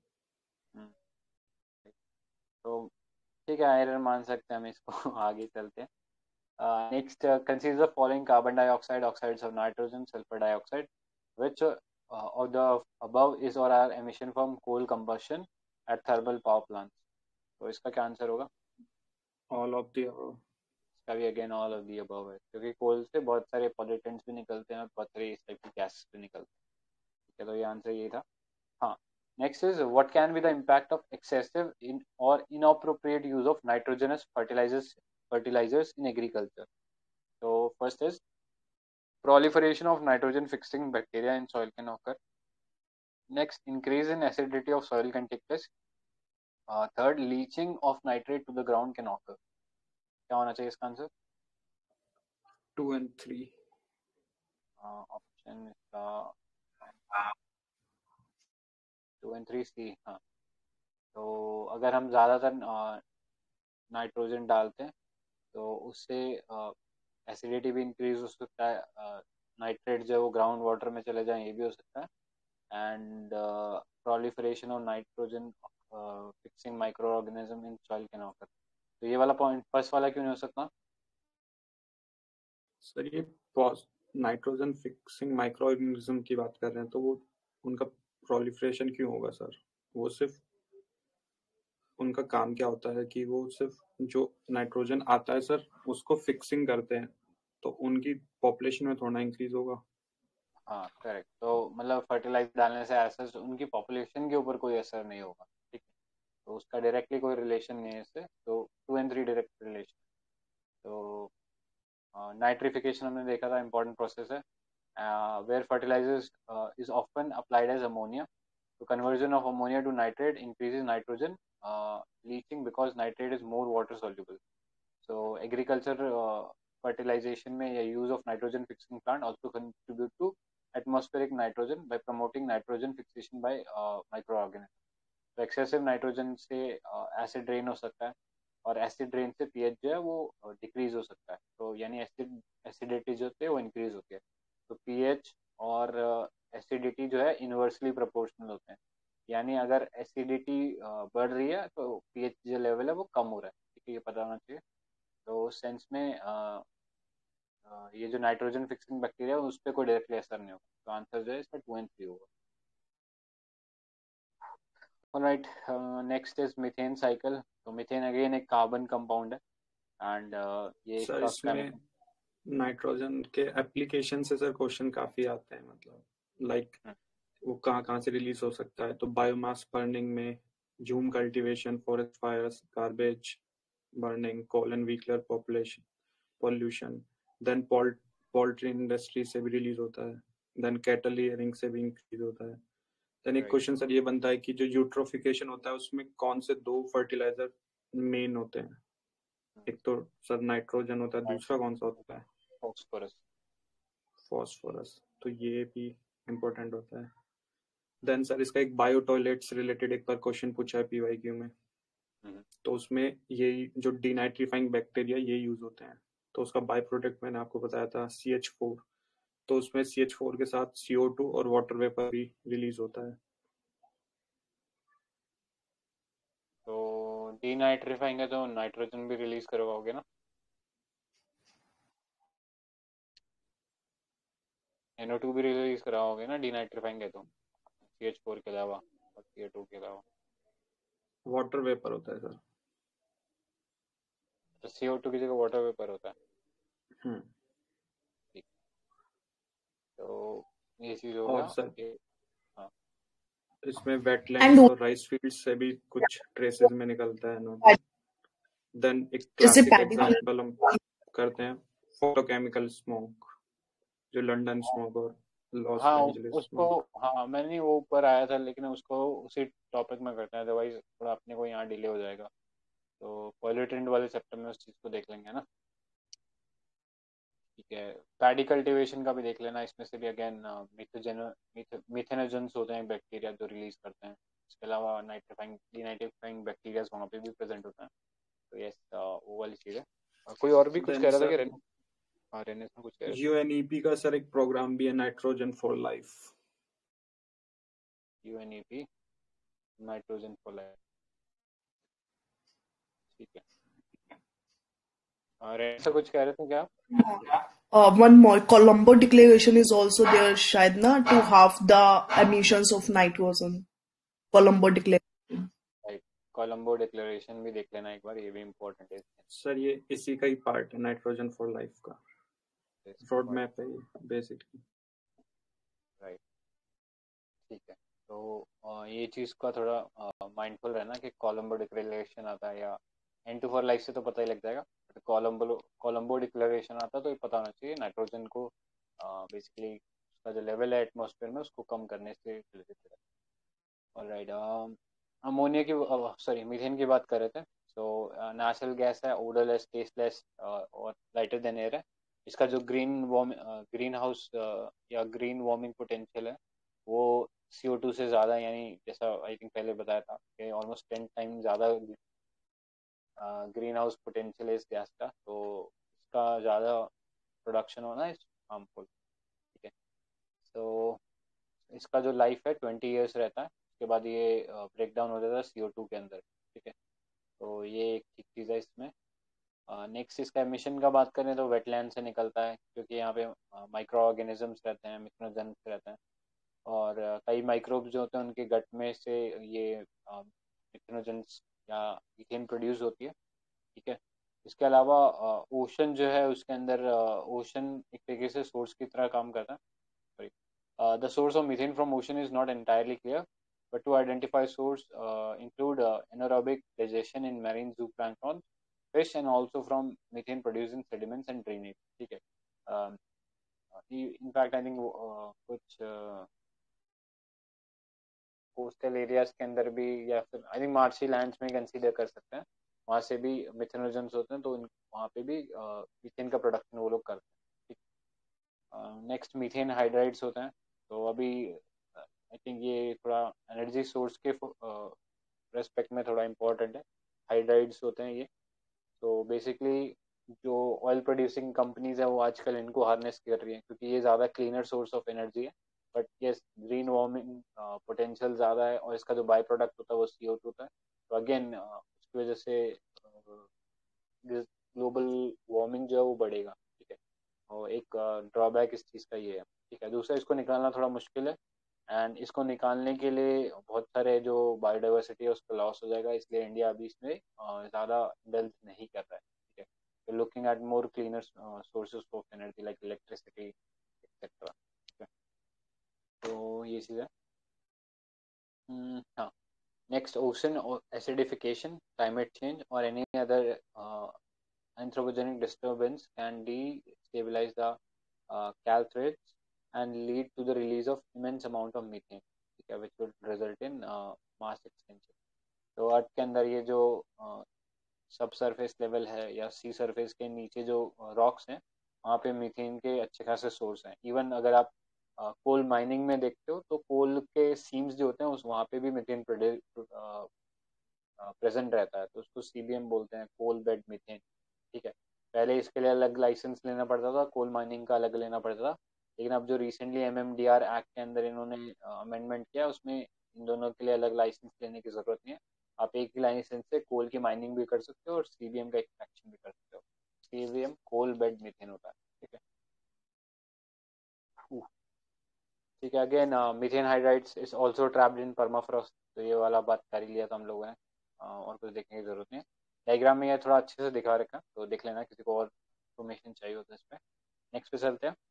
तो ठीक है, आयरन मान सकते हैं हम इसको। आगे चलते हैं। Next, consider the following carbon dioxide, oxides of nitrogen, sulphur dioxide, which of the above is or are emission from coal combustion at thermal power plants। तो इसका क्या आंसर होगा? ऑल ऑफ द इसका भी again all of the above है, क्योंकि कोल से बहुत सारे पॉल्यूटेंट्स भी निकलते हैं और बहुत सारी इस टाइप की गैस भी निकलते हैं। ठीक है, तो ये आंसर ये था। हाँ, next is what can be the impact of excessive in और inappropriate use of nitrogenous fertilizers in agriculture. तो first is proliferation of nitrogen fixing bacteria in soil can occur. Next, increase in acidity of soil can take place. Third, leaching of nitrate to the ground can occur। क्या होना चाहिए इसका answer? 2 and 3। Option इसका 2 and 3 सी। हाँ, तो अगर हम ज़्यादातर नाइट्रोजन डालते हैं तो उससे एसिडिटी भी इंक्रीज हो सकता है, नाइट्रेट जो है वो ग्राउंड वाटर में चले जाएं, ये भी हो सकता है। And proliferation of nitrogen fixing microorganism in soil can occur। तो ये वाला पॉइंट फर्स्ट वाला क्यों नहीं हो सकता? सर ये नाइट्रोजन फिक्सिंग माइक्रो ऑर्गेनिज्म की बात कर रहे हैं, तो वो उनका प्रोलिफरेशन क्यों होगा सर? वो सिर्फ उनका काम क्या होता है कि वो सिर्फ जो नाइट्रोजन आता है सर उसको फिक्सिंग करते हैं, तो उनकी पॉपुलेशन में थोड़ा इंक्रीज होगा। हाँ करेक्ट, तो मतलब फर्टिलाइजर डालने से ऐसा उनकी पॉपुलेशन के ऊपर कोई असर नहीं होगा। ठीक है, तो उसका डायरेक्टली कोई रिलेशन नहीं है इससे, तो 2 and 3 डायरेक्ट रिलेशन। तो नाइट्रिफिकेशन हमने देखा था, इंपॉर्टेंट प्रोसेस है। where fertilizers is often applied as ammonia. So conversion of ammonia to nitrate increases nitrogen leaching because nitrate is more water soluble. So agriculture fertilization में या use of nitrogen fixing plant also contribute to atmospheric nitrogen by promoting nitrogen fixation by microorganisms. तो excessive nitrogen से acid drain हो सकता है और acid drain से pH जो है वो डिक्रीज हो सकता है. तो यानी एसिडिटी जो होती है वो इंक्रीज होती है. तो पीएच और एसिडिटी जो है इनवर्सली प्रोपोर्शनल होते हैं. यानी अगर एसिडिटी बढ़ रही है तो पीएच जो लेवल है वो कम हो रहा है. ठीक है, ये पता होना चाहिए. तो उस सेंस में ये जो नाइट्रोजन फिक्सिंग बैक्टीरिया है उस पर कोई डायरेक्टली असर नहीं होगा. तो आंसर जो है इसका 2 and 3 होगा. Alright, next is methane cycle. तो मीथेन अगेन एक कार्बन कंपाउंड है एंड ये सर इसमें नाइट्रोजन के एप्लीकेशन से सर क्वेश्चन काफी आते हैं, मतलब लाइक वो कहाँ से रिलीज हो सकता है. तो बायोमास बर्निंग में, jhum cultivation, forest fires, garbage burning, coal and vehicular population pollution, then poultry industry से भी रिलीज होता है, देन कैटल रियरिंग से भी इंक्रीज होता है. देन एक क्वेश्चन सर ये बनता है कि जो यूट्रोफिकेशन होता है उसमें कौन से 2 फर्टिलाइजर मेन होते हैं. एक तो सर नाइट्रोजन होता है, दूसरा कौन सा होता है? फॉस्फोरस. तो ये भी इम्पोर्टेंट होता है. देन सर इसका एक बायो टॉयलेट से रिलेटेड एक बार क्वेश्चन पूछा है पीवाईक्यू में. तो उसमें यही जो डीनाइट्रीफाइंग बैक्टीरिया ये यूज होते हैं. तो उसका बाय प्रोडक्ट मैंने आपको बताया था CH4. तो उसमें CH4 के साथ CO2 और वाटर वेपर भी रिलीज होता है. तो डीनाइट्रीफाइंग है तो नाइट्रोजन भी रिलीज करवाओगे ना. NO2 भी रिलीज कराओगे ना डीनाइट्रीफाइंग है तो CH4 के अलावा और CO2 के अलावा. वाटर वेपर होता है सर. तो CO2 की जगह वाटर वेपर होता है. ठीक. तो ये चीज हो गया. सर हाँ, इसमें वेटलैंड्स और राइस फील्ड्स से भी कुछ ट्रेसेस में निकलता है NO2. देन एक क्लासिक एग्जांपल हम करते हैं फोटोकेमिकल स्मोक, जो लंदन स्मोक और लॉस एंजलिस उसको हाँ मैंने वो ऊपर आया था लेकिन उसको उसी टॉपिक में करते हैं, अदरवाइज थोड़ा अपने को यहाँ डिले हो जाएगा. तो पॉल्यूटेंट वाले चैप्टर में उस चीज़ को देख लेंगे ना. ठीक है. पैडी कल्टीवेशन का भी देख लेना. इसमें से भी अगेन मिथेनोजेंस होते हैं बैक्टीरिया जो रिलीज करते हैं. इसके अलावा डीनाइट्रीफाइंग बैक्टीरिया वहाँ पे भी प्रेजेंट होता है. तो यस वो वाली चीज़ है. कोई और भी कुछ कह रहा था कि रेनेस में कुछ कह रहा था. UNEP का सर एक प्रोग्राम भी है, nitrogen for life. UNEP nitrogen for life. ठीक है. ऐसा कुछ कह रहे थे क्या? One more, Colombo Declaration is also there, शायद ना, to halve the emissions of nitrogen. Colombo Declaration. Right. Colombo Declaration भी देख लेना एक बार, ये भी इम्पोर्टेंट है. सर ये इसी का ही पार्ट है, नाइट्रोजन फॉर लाइफ का रोड मैप है बेसिकली. राइट. ठीक है. तो ये चीज़ का थोड़ा माइंडफुल रहना कि कोलंबो डिक्लेरेशन आता है या N2 फॉर लाइफ से तो पता ही लग जाएगा. कोलंबो डिक्लेरेशन आता है तो ये पता होना चाहिए नाइट्रोजन को बेसिकली उसका जो लेवल है एटमॉस्फेयर में उसको कम करने से रिलेटेड है. ऑलराइट. अमोनिया की सॉरी मीथेन की बात कर रहे थे. सो नेचुरल गैस है, ओडरलेस, टेस्टलेस और लाइटर देन एयर है. इसका जो ग्रीन हाउस या ग्रीन वार्मिंग पोटेंशियल है वो CO2 से ज़्यादा, यानी जैसा आई थिंक पहले बताया था कि ऑलमोस्ट 10 टाइम ज़्यादा ग्रीन हाउस पोटेंशियल है इस गैस का. तो इसका ज़्यादा प्रोडक्शन होना है हार्मफुल. ठीक है. तो इसका जो लाइफ है 20 ईयर्स रहता है. उसके बाद ये ब्रेक डाउन हो जाता है CO2 के अंदर. ठीक है. तो ये एक ठीक चीज़ है इसमें. नेक्स्ट इसका एमिशन का बात करें तो वेटलैंड से निकलता है क्योंकि यहाँ पे माइक्रो ऑर्गेनिजम्स रहते हैं, मिथेनोजेंस रहते हैं और कई माइक्रोब्स जो होते हैं उनके गट में से ये मिथेनोजेंस या मीथेन प्रोड्यूस होती है. ठीक है. इसके अलावा ओशन जो है उसके अंदर ओशन एक तरीके से सोर्स की तरह काम करता है. The source of methane from ocean is not entirely clear, but to identify source include anaerobic digestion in marine zooplankton, fish, and also from methane producing sediments and drainage. ठीक है. इनफैक्ट आई थिंक कुछ coastal areas के अंदर भी, या फिर I think marshy lands में consider कर सकते हैं, वहाँ से भी मिथेनोजन्स होते हैं, तो वहाँ पे भी मीथेन का प्रोडक्शन वो लोग करते हैं। नेक्स्ट मीथेन हाइड्राइड्स होते हैं। तो अभी आई थिंक ये थोड़ा एनर्जी सोर्स के रेस्पेक्ट में थोड़ा इम्पोर्टेंट है। हाइड्राइड्स होते हैं ये। तो बेसिकली जो ऑयल प्रोड्यूसिंग कंपनीज है वो आजकल इनको हार्नेस कर रही हैं, क्योंकि ये ज़्यादा क्लीनर सोर्स ऑफ एनर्जी है। बट ये ग्रीन वार्मिंग पोटेंशियल ज़्यादा है, और इसका जो बाई प्रोडक्ट होता है वो CO2 होता है। तो अगेन उसकी वजह से ग्लोबल वार्मिंग जो है वो बढ़ेगा। ठीक है, और एक ड्रॉबैक इस चीज़ का ये है। ठीक है, दूसरा इसको निकालना थोड़ा मुश्किल है, एंड इसको निकालने के लिए बहुत सारे जो बायोडाइवर्सिटी है उसका लॉस हो जाएगा, इसलिए इंडिया अभी इसमें ज़्यादा इंडल्ज नहीं कर रहा है। ठीक है, तो looking at more cleaner sources of energy like electricity etcetera. ठीक है, तो ये चीज़ है। हाँ, next, ocean acidification, climate change और any other anthropogenic disturbance can destabilize the calthrates and lead to the release of immense amount of methane, ठीक है, which would result in mass extinction। तो अर्थ के अंदर ये जो सब सरफेस लेवल है या सी सरफेस के नीचे जो रॉक्स हैं, वहाँ पे मीथेन के अच्छे खासे सोर्स हैं। इवन अगर आप कोल माइनिंग में देखते हो तो कोल के सीम्स जो होते हैं उस वहाँ पे भी मीथेन प्रेजेंट रहता है, तो उसको CBM बोलते हैं, कोल बेड मीथेन। ठीक है, पहले इसके लिए अलग लाइसेंस लेना पड़ता था, कोल माइनिंग का अलग लेना पड़ता था, लेकिन अब जो रिसेंटली MMDR एक्ट के अंदर इन्होंने अमेंडमेंट किया, उसमें इन दोनों के लिए अलग लाइसेंस लेने की जरूरत नहीं है। आप एक ही लाइसेंस से कोल की माइनिंग भी कर सकते हो और CBM का एक्सट्रैक्शन भी कर सकते हो। CBM कोल बेड मीथेन होता है। ठीक है, ठीक है। Again methane hydrides is also trapped in permafrost, तो ये वाला बात कर ही लिया था हम लोगों ने, और कुछ देखने की जरूरत नहीं है। डायग्राम में ये थोड़ा अच्छे से दिखा रखा है, तो देख लेना, किसी को और इन्फॉर्मेशन चाहिए होता है इस पर। नेक्स्ट पे चलते हैं।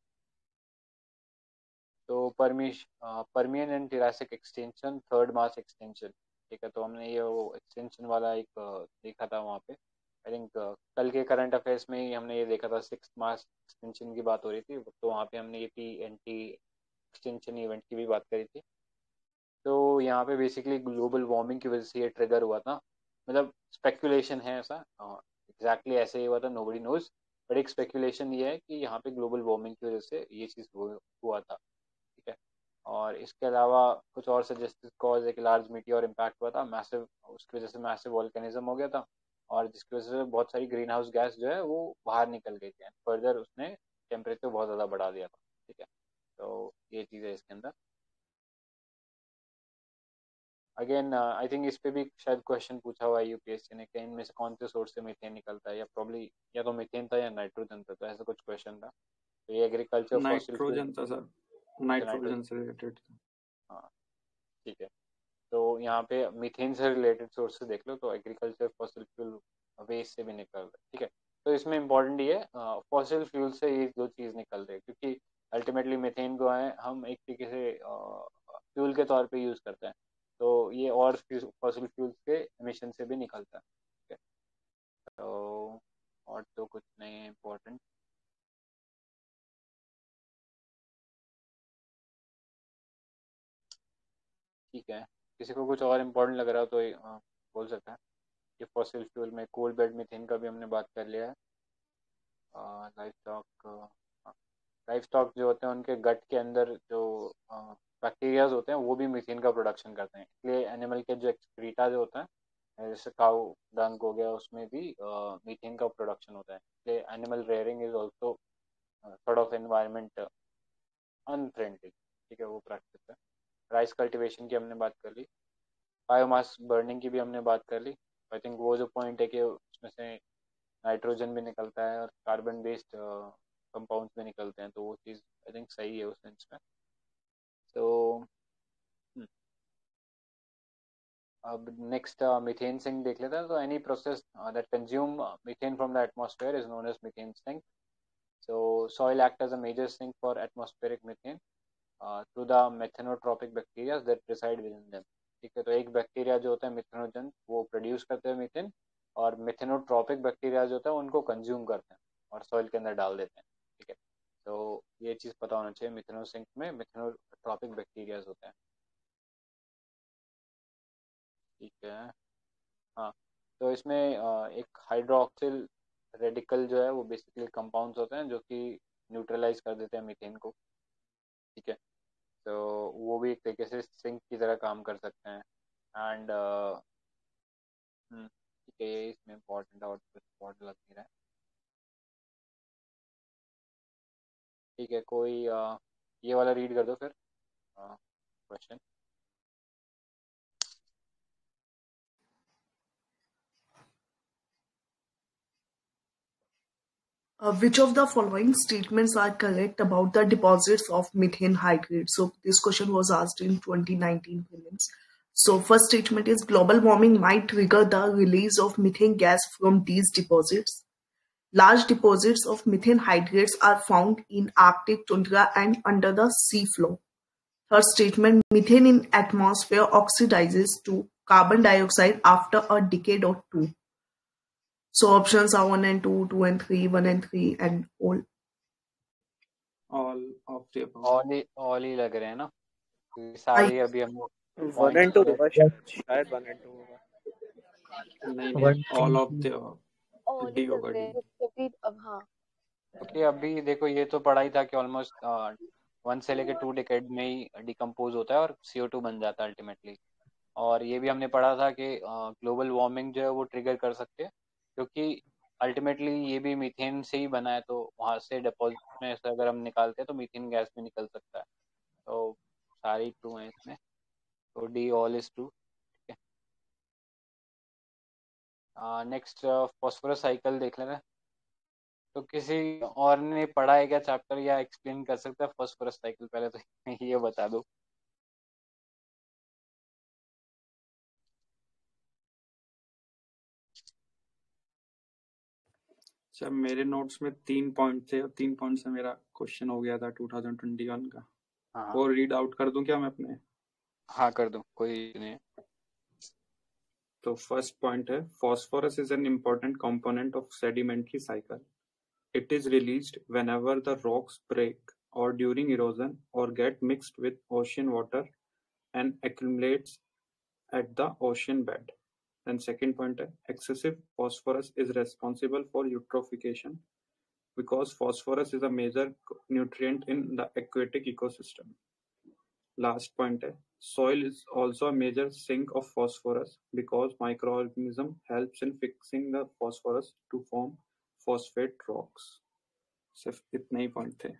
तो Permian and Triassic extension, third mass extension. ठीक है, तो हमने ये वो एक्सटेंशन वाला एक देखा था वहाँ पे। आई थिंक कल के करंट अफेयर्स में ही हमने ये देखा था, सिक्स मास एक्सटेंशन की बात हो रही थी, तो वहाँ पे हमने ये TNT एक्सटेंशन इवेंट की भी बात करी थी। तो यहाँ पे बेसिकली ग्लोबल वार्मिंग की वजह से ये ट्रिगर हुआ था, मतलब स्पेकुलेशन है ऐसा, एग्जैक्टली ऐसे ही हुआ था, नोबडी नोज, बट एक स्पेकुलेशन ये है कि यहाँ पे ग्लोबल वार्मिंग की वजह से ये चीज़ हुआ था। ठीक है, और इसके अलावा कुछ और सजेस्टेड कॉज, एक लार्ज मीटियोर इम्पैक्ट हुआ था मैसिव, उसकी वजह से मैसिव वॉल्केनिज्म हो गया था, और जिसकी वजह से बहुत सारी ग्रीन हाउस गैस जो है वो बाहर निकल गई थी, फर्दर उसने टेम्परेचर बहुत ज़्यादा बढ़ा दिया था। ठीक है, तो ये चीज़ है इसके अंदर। अगेन आई थिंक इस पे भी शायद क्वेश्चन पूछा हुआ है UPSC ने कि इनमें से कौन से सोर्स से मीथेन निकलता है, या प्रॉब्ली या तो मीथेन था या नाइट्रोजन था, तो ऐसा कुछ क्वेश्चन था। तो ये एग्रीकल्चर फॉसिल फ्यूल। नाइट्रोजन था सर, अच्छा, नाइट्रोजन। नाइट्रोजन से रिलेटेड था। हाँ, ठीक है। तो यहाँ पे मीथेन से रिलेटेड सोर्सेज देख लो, तो एग्रीकल्चर, फॉसिल फ्यूल, वेस्ट से भी निकल रहा है। ठीक है, तो इसमें इंपॉर्टेंट ये है, फॉसिल फ्यूल से ये दो चीज़ निकल रही है, क्योंकि अल्टीमेटली मीथेन को है हम एक तरीके से फ्यूल के तौर पे यूज़ करते हैं, तो ये और फॉसिल फ्यूल्स के एमिशन से भी निकलता है। ठीक है, तो और तो कुछ नहीं है इम्पोर्टेंट। ठीक है, किसी को कुछ और इम्पोर्टेंट लग रहा हो तो बोल सकता है। कि फॉसिल फ्यूल में कोल बेड मीथेन का भी हमने बात कर लिया है। लाइफ स्टॉक, लाइफ स्टॉक जो होते हैं उनके गट के अंदर जो बैक्टीरियाज होते हैं वो भी मीथेन का प्रोडक्शन करते हैं, इसलिए एनिमल के जो एक्सक्रीटा जो होता है, जैसे काउ डंग हो गया, उसमें भी मीथेन का प्रोडक्शन होता है, इसलिए animal rearing is also sort of environment unfriendly. ठीक है, वो प्रैक्टिस है। राइस कल्टीवेशन की हमने बात कर ली, बायोमास बर्निंग की भी हमने बात कर ली। आई थिंक वो जो पॉइंट है कि उसमें से नाइट्रोजन भी निकलता है और कार्बन बेस्ड कंपाउंड्स भी निकलते हैं, तो वो चीज़ आई थिंक सही है उस सेंस में। तो अब नेक्स्ट मीथेन सिंक देख लेते हैं। तो any process that consume methane from the atmosphere is known as methane sink. So soil act as a major sink for atmospheric methane through the methanotropic bacteria that reside within them। ठीक है, तो एक bacteria जो होता है methanogen, वो produce करते हैं मीथेन, और मिथेनोट्रॉपिक बैक्टीरिया जो होता है उनको कंज्यूम करते हैं और सॉइल के अंदर डाल देते हैं। ठीक है, तो ये चीज़ पता होना चाहिए, मिथेनोसिंक में मिथेनोट्रॉपिक बैक्टीरियाज होते हैं। ठीक है। हाँ, तो इसमें एक हाइड्रोक्सिल रेडिकल जो है वो बेसिकली कंपाउंड्स होते हैं जो कि न्यूट्रलाइज कर देते हैं मीथेन को। ठीक है, तो वो भी एक तरीके से सिंक की तरह काम कर सकते हैं। एंड ठीक है, ये इसमें इम्पोर्टेंट और इम्पोर्टेंट लग नहीं रहा है। ठीक है, कोई ये वाला रीड कर दो फिर question. Which of the following statements are correct about the deposits of methane hydrate? So this question was asked in 2019 prelims. So first statement is global warming might trigger the release of methane gas from these deposits. Large deposits of methane hydrates are found in Arctic tundra and under the sea floor. Third statement, methane in atmosphere oxidizes to carbon dioxide after a decade or two. So options are 1 and 2, 2 and 3, 1 and 3, and all. All of the above. All ही लग रहे हैं ना, क्योंकि सारे अभी हम one points and to वगैरह। होगा शायद 1 and 2 होगा। नहीं 1, ऑल 2, ऑफ 3. द और डी ही होगा, लग रहे डी। हैं क्योंकि अब हाँ क्योंकि अभी देखो ये तो पढ़ा ही था कि ऑलमोस्ट 1 से लेके 2 डिकेड में ही डिकम्पोज होता है और CO2 बन जाता है अल्टीमेटली। और ये भी हमने पढ़ा था कि ग्लोबल वार्मिंग जो है वो ट्रिगर कर सकते हैं, क्योंकि अल्टीमेटली ये भी मीथेन से ही बना है, तो वहाँ से डिपॉजिट में से अगर हम निकालते हैं तो मीथेन गैस भी निकल सकता है। तो सारी ट्रू हैं इसमें, तो डी ऑल इज ट्रू। ठीक है, नेक्स्ट फॉस्फोरस साइकिल देख लेते हैं। तो किसी और ने पढ़ा है क्या चैप्टर, या एक्सप्लेन कर सकता है फॉस्फोरस साइकिल? पहले तो ये बता दो। अच्छा, मेरे नोट्स में 3 पॉइंट थे और 3 पॉइंट से मेरा क्वेश्चन हो गया था 2021 का। हाँ वो रीड आउट कर दूं क्या मैं अपने? हाँ, कर दो, कोई नहीं। तो फर्स्ट पॉइंट है, phosphorus is an important component of sedimentary cycle. It is released whenever the rocks break or during erosion or get mixed with ocean water and accumulates at the ocean bed. Then second point है, excessive phosphorus is responsible for eutrophication because phosphorus is a major nutrient in the aquatic ecosystem. Last point है, soil is also a major sink of phosphorus because microorganism helps in fixing the phosphorus to form phosphate rocks. सिर्फ इतने ही point थे।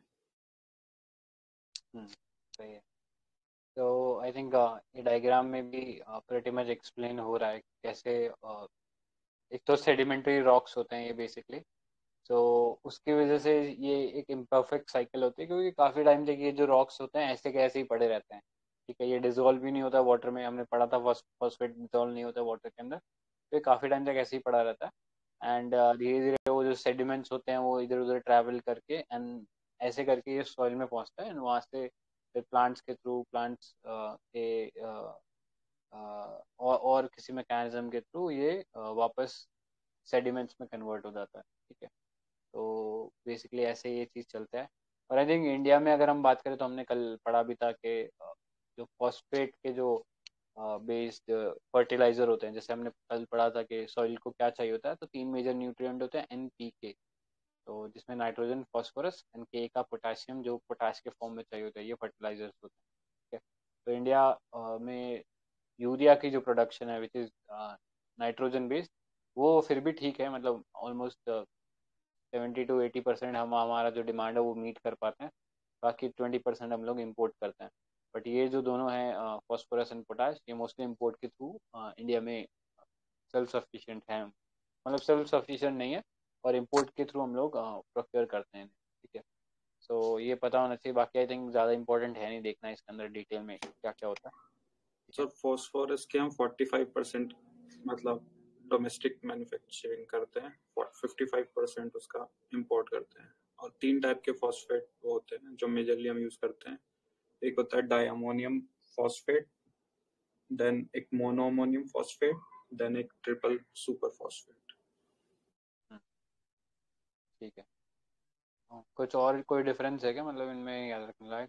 सही है। तो I think ये diagram में भी प्रेटी मच एक्सप्लेन हो रहा है कि कैसे एक तो सेडिमेंट्री रॉक्स होते हैं ये बेसिकली। तो उसकी वजह से ये एक इम्परफेक्ट साइकिल होती है, क्योंकि काफ़ी टाइम तक ये जो रॉक्स होते हैं ऐसे के ऐसे ही पड़े रहते हैं। ठीक है, ये डिजोल्व भी नहीं होता वाटर में, हमने पढ़ा था फॉस्फेट डिजोल्व नहीं होता वाटर के अंदर, तो ये काफ़ी टाइम तक ऐसे ही पड़ा रहता है। एंड धीरे धीरे वो जो सेडिमेंट्स होते हैं वो इधर उधर ट्रैवल करके एंड ऐसे करके ये सॉइल में पहुंचता है, एंड वहाँ से फिर प्लांट्स के थ्रू, प्लांट्स के और किसी मैकेनिज्म के थ्रू ये वापस सेडिमेंट्स में कन्वर्ट हो जाता है। ठीक है, तो बेसिकली ऐसे ये चीज़ चलता है। और आई थिंक इंडिया में अगर हम बात करें तो हमने कल पढ़ा भी था कि जो फॉस्फेट के जो बेस्ड फर्टिलाइजर होते हैं, जैसे हमने कल पढ़ा था कि सॉइल को क्या चाहिए होता है, तो 3 मेजर न्यूट्रिएंट होते हैं NPK, तो जिसमें नाइट्रोजन, फास्फोरस एंड के का पोटाशियम, जो पोटाश के फॉर्म में चाहिए होता है, ये फर्टिलाइजर्स होते हैं। ठीक है, तो इंडिया में यूरिया की जो प्रोडक्शन है विच इज़ नाइट्रोजन बेस्ड, वो फिर भी ठीक है, मतलब ऑलमोस्ट 70 to 80% हम हमारा जो डिमांड है वो मीट कर पाते हैं। बाकी 20% हम लोग इम्पोर्ट करते हैं। बट ये जो दोनों हैं फॉस्फोरस एंड पोटाश, ये मोस्टली इम्पोर्ट के थ्रू इंडिया में सेल्फ सफिशिएंट है, मतलब सेल्फ सफिशिएंट नहीं है, और इम्पोर्ट के थ्रू हम लोग प्रोक्योर करते हैं। ठीक है, सो ये पता होना चाहिए। बाकी आई थिंक ज़्यादा इंपॉर्टेंट है नहीं देखना इसके अंदर डिटेल में क्या क्या होता है। सर फॉस्फोरस के हम 45% मतलब डोमेस्टिक मैन्युफैक्चरिंग करते हैं, 55% उसका इंपोर्ट करते हैं। और 3 टाइप के फॉस्फेट वो होते हैं जो मेजरली हम यूज करते हैं। एक होता है डायअमोनियम फॉस्फेट, देन एक मोनोअमोनियम फॉस्फेट, देन एक ट्रिपल सुपर फॉस्फेट। ठीक है, कुछ और कोई डिफरेंस है क्या मतलब इनमें याद रखने लायक?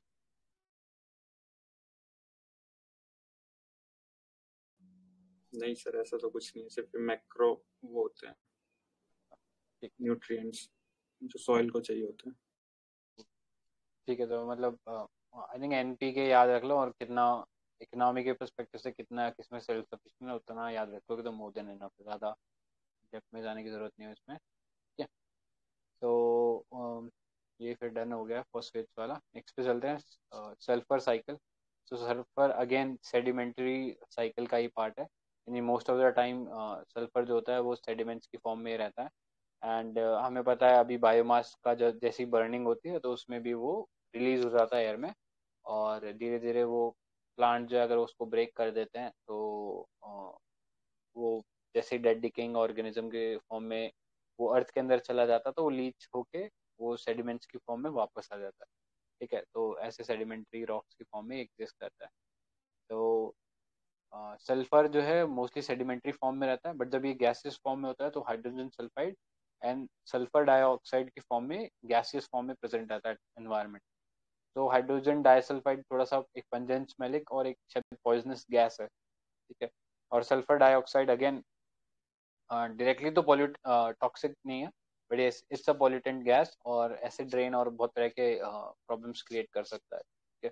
नहीं सर, ऐसा तो कुछ नहीं है, सिर्फ मैक्रो वो होते हैं ठीक न्यूट्रिएंट्स जो सॉइल को चाहिए होते हैं। ठीक है, तो मतलब आई थिंक एनपीके याद रख लो, और कितना इकोनॉमी के परस्पेक्टिव से कितना किसमें सेल्फ सफिशिएंट है उतना याद रखोगे तो मोर देन इनफ, ज़्यादा डेप्थ में जाने की ज़रूरत नहीं है इसमें। ठीक है, तो ये फिर डन हो गया फॉस्फेट्स वाला। नेक्स्ट पे चलते हैं, सल्फर साइकिल। तो सल्फर अगेन सेडिमेंट्री साइकिल का ही पार्ट है, यानी most of the time sulphur जो होता है वो सेडिमेंट्स की फॉर्म में रहता है। एंड हमें पता है अभी बायोमास का जो जैसी बर्निंग होती है तो उसमें भी वो रिलीज हो जाता है एयर में, और धीरे धीरे वो प्लांट जो है अगर उसको ब्रेक कर देते हैं तो वो जैसे डेड डिकेइंग ऑर्गेनिज्म के फॉर्म में वो अर्थ के अंदर चला जाता है तो वो लीच होके वो सेडिमेंट्स की फॉर्म में वापस आ जाता है। ठीक है, तो ऐसे सेडिमेंट्री रॉक्स की फॉर्म में एग्जिस्ट करता है। तो सल्फर जो है मोस्टली सेडिमेंट्री फॉर्म में रहता है, बट जब ये गैसियस फॉर्म में होता है तो hydrogen sulphide and sulphur dioxide की फॉर्म में गैसियस फॉर्म में प्रेजेंट रहता है एनवायरनमेंट। तो हाइड्रोजन डाइसल्फाइड थोड़ा सा एक पंजेंट स्मेलिक और एक शायद पॉइजनस गैस है। ठीक है, और सल्फर डाइऑक्साइड अगेन डायरेक्टली तो पॉल्यूट टॉक्सिक नहीं है, but it's a pollutant gas और एसिड रेन और बहुत तरह के प्रॉब्लम्स क्रिएट कर सकता है। ठीक है,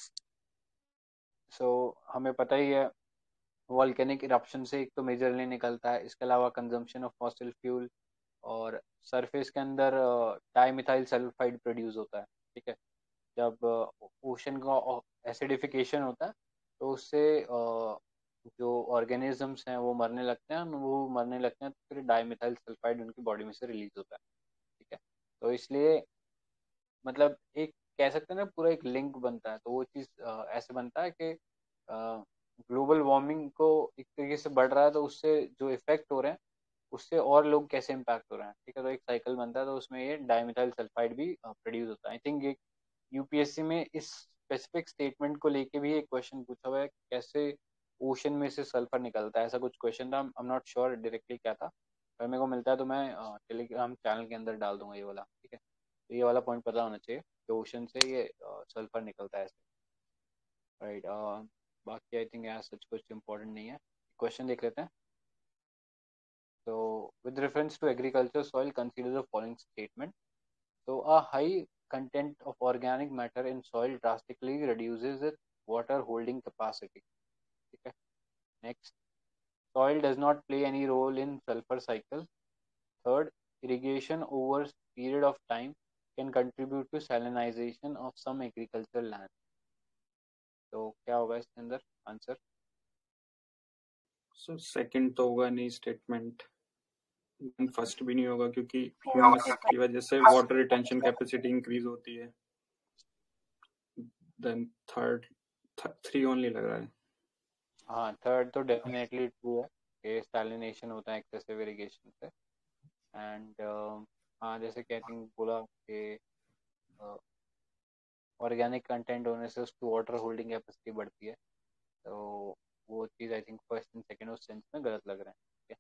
सो हमें पता ही है वॉल्केनिक इरप्शन से एक तो मेजरली निकलता है, इसके अलावा कंजम्पशन ऑफ फॉसिल फ्यूल, और सरफेस के अंदर डाइमिथाइल सल्फाइड प्रोड्यूस होता है। ठीक है, जब ओशन का एसिडिफिकेशन होता है तो उससे जो ऑर्गेनिजम्स हैं वो मरने लगते हैं, वो मरने लगते हैं तो फिर डाइमिथाइल सल्फाइड उनकी बॉडी में से रिलीज होता है। ठीक है, तो इसलिए मतलब एक कह सकते हैं ना पूरा एक लिंक बनता है, तो वो चीज़ ऐसे बनता है कि ग्लोबल वार्मिंग को एक तरीके से बढ़ रहा है तो उससे जो इफेक्ट हो रहे हैं उससे और लोग कैसे इम्पैक्ट हो रहे हैं। ठीक है, तो एक साइकिल बनता है, तो उसमें ये डाइमिथाइल सल्फाइड भी प्रोड्यूस होता है। आई थिंक एक यूपीएससी में इस स्पेसिफिक स्टेटमेंट को लेके भी एक क्वेश्चन पूछा हुआ है, कैसे ओशन में से सल्फर निकलता है, ऐसा कुछ क्वेश्चन था। I am not sure directly क्या था, अगर मेरे को मिलता है तो मैं टेलीग्राम चैनल के अंदर डाल दूंगा ये वाला। ठीक है, तो ये वाला पॉइंट पता होना चाहिए कि ओशन से ये सल्फर निकलता है ऐसे। राइट, बाकी आई थिंक यार सच कुछ इंपॉर्टेंट नहीं है। क्वेश्चन देख लेते हैं। So, with reference to agriculture soil, consider the following statement. So, a high content of organic matter in soil drastically reduces its water holding capacity. Okay. Next, soil does not play any role in sulfur cycle. Third, irrigation over period of time can contribute to salinization of some agricultural land. तो क्या होगा इसके अंदर answer? Sir second तो होगा नहीं statement, first भी नहीं होगा क्योंकि ह्यूमस की वजह से वाटर रिटेंशन कैपेसिटी इंक्रीज होती है। देन थर्ड, थ्री ओनली लग रहा है। हाँ, थर्ड तो डेफिनेटली ट्रू है कि सैलिनेशन होता है एक्सेसिव इरिगेशन से। एंड हाँ, जैसे कि आई थिंक बोला कि ऑर्गेनिक कंटेंट होने से उसकी वाटर होल्डिंग कैपेसिटी बढ़ती है, तो वो चीज़ I think first and second उस सेंस में गलत लग रहा है। ठीक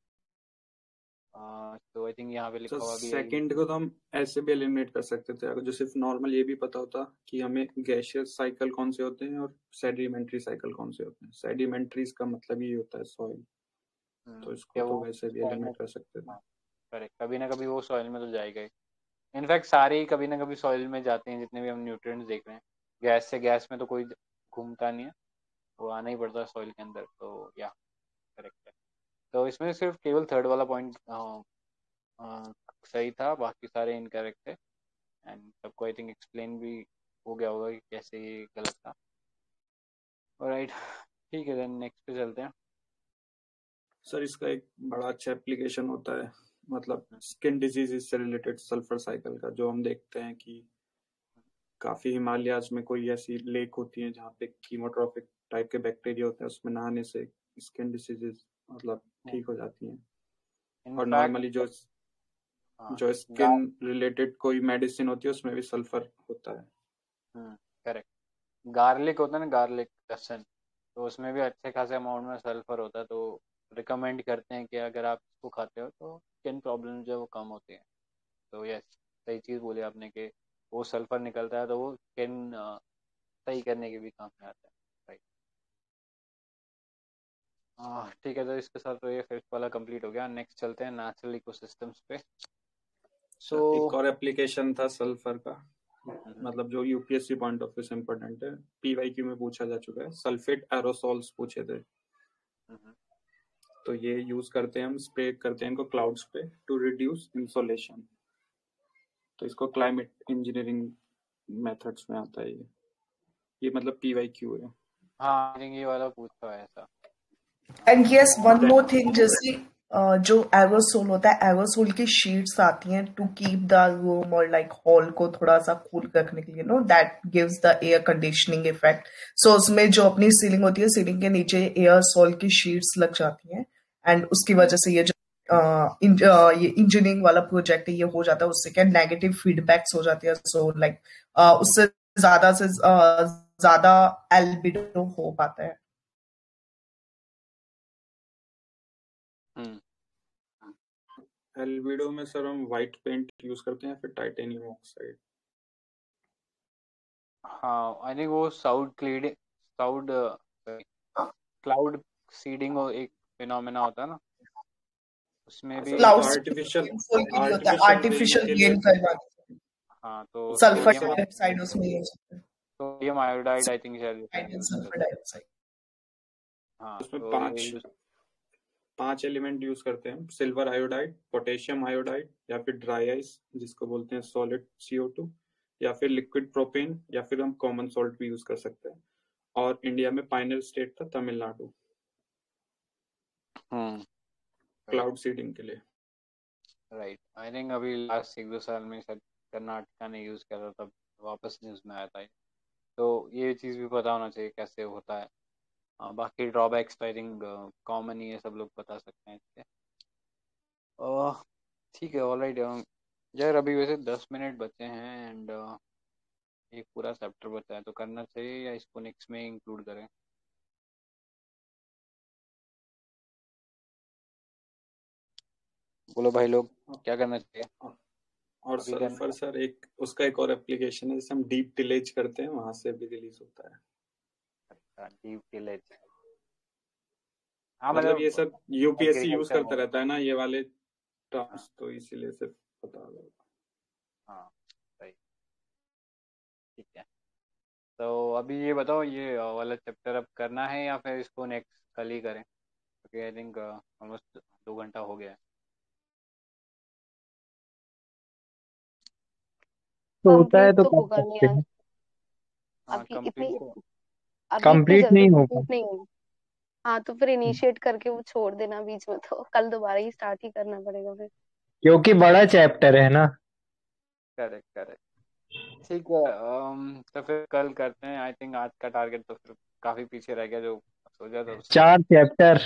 है, तो आई थिंक यहाँ पे तो लिखा हुआ भी है। सेकंड को तो हम ऐसे भी एलिमिनेट कर सकते थे अगर जो सिर्फ नॉर्मल ये भी पता होता कि हमें गैसियस साइकिल कौन से होते हैं और सेडिमेंट्री साइकिल कौन से होते हैं। सेडिमेंट्रीज का मतलब ही होता है सॉइल, तो इसको क्या तो वो वैसे भी सॉइल में, एलिमिनेट कर सकते थे। हाँ करेक्ट, कभी ना कभी वो सॉइल में तो जाएगा ही। इनफैक्ट सारे ही कभी ना कभी सॉइल में जाते हैं, जितने भी हम न्यूट्रिएंट्स देख रहे हैं। गैस से गैस में तो कोई घूमता नहीं है, वो आना ही पड़ता है सॉइल के अंदर, तो या करेक्ट है। तो इसमें सिर्फ केवल थर्ड वाला पॉइंट सही था, बाकी सारे इनकरेक्ट थे। एंड सबको आई थिंक एक्सप्लेन भी हो गया होगा कि कैसे ये गलत था। राइट, ठीक है, देन नेक्स्ट पे चलते हैं। सर इसका एक बड़ा अच्छा एप्लीकेशन होता है, मतलब स्किन डिजीज से रिलेटेड सल्फर साइकिल का, जो हम देखते हैं कि काफी हिमालयाज में कोई ऐसी लेक होती है जहाँ पे कीमोट्रॉफिक टाइप के बैक्टीरिया होते हैं, उसमें नहाने से स्किन डिसीजेज मतलब ठीक हो जाती हैं। और इनफैक्ट नॉर्मली हाँ, जो स्किन रिलेटेड कोई मेडिसिन होती है उसमें भी सल्फर होता है। करेक्ट। गार्लिक होता है ना, गार्लिक लहसुन, तो उसमें भी अच्छे खासे अमाउंट में सल्फर होता है, तो रिकमेंड करते हैं कि अगर आप इसको खाते हो तो स्किन प्रॉब्लम जो है वो कम होती है। तो यस, सही चीज़ बोली आपने कि वो सल्फर निकलता है तो वो स्किन सही करने के भी काम में आता है। राइट। ठीक है, तो इसके साथ तो ये फिफ्थ वाला कंप्लीट हो गया। नेक्स्ट चलते हैं नेचुरल इकोसिस्टम्स पे। सो सर एक और एप्लीकेशन था सल्फर का, मतलब जो यूपीएससी पॉइंट ऑफ व्यू से इम्पोर्टेंट है, पीवाईक्यू में पूछा जा चुका है। सल्फेट एरोसॉल्स पूछे थे, तो ये यूज करते हैं हम, स्प्रे करते हैं इनको क्लाउड्स पे टू रिड्यूस इंसोलेशन। तो इसको क्लाइमेट इंजीनियरिंग मेथड्स में आता है ये मतलब पीवाईक्यू है। हाँ, I think ये वाला पूछा है ऐसा। And yes one more thing, जैसे जो एरोसोल होता है, एरोसोल की शीट्स आती हैं टू कीप द रूम और लाइक हॉल को थोड़ा सा कूल रखने के लिए, no that gives the air conditioning effect. So उसमें जो अपनी सीलिंग होती है, सीलिंग के नीचे एयरसोल की शीट्स लग जाती हैं एंड उसकी वजह से ये जो ये इंजीनियरिंग वाला प्रोजेक्ट है ये हो जाता है। उससे क्या नेगेटिव फीडबैक्स हो जाती है, सो लाइक उससे ज्यादा से ज्यादा एल्बिडो हो पाता है। एल्बिडो में सर हम व्हाइट पेंट यूज करते हैं फिर टाइटेनियम ऑक्साइड। हाँ, आई थिंक वो क्लाउड सीडिंग और एक फिनोमेना होता है ना, उसमें भी क्लाउड आर्टिफिशियल रेनफॉल के लिए होता है, आर्टिफिशियल रेन आर्टिफिशियल के लिए। रेन करना। हाँ, तो सल्फर सर डाइऑक्साइड उसमें यूज होता है। सोडियम आयोडाइड आई थिंक शायद इसमें यूज सल्फर करते हैं। डाइऑक्साइड। हाँ, उसमें तो ये पांच पांच एलिमेंट यूज करते हैं, सिल्वर आयोडाइड, पोटेशियम आयोडाइड, या फिर ड्राई आइस जिसको बोलते हैं सॉलिड CO2, या फिर लिक्विड प्रोपेन, या फिर हम कॉमन सॉल्ट भी यूज कर सकते हैं। और इंडिया में फाइनल स्टेट था तमिलनाडु क्लाउड सीडिंग के लिए। राइट। आई थिंक अभी लास्ट 1-2 साल में शायद कर्नाटका ने यूज किया था, तब वापस न्यूज में आया था ये। तो ये चीज़ भी पता होना चाहिए कैसे होता है। बाकी ड्रॉबैक्स तो आई थिंक कॉमन ही है, सब लोग बता सकते हैं इसके। ठीक है, ऑलराइट। यार अभी वैसे 10 मिनट बचे हैं एंड एक पूरा चैप्टर बचा है, तो करना चाहिए या इसको नेक्स्ट में इंक्लूड करें? बोलो भाई लोग, क्या करना चाहिए और अभी करना सल्फर सर एक उसका एक और एप्लीकेशन है, जैसे हम डीप टिलेज करते हैं वहां से भी रिलीज होता है। है? Deep tillage. हाँ, मतलब ये मतलब सब यूपीएससी यूज एग्रीकल्चर करता में। रहता है ना ये वाले हाँ, टर्म्स, तो इसीलिए सिर्फ पता लगा। हाँ, सही। ठीक है, तो अभी ये बताओ, ये वाला चैप्टर अब करना है या फिर इसको नेक्स्ट कल ही करें, क्योंकि आई थिंक ऑलमोस्ट 2 घंटा हो गया है। तो होता है कंप्लीट तो तो कर होगा नहीं सकते आज। हैं। हाँ, अभी कंप्लीट इतनी को। अभी इतनी कंप्लीट जल्दी नहीं होगा कंप्लीट नहीं होगा। हाँ तो फिर इनिशिएट करके वो छोड़ देना बीच में, तो कल दोबारा ही स्टार्ट ही करना पड़ेगा फिर। क्योंकि बड़ा चैप्टर है ना। Correct, correct. ठीक है, तो फिर कल करते हैं। आई थिंक आज का टारगेट तो फिर काफी पीछे रह गया, जो सोचा था उससे। 4 चैप्टर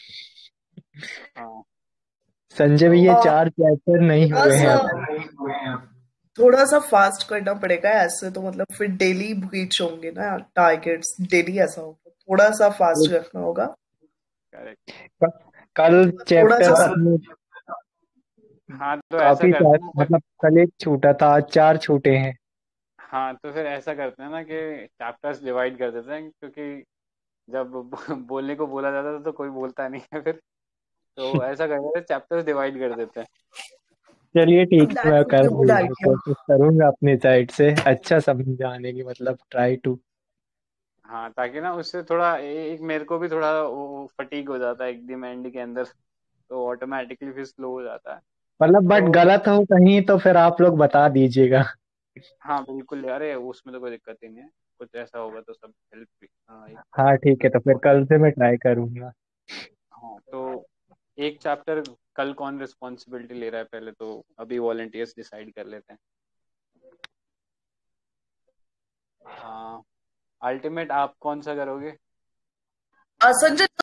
हाँ, संजय तो भैया, 4 चैप्टर नहीं थोड़ा हुए हैं सा अब। थोड़ा सा फास्ट करना पड़ेगा, ऐसे तो मतलब फिर डेली ब्रीच होंगे ना टारगेट्स, डेली ऐसा होगा, थोड़ा सा फास्ट रखना होगा। करेक्ट। कल थोड़ा सा चैप्टर अपने हाँ, तो ऐसा काफी करते सारे, हैं फिर। मतलब कल एक छूटा था, आज 4 छूटे हैं। हाँ, तो फिर ऐसा करते हैं ना कि चैप्टर्स डिवाइड कर देते हैं, क्योंकि जब बोलने को बोला जाता है तो कोई बोलता नहीं है फिर। तो ऐसा करते हैं, चैप्टर्स डिवाइड कर देते हैं। चलिए ठीक है, दैट मैं वुड बी कर अ गुड दूंगा, आइडिया। कोशिश करूंगा अपनी साइड से अच्छा समझाने की, मतलब ट्राई टू। हाँ, ताकि ना उससे थोड़ा एक मेरे को भी थोड़ा वो फटीग हो जाता है एकदम एंड के अंदर, तो ऑटोमेटिकली फिर स्लो हो जाता है। मतलब बट तो गलत हो कहीं तो फिर आप लोग बता दीजिएगा। हाँ, बिल्कुल। अरे उसमें तो कोई दिक्कत ही नहीं है। कुछ ऐसा होगा तो सब हेल्प भी, हाँ, एक हाँ ठीक है, तो फिर हो कल जाएगा। से मैं ट्राई करूंगा। हाँ, तो एक चैप्टर कल कौन रिस्पॉन्सिबिलिटी ले रहा है पहले, तो अभी वॉलंटियर्स डिसाइड कर लेते हैं। हाँ, अल्टीमेट आप कौन सा करोगे? संजय